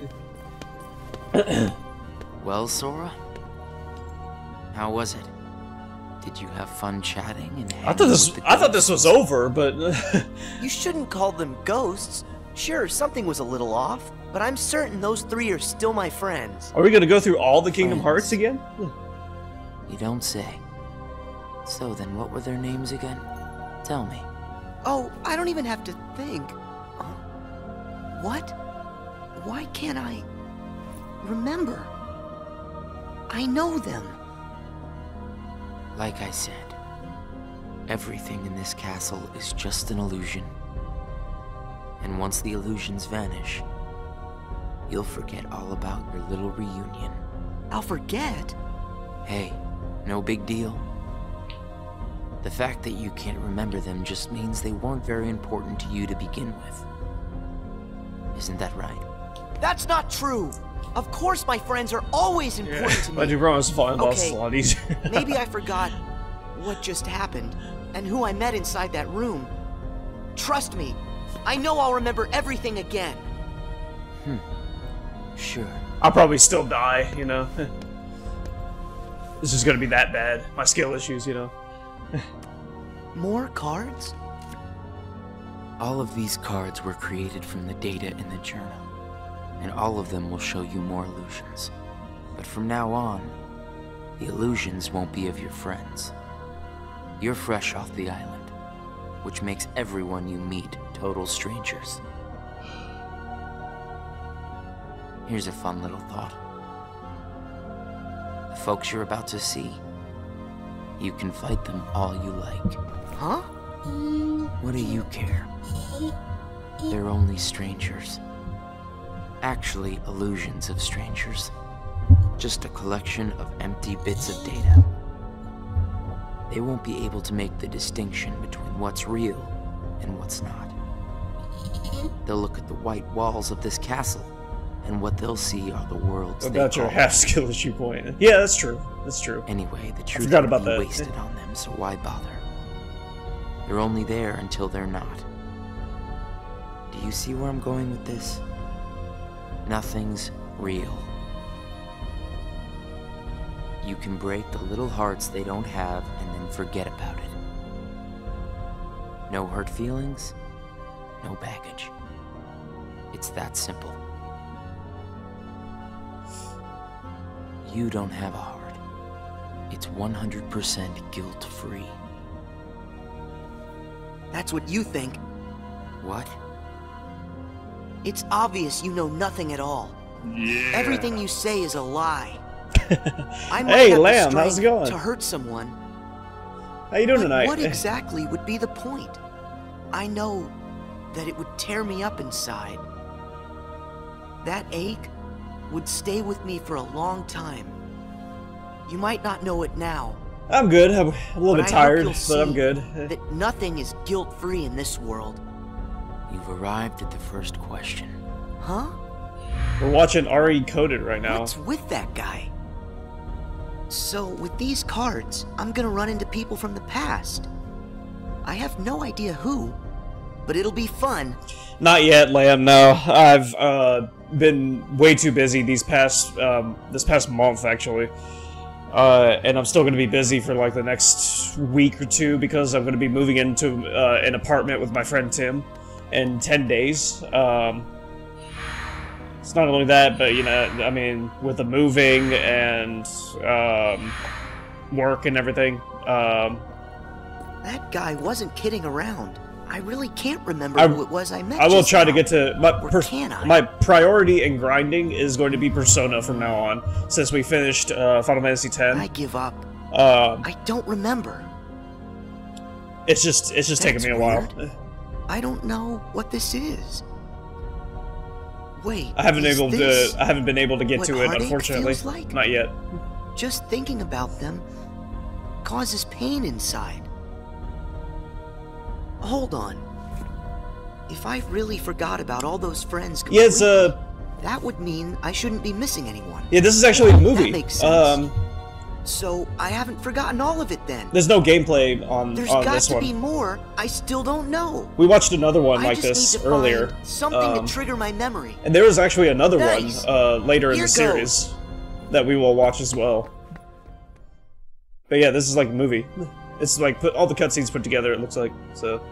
Well, Sora? How was it? Did you have fun chatting and I thought this was over, but You shouldn't call them ghosts. Sure, something was a little off, but I'm certain those three are still my friends. Are we gonna go through all the Kingdom Hearts again? You don't say. So then what were their names again? Tell me. Oh, I don't even have to think. What? Why can't I remember? I know them. Like I said, everything in this castle is just an illusion. And once the illusions vanish, you'll forget all about your little reunion. I'll forget? Hey, no big deal. The fact that you can't remember them just means they weren't very important to you to begin with. Isn't that right? That's not true! Of course my friends are always important to me. I do promise to find boss is a Okay, lot easier. maybe I forgot what just happened and who I met inside that room. Trust me, I know I'll remember everything again. Sure. I'll probably still die, you know. This is gonna be that bad. My skill issues, you know. More cards? All of these cards were created from the data in the journal, and all of them will show you more illusions. But from now on, the illusions won't be of your friends. You're fresh off the island, which makes everyone you meet total strangers. Here's a fun little thought. The folks you're about to see, you can fight them all you like. Huh? What do you care? They're only strangers. Actually, illusions of strangers. Just a collection of empty bits of data. They won't be able to make the distinction between what's real and what's not. They'll look at the white walls of this castle, and what they'll see are the worlds they About your call half skill issue point. Yeah, that's true. That's true. Anyway, the truth forgot will about be that. wasted on them, so why bother? They're only there until they're not. Do you see where I'm going with this? Nothing's real. You can break the little hearts they don't have and then forget about it. No hurt feelings, no baggage. It's that simple. You don't have a heart. It's 100% guilt-free. That's what you think. What? It's obvious you know nothing at all. Yeah. Everything you say is a lie. I might Hey, have the Lamb, how's it strength going? to hurt someone. How you doing But tonight? what exactly would be the point? I know that it would tear me up inside. That ache would stay with me for a long time. You might not know it now. I'm good. I'm a little but bit I hope tired, you'll but I'm see good. That nothing is guilt-free in this world. You've arrived at the first question. Huh? We're watching RE Coded right now. What's with that guy? So, with these cards, I'm gonna run into people from the past. I have no idea who, but it'll be fun. Not yet, Lamb. No, I've been way too busy this past month actually, and I'm still going to be busy for like the next week or two because I'm going to be moving into an apartment with my friend Tim in 10 days. It's not only that, but you know, I mean, with the moving and work and everything. That guy wasn't kidding around. I really can't remember who it was I met. I will just try to now. get to my priority in grinding is going to be Persona from now on, since we finished Final Fantasy X. I give up. I don't remember. It's just taking me a while. I don't know what this is. Wait, I haven't is this been able to get what to it, heartache unfortunately. feels like? Not yet. Just thinking about them causes pain inside. Hold on. If I really forgot about all those friends Yeah, it's that would mean I shouldn't be missing anyone. yeah, this is actually a movie. That makes sense. So I haven't forgotten all of it then. There's no gameplay on There's on got this to one. be more. I still don't know. We watched another one I like just this need to earlier. find something to trigger my memory. And there was actually another Nice. one later in Here the series that we will watch as well. But yeah, this is like a movie. It's like put all the cutscenes put together. It looks like so.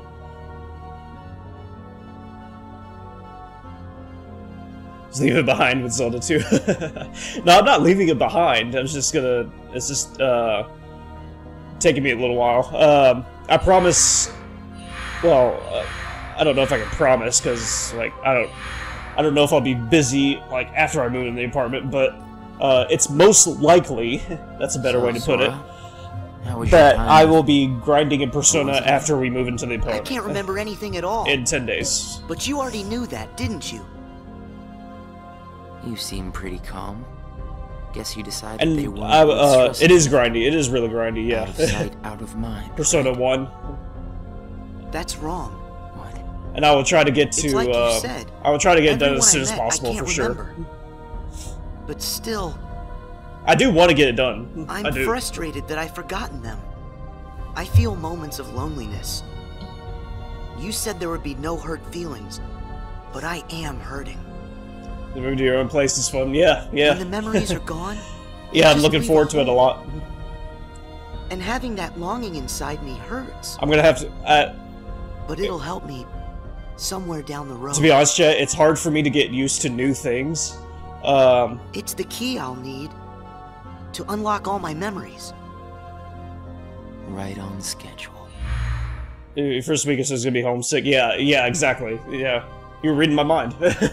Just leave it behind with Zelda 2. No, I'm not leaving it behind. I'm just gonna. It's just taking me a little while. I promise. Well, I don't know if I can promise because like I don't know if I'll be busy like after I move in the apartment, but it's most likely that's a better way to put it. That I will be grinding in Persona after we move into the apartment. I can't remember anything at all. In 10 days. But you already knew that, didn't you? You seem pretty calm. Guess you decided And they weren't it is grindy. It is really grindy, yeah. Out of sight, out of mind. Persona 1. That's wrong. And I will try to get to It's like you said. I will try to get it done Everyone as soon I as met, possible I can't for sure. remember. But still, I do want to get it done. I I'm do. frustrated that I've forgotten them. I feel moments of loneliness. You said there would be no hurt feelings, but I am hurting. The move to your own place is fun. Yeah, yeah. When the memories are gone, yeah, I'm just looking leave forward to it a lot. And having that longing inside me hurts. I'm gonna have to. But it'll help me somewhere down the road. To be honest, Chet, it's hard for me to get used to new things. It's the key I'll need to unlock all my memories. Right on schedule. Your first week it says gonna be homesick. Yeah, yeah, exactly. Yeah, you were reading my mind.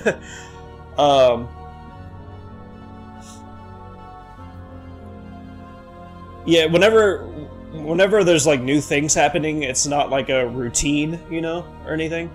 Yeah, whenever there's like new things happening, it's not like a routine, you know, or anything.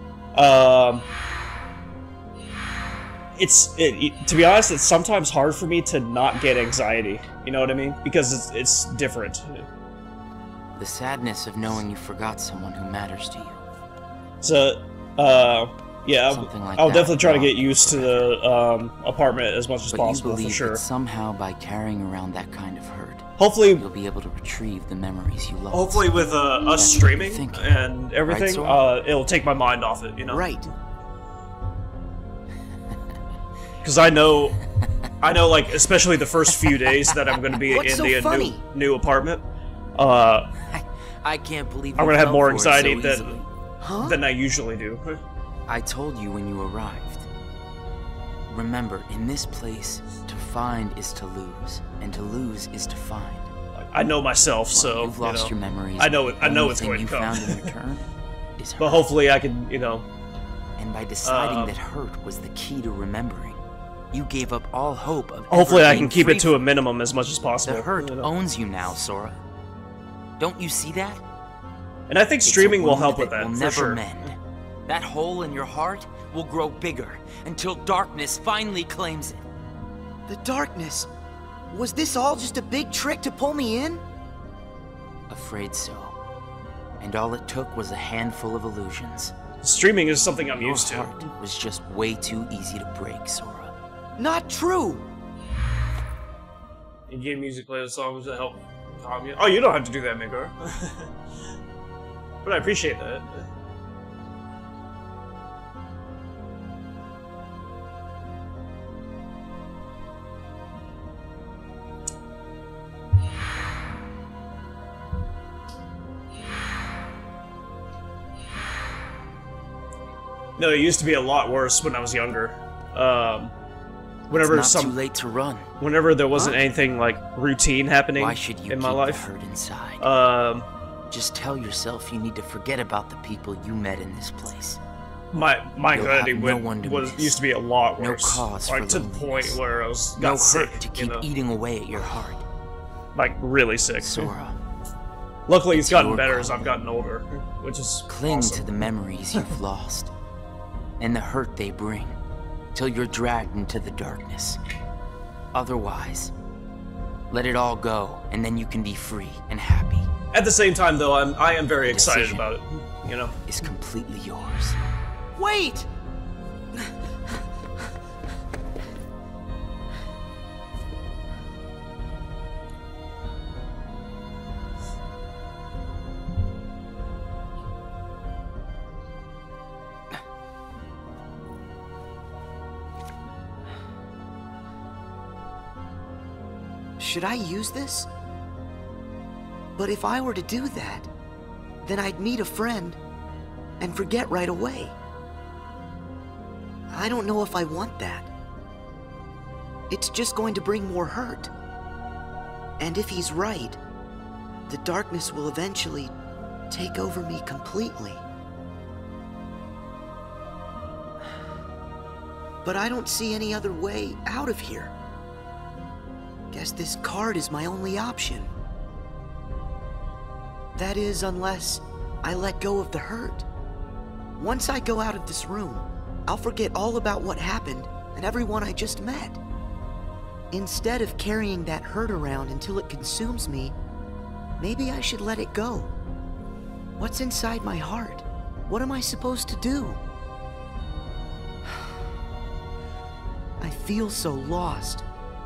To be honest, it's sometimes hard for me to not get anxiety. You know what I mean? Because it's different. The sadness of knowing you forgot someone who matters to you. So, yeah, I'll definitely try to get used to the apartment as much as possible, for sure. That somehow by carrying around that kind of hurt, hopefully you'll be able to retrieve the memories you lost. Hopefully, with us streaming and everything, Right, it'll take my mind off it. You know, right? Because I know, like especially the first few days that I'm going to be What's in so the funny? new apartment. I can't believe I'm you gonna have fell more for it anxiety so easily. than I usually do. I told you when you arrived. Remember, in this place, to find is to lose, and to lose is to find. I know myself, so you've lost you know, your memories. I know it. I know Only it's thing going to you come. found in return is But hurt. hopefully, I can, you know. And by deciding that hurt was the key to remembering, you gave up all hope of. Hopefully, ever I can being keep free it to a minimum as much as possible. The hurt you know. owns you now, Sora. Don't you see that? And I think It's a streaming will wound help with that, will for never sure. mend. That hole in your heart will grow bigger until darkness finally claims it. The darkness. Was this all just a big trick to pull me in? Afraid so. And all it took was a handful of illusions. Streaming is something I'm Your used to. heart was just way too easy to break, Sora. Not true. In-game music playlist songs that help calm you. Oh, you don't have to do that, Megor. But I appreciate that. No, it used to be a lot worse when I was younger. Whenever It's not too late to run. Whenever there wasn't anything like routine happening Why should you in my keep life, the hurt inside? Just tell yourself you need to forget about the people you met in this place. my You'll have anxiety no one to miss. used to be a lot No worse. cause like for to the point loneliness. where I was No got sick, hurt to you keep know? eating away at your heart. Like really sick. Sora. Luckily, it's gotten your better call. as I've gotten older, which is Cling awesome. to the memories you've lost and the hurt they bring till you're dragged into the darkness. Otherwise, let it all go and then you can be free and happy. At the same time, though, I am very The excited decision about it. You know, is completely yours. Wait! Should I use this? But if I were to do that, then I'd meet a friend and forget right away. I don't know if I want that. It's just going to bring more hurt. And if he's right, the darkness will eventually take over me completely. But I don't see any other way out of here. Guess this card is my only option. That is, unless I let go of the hurt. Once I go out of this room, I'll forget all about what happened and everyone I just met. Instead of carrying that hurt around until it consumes me, maybe I should let it go. What's inside my heart? What am I supposed to do? I feel so lost.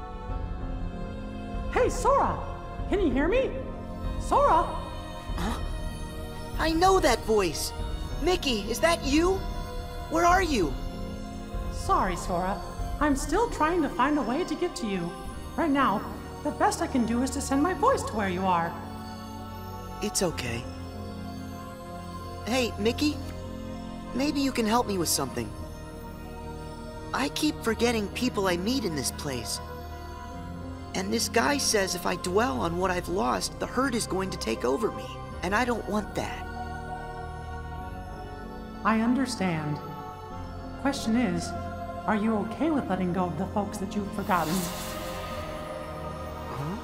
Hey, Sora! Can you hear me? Sora! Huh? I know that voice! Mickey, is that you? Where are you? Sorry, Sora. I'm still trying to find a way to get to you. Right now, the best I can do is to send my voice to where you are. It's okay. Hey, Mickey? Maybe you can help me with something. I keep forgetting people I meet in this place. And this guy says if I dwell on what I've lost, the hurt is going to take over me. And I don't want that. I understand. Question is, are you okay with letting go of the folks that you've forgotten? Huh?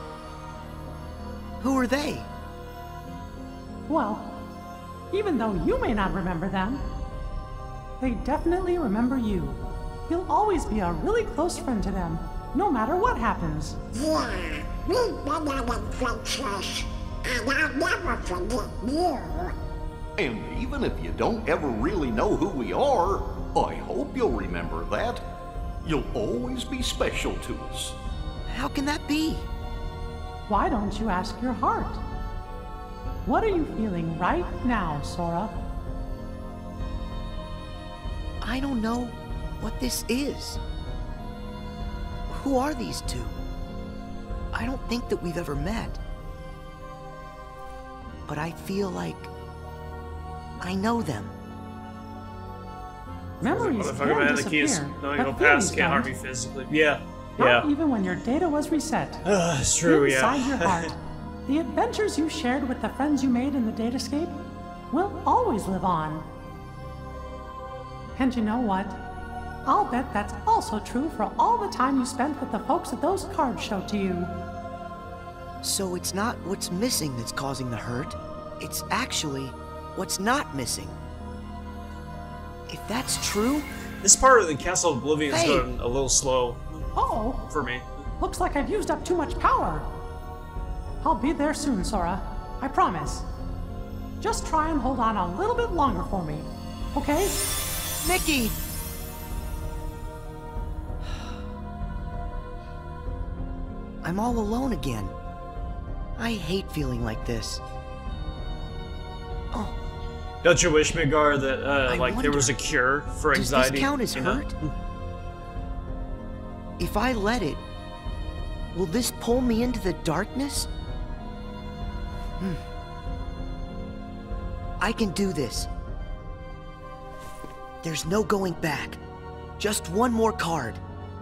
Who are they? Well, even though you may not remember them, they definitely remember you. You'll always be a really close friend to them, no matter what happens. Yeah, we've been having friendships, and I'll never forget you. And even if you don't ever really know who we are, I hope you'll remember that. You'll always be special to us. How can that be? Why don't you ask your heart? What are you feeling right now, Sora? I don't know what this is. Who are these two? I don't think that we've ever met. But I feel like I know them. Memories Motherfucker, man, the key is knowing your past can't harm you physically. Yeah. Not even when your data was reset. It's true, Inside yeah. your heart, the adventures you shared with the friends you made in the Datascape will always live on. And you know what? I'll bet that's also true for all the time you spent with the folks that those cards showed to you. So it's not what's missing that's causing the hurt. It's actually what's not missing. If that's true... This part of the Castle of Oblivion is going a little slow. Uh-oh. For me. Looks like I've used up too much power. I'll be there soon, Sora. I promise. Just try and hold on a little bit longer for me, okay? Mickey! I'm all alone again. I hate feeling like this. Oh. Don't you wish, Midgar, that like there was a cure for anxiety? Does this count as hurt? If I let it, will this pull me into the darkness? I can do this. There's no going back. Just one more card.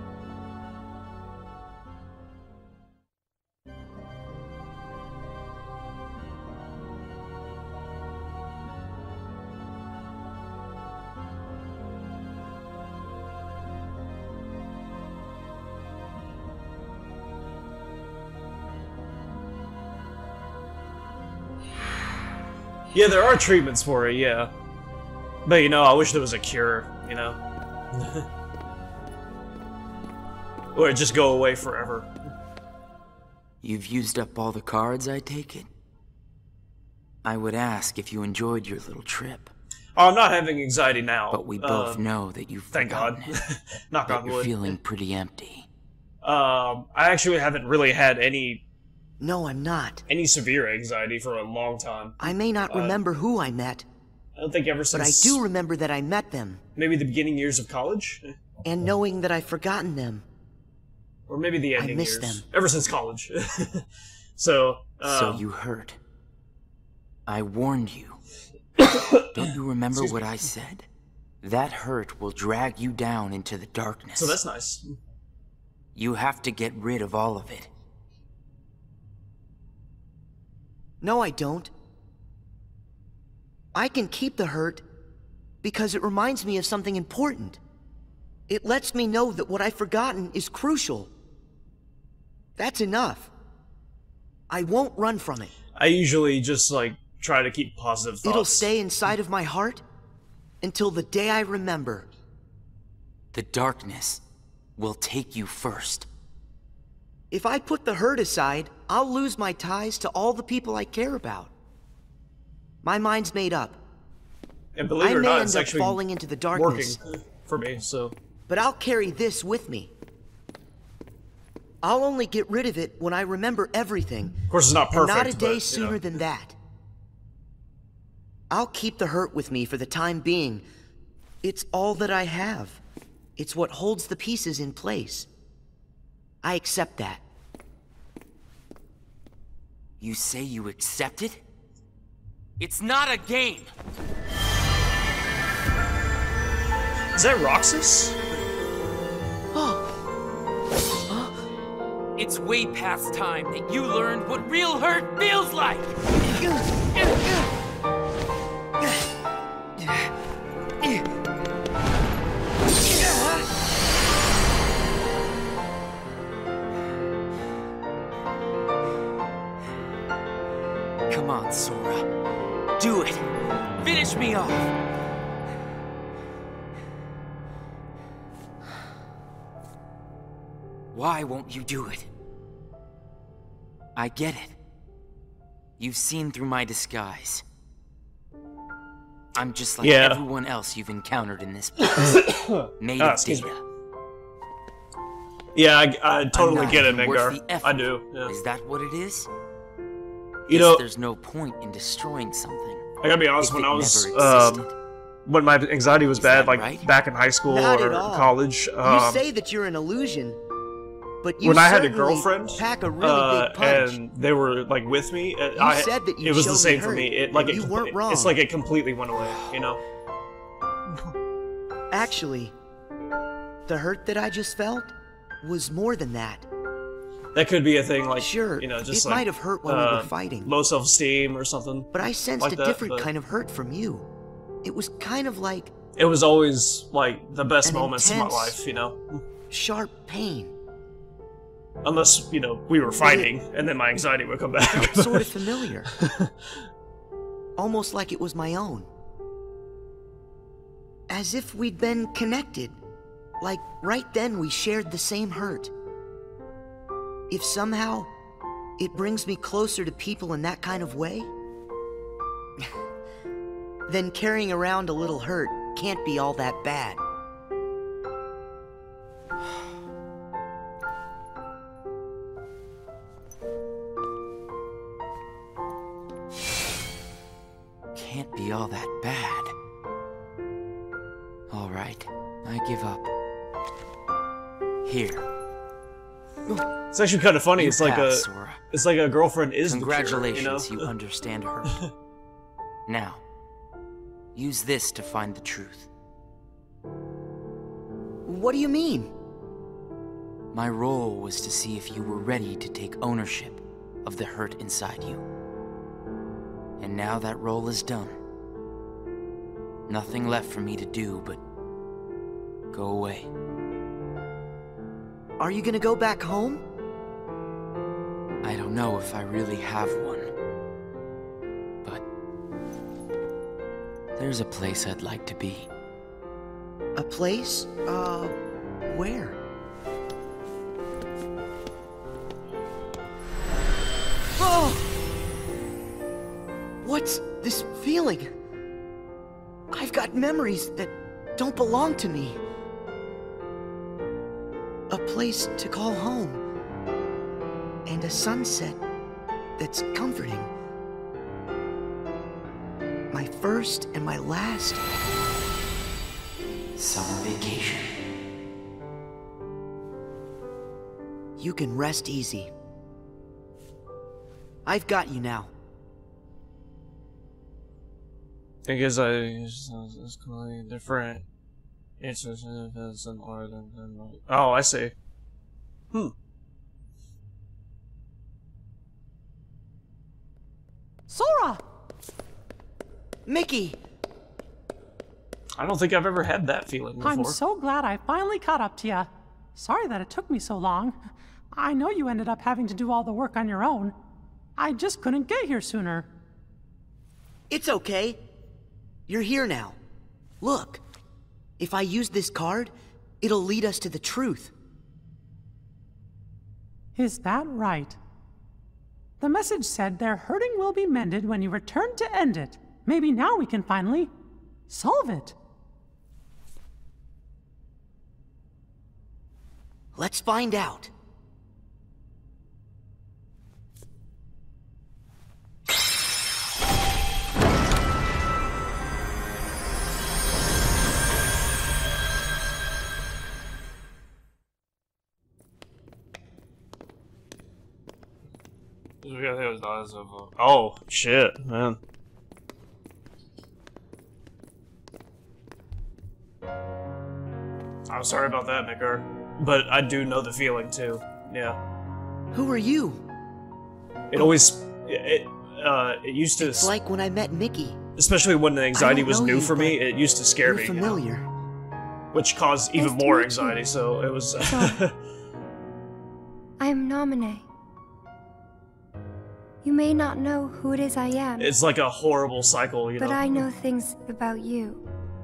Yeah, there are treatments for it, yeah. But, you know, I wish there was a cure, you know? Or just go away forever. You've used up all the cards, I take it? I would ask if you enjoyed your little trip. Oh, I'm not having anxiety now. But we both know that you've thank God. Knock on wood. You're feeling pretty empty. I actually haven't really had any... No, I'm not. Any severe anxiety for a long time. I may not remember who I met. I don't think ever since... But I do remember that I met them. Maybe the beginning years of college? And knowing that I've forgotten them. Or maybe the ending I miss years. them. Ever since college. So. So you heard. I warned you. Don't you remember what I said? That hurt will drag you down into the darkness. So that's nice. You have to get rid of all of it. No, I don't. I can keep the hurt because it reminds me of something important. It lets me know that what I've forgotten is crucial. That's enough. I won't run from it. I usually just, like, try to keep positive thoughts. It'll stay inside of my heart until the day I remember. The darkness will take you first. If I put the hurt aside, I'll lose my ties to all the people I care about. My mind's made up. And believe it or not, it's actually falling into the darkness. working for me, so... But I'll carry this with me. I'll only get rid of it when I remember everything. Of course, it's not perfect, and not a day but, sooner than that. I'll keep the hurt with me for the time being. It's all that I have. It's what holds the pieces in place. I accept that. You say you accept it? It's not a game! Is that Roxas? It's way past time that you learned what real hurt feels like! Come on, Sora. Do it! Finish me off! Why won't you do it? I get it. You've seen through my disguise. I'm just like everyone else you've encountered in this place. Made of data. Yeah, I totally get it, Mengar. I do. Yeah. Is that what it is? You know, there's no point in destroying something. I gotta be honest, when I was when my anxiety was bad, like back in high school or college. You say that you're an illusion, but you when I had a girlfriend, pack a really big punch. and they were like with me, and said that you it was the same me for me. hurt, It like you weren't wrong. It's like it completely went away, you know. Actually, the hurt that I just felt was more than that. That could be a thing, like, sure, you know, just it like, might have hurt when we were fighting. Low self-esteem or something. But I sensed like a different kind of hurt from you. It was kind of like... It was always, like, the best moments of my intense, life, you know? Sharp pain. Unless, you know, we were fighting, and then my anxiety would come back. Sort of familiar. Almost like it was my own. As if we'd been connected. Like, right then we shared the same hurt. If somehow it brings me closer to people in that kind of way, then carrying around a little hurt can't be all that bad. Can't be all that bad. All right, I give up. Here. It's actually kind of funny. You It's like pass, a, Sora. it's like a girlfriend is Congratulations, the cure, you understand her. Now, use this to find the truth. What do you mean? My role was to see if you were ready to take ownership of the hurt inside you. And now that role is done. Nothing left for me to do but go away. Are you gonna go back home? I don't know if I really have one. But there's a place I'd like to be. A place? Where? Oh! What's this feeling? I've got memories that don't belong to me. A place to call home. And a sunset that's comforting. My first and my last summer vacation. You can rest easy. I've got you now. Thing is, it's completely different. It's an art than. Oh, I see. Sora! Mickey! I don't think I've ever had that feeling before. I'm so glad I finally caught up to you. Sorry that it took me so long. I know you ended up having to do all the work on your own. I just couldn't get here sooner. It's okay. You're here now. Look. If I use this card, it'll lead us to the truth. Is that right? The message said their hurting will be mended when you return to end it. Maybe now we can finally solve it. Let's find out. Oh, shit, man. I'm sorry about that, Mikar. But I do know the feeling, too. Yeah. Who are you? It always... It used to... It's like when I met Mickey. Especially when the anxiety was new for me, it used to scare me. Familiar. You know? Which caused even more anxiety, so it was... I am Naminé. You may not know who it is I am. It's like a horrible cycle, you know? But I know things about you.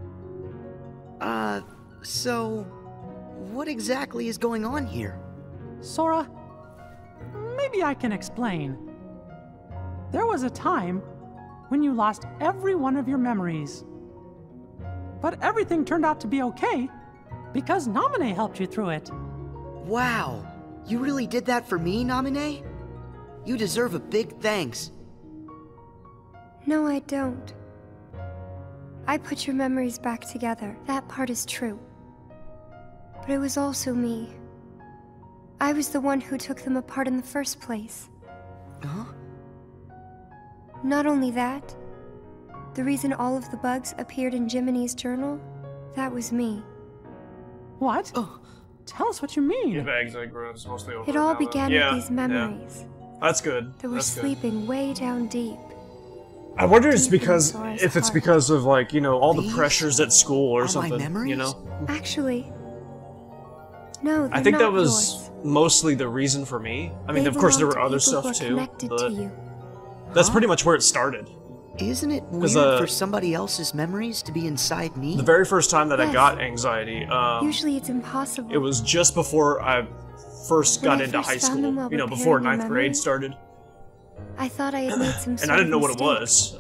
So... what exactly is going on here? Sora, maybe I can explain. There was a time when you lost every one of your memories. But everything turned out to be okay because Naminé helped you through it. Wow! You really did that for me, Naminé? You deserve a big thanks. No, I don't. I put your memories back together. That part is true. But it was also me. I was the one who took them apart in the first place. Huh? Not only that, the reason all of the bugs appeared in Jiminy's journal, that was me. What? Oh. Tell us what you mean. It all began with these memories. Yeah. That's good. That were sleeping way down deep. I wonder if it's because of, like, you know, all the pressures at school or something, you know? Actually, no, I think that was mostly the reason for me. I mean, of course there were other stuff too, but that's pretty much where it started. Isn't it weird for somebody else's memories to be inside me? The very first time that I got anxiety, usually it's impossible. It was just before I first got into high school, you know, before 9th grade started. I thought I had made some and I didn't know what it was.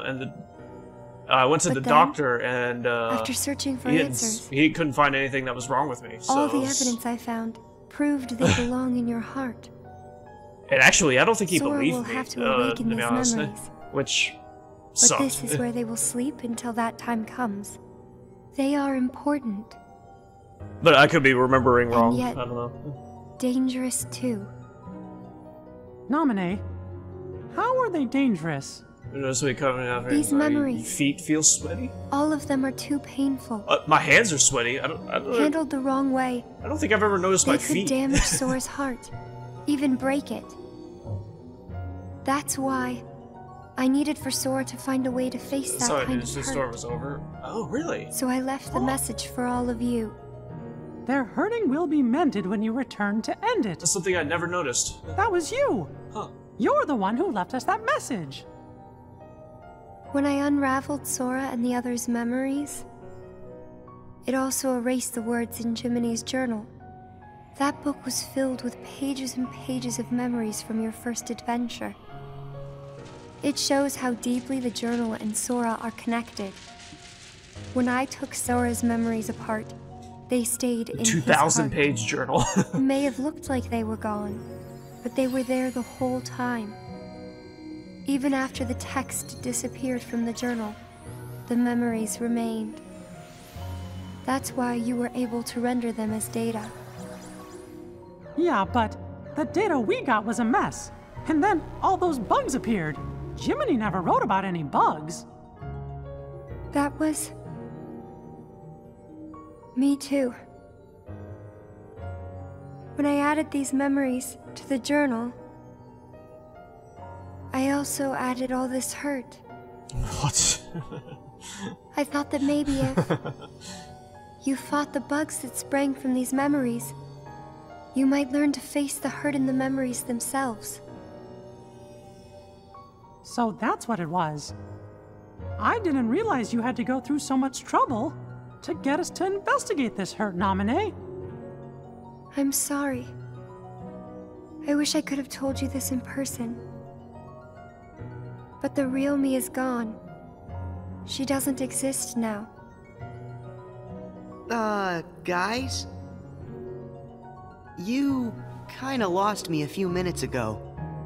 I went to the doctor, and after searching for answers, he couldn't find anything that was wrong with me. So all the evidence I found proved they belong in your heart. And actually, I don't think he Sora believed will me, have to awaken to be these honest, memories. which But sucked. this is where they will sleep until that time comes. They are important. But I could be remembering wrong. And yet, I don't know. Dangerous too. Naminé, how are they dangerous? These memories. Feet feel sweaty. All of them are too painful. My hands are sweaty. I don't Handled the wrong way. I don't think I've ever noticed my feet. They could damage Sora's heart, even break it. That's why I needed for Sora to find a way to face that kind of the hurt. storm was over. Oh, really? So I left the message for all of you. Their hurting will be mended when you return to end it. That's something I never noticed. That was you. Huh. You're the one who left us that message. When I unraveled Sora and the others' memories, it also erased the words in Jiminy's journal. That book was filled with pages and pages of memories from your first adventure. It shows how deeply the journal and Sora are connected. When I took Sora's memories apart, they stayed in his heart. 2,000-page journal. It may have looked like they were gone, but they were there the whole time. Even after the text disappeared from the journal, the memories remained. That's why you were able to render them as data. Yeah, but the data we got was a mess. And then all those bugs appeared. Jiminy never wrote about any bugs. That was... me too. When I added these memories to the journal, I also added all this hurt. What? I thought that maybe if you fought the bugs that sprang from these memories, you might learn to face the hurt in the memories themselves. So that's what it was. I didn't realize you had to go through so much trouble to get us to investigate this hurt, Naminé. I'm sorry. I wish I could have told you this in person. But the real me is gone. She doesn't exist now. Guys? You kinda lost me a few minutes ago.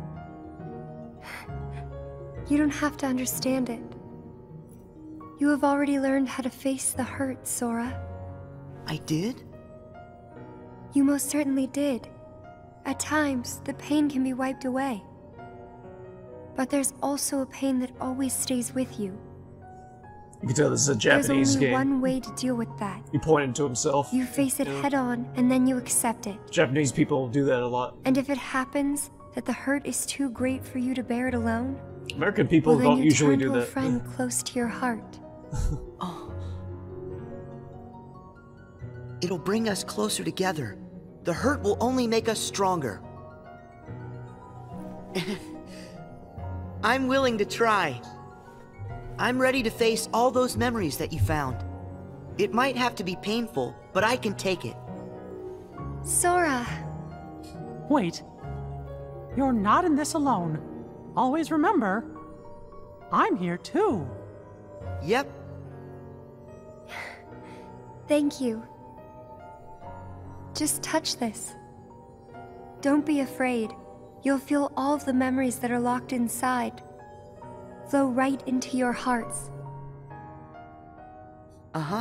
You don't have to understand it. You have already learned how to face the hurt, Sora. I did? You most certainly did. At times, the pain can be wiped away. But there's also a pain that always stays with you. You can tell this is a Japanese There's only game. one way to deal with that. He pointed to himself. You face it head on, and then you accept it. Japanese people do that a lot. And if it happens that the hurt is too great for you to bear it alone, American people well, then don't you usually turn do to that. a friend close to your heart. It'll bring us closer together. The hurt will only make us stronger. I'm willing to try. I'm ready to face all those memories that you found. It might have to be painful, but I can take it. Sora! Wait. You're not in this alone. Always remember, I'm here too. Yep. Thank you. Just touch this. Don't be afraid. You'll feel all of the memories that are locked inside flow right into your hearts. Uh-huh.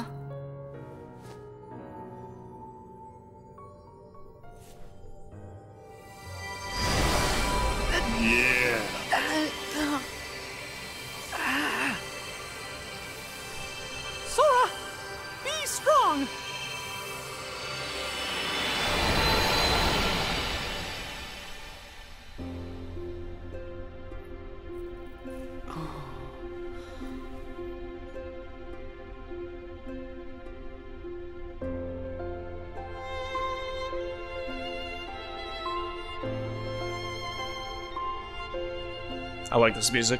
Yeah. Sora, be strong! I like this music.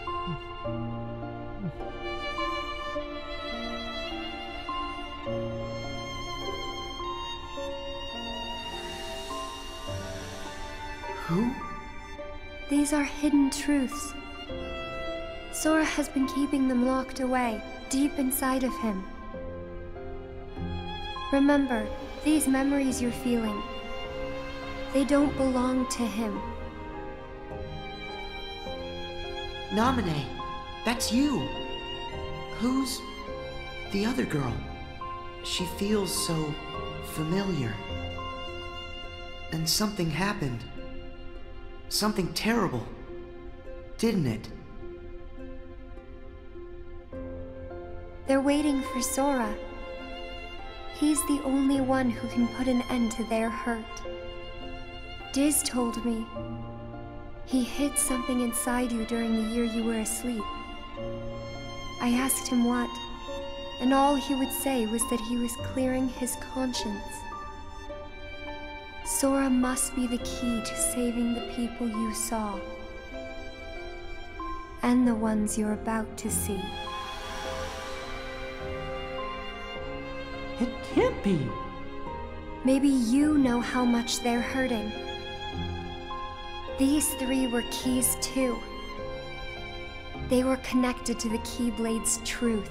Who? These are hidden truths. Sora has been keeping them locked away, deep inside of him. Remember, these memories you're feeling, they don't belong to him. Naminé, that's you. Who's the other girl? She feels so familiar. And something happened. Something terrible, didn't it? They're waiting for Sora. He's the only one who can put an end to their hurt. Diz told me he hid something inside you during the year you were asleep. I asked him what, and all he would say was that he was clearing his conscience. Sora must be the key to saving the people you saw. And the ones you're about to see. It can't be. Maybe you know how much they're hurting. These three were keys too. They were connected to the Keyblade's truth.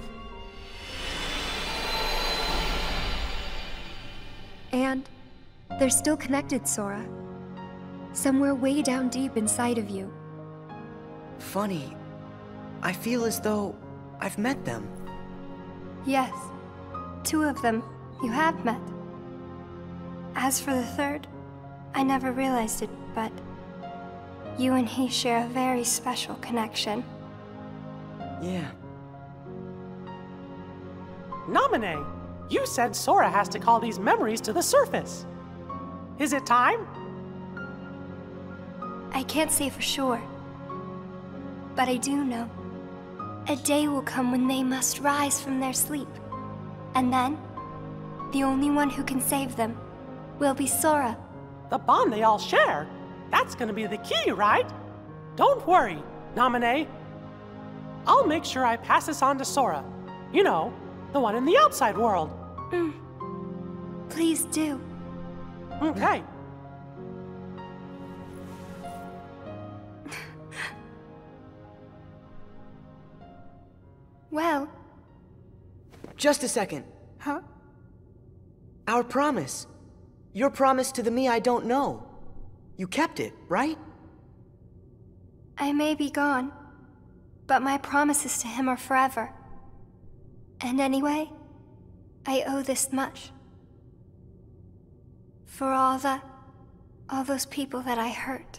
And they're still connected, Sora. Somewhere way down deep inside of you. Funny. I feel as though I've met them. Yes, 2 of them you have met. As for the third, I never realized it, but You and he share a very special connection. Yeah. Naminé, you said Sora has to call these memories to the surface. Is it time? I can't say for sure. But I do know. A day will come when they must rise from their sleep. And then, the only one who can save them will be Sora. The bond they all share? That's gonna be the key, right? Don't worry, Naminé. I'll make sure I pass this on to Sora. You know, the one in the outside world. Please do. Okay. Well... Just a second. Huh? Our promise. Your promise to the me I don't know. You kept it, right? I may be gone, but my promises to him are forever. And anyway, I owe this much. For all those people that I hurt.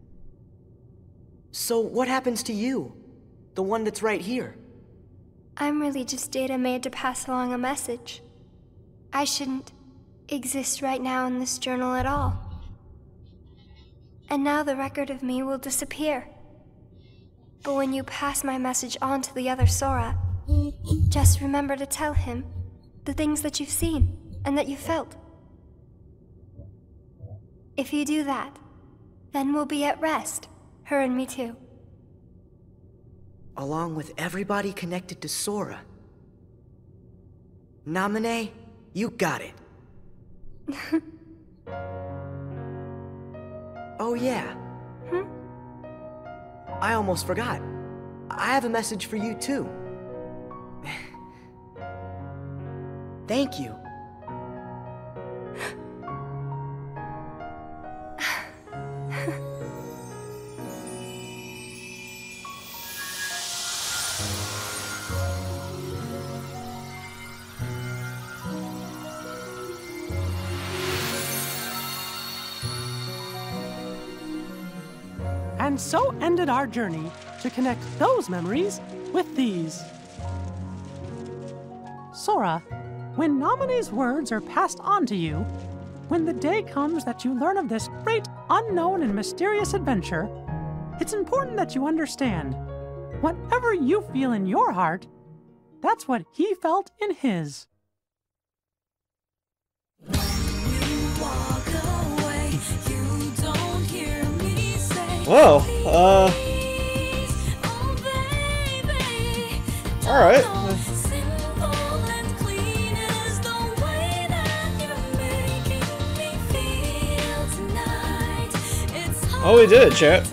So what happens to you? The one that's right here? I'm really just data made to pass along a message. I shouldn't exist right now in this journal at all. And now the record of me will disappear. But when you pass my message on to the other Sora, just remember to tell him the things that you've seen and that you felt. If you do that, then we'll be at rest, her and me too. Along with everybody connected to Sora. Naminé, you got it. Oh yeah. I almost forgot. I have a message for you too. Thank you. And so ended our journey to connect those memories with these. Sora, when Naminé's words are passed on to you, when the day comes that you learn of this great, unknown, and mysterious adventure, it's important that you understand, whatever you feel in your heart, that's what he felt in his. Whoa, alright. Oh, we did, chat.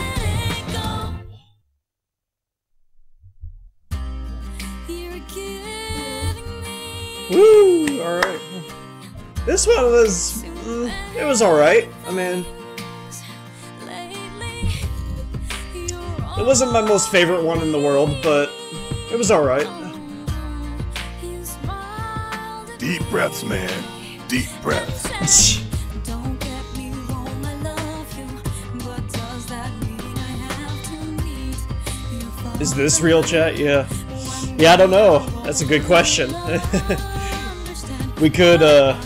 Woo! Alright. This one was... it was alright. I mean... it wasn't my most favorite one in the world, but it was alright. Deep breaths, man. Deep breaths. Is this real, chat? Yeah. Yeah, I don't know. That's a good question. We could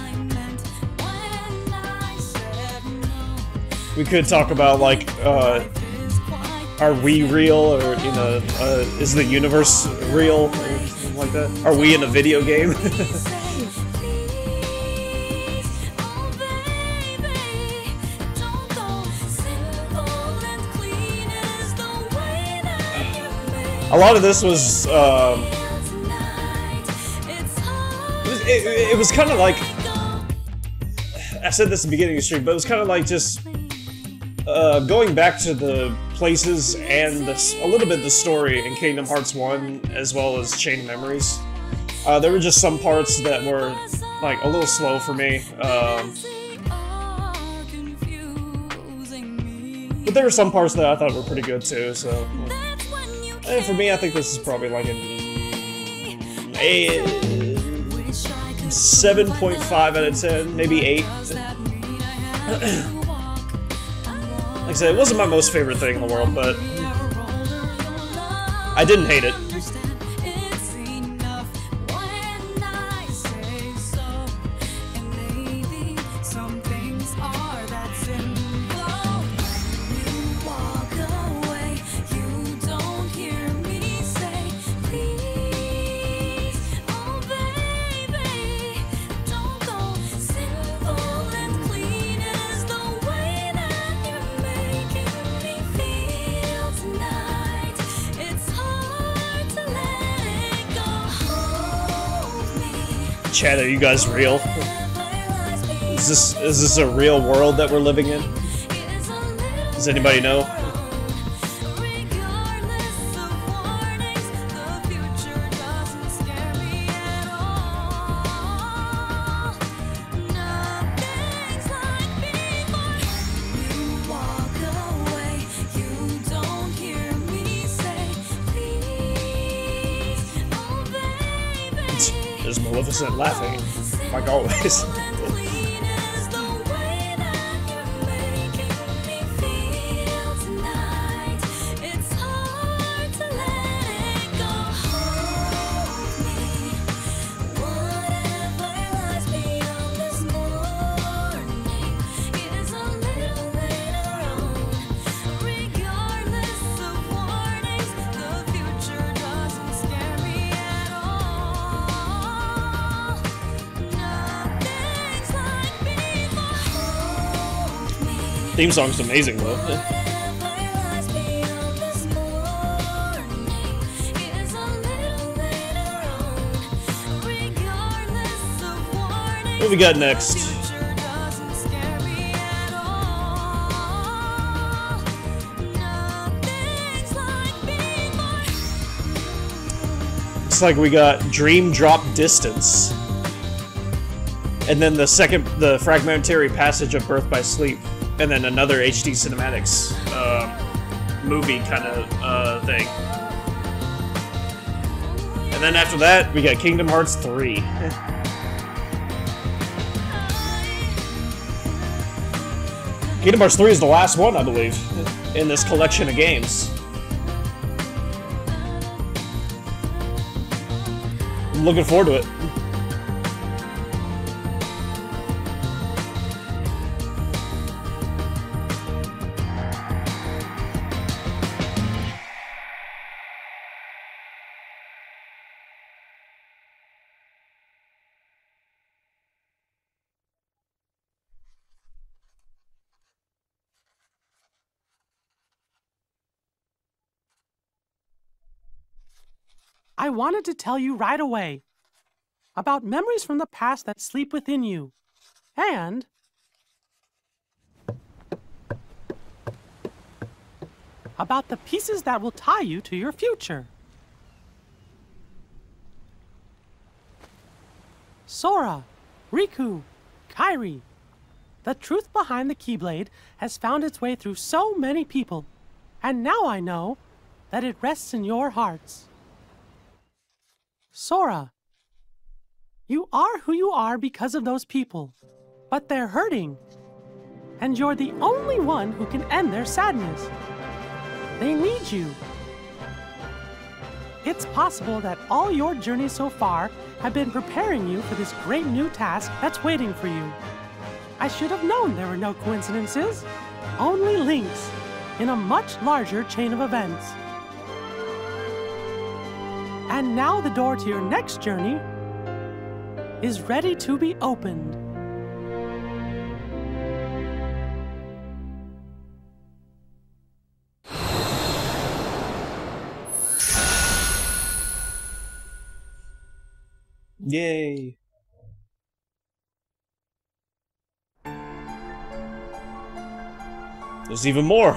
talk about, like, are we real, or, you know, is the universe real, or something like that? Are we in a video game? A lot of this was, it was kind of like, I said this at the beginning of the stream, but it was kind of like just going back to the places and a little bit the story in Kingdom Hearts 1, as well as Chain of Memories. There were just some parts that were, like, a little slow for me. But there were some parts that I thought were pretty good too, so... and for me, I think this is probably like a 7.5 out of 10, maybe 8. I said, it wasn't my most favorite thing in the world, but I didn't hate it. Chad, are you guys real? Is this a real world that we're living in? Does anybody know? There's Maleficent laughing, like always. Theme song's amazing though. What we got next? Looks like we got Dream Drop Distance. And then the fragmentary passage of Birth by Sleep. And then another HD Cinematics movie kind of thing. And then after that, we got Kingdom Hearts 3. Kingdom Hearts 3 is the last one, I believe, in this collection of games. I'm looking forward to it. I wanted to tell you right away about memories from the past that sleep within you, and about the pieces that will tie you to your future. Sora, Riku, Kairi, the truth behind the Keyblade has found its way through so many people, and now I know that it rests in your hearts. Sora, you are who you are because of those people, but they're hurting, and you're the only one who can end their sadness. They need you. It's possible that all your journeys so far have been preparing you for this great new task that's waiting for you. I should have known there were no coincidences, only links in a much larger chain of events. And now the door to your next journey is ready to be opened. Yay! There's even more!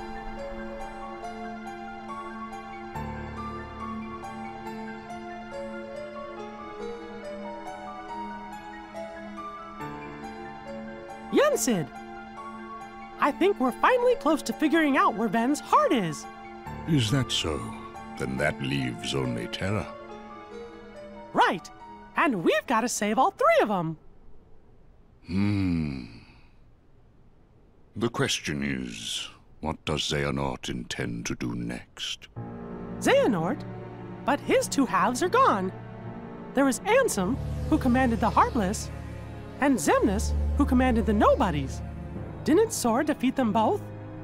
Yensid! I think we're finally close to figuring out where Ven's heart is. Is that so? Then that leaves only Terra. Right. And we've got to save all three of them. The question is, What does Xehanort intend to do next? Xehanort? But his two halves are gone. There was Ansem, who commanded the Heartless, and Xemnas, who commanded the Nobodies. Didn't Sora defeat them both?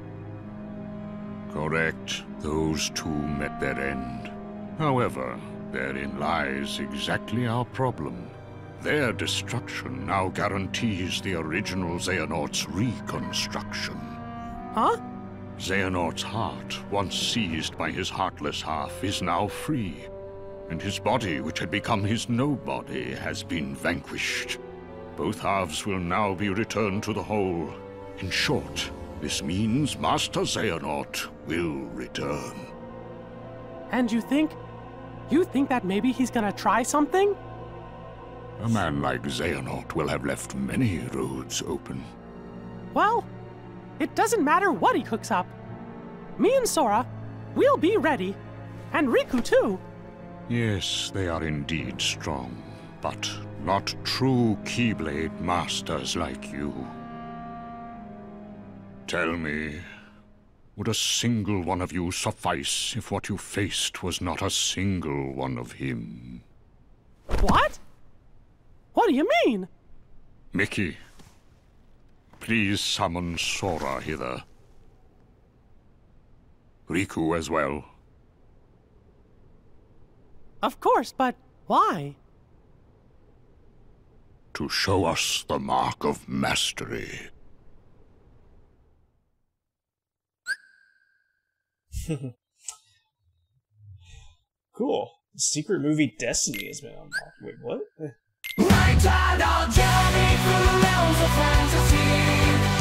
Correct. Those two met their end. However, therein lies exactly our problem. Their destruction now guarantees the original Xehanort's reconstruction. Huh? Xehanort's heart, once seized by his heartless half, is now free. And his body, which had become his nobody, has been vanquished. Both halves will now be returned to the whole. In short, this means Master Xehanort will return. And you think that maybe he's gonna try something? A man like Xehanort will have left many roads open. Well, it doesn't matter what he cooks up. Me and Sora, we'll be ready. And Riku too. Yes, they are indeed strong, but not true Keyblade masters like you. Tell me, would a single one of you suffice if what you faced was not a single one of him? What? What do you mean? Mickey, please summon Sora hither. Riku as well. Of course, but why? To show us the mark of mastery. Cool. Secret movie Destiny has been unlocked. Wait, what? Night-time journey through realms of fantasy.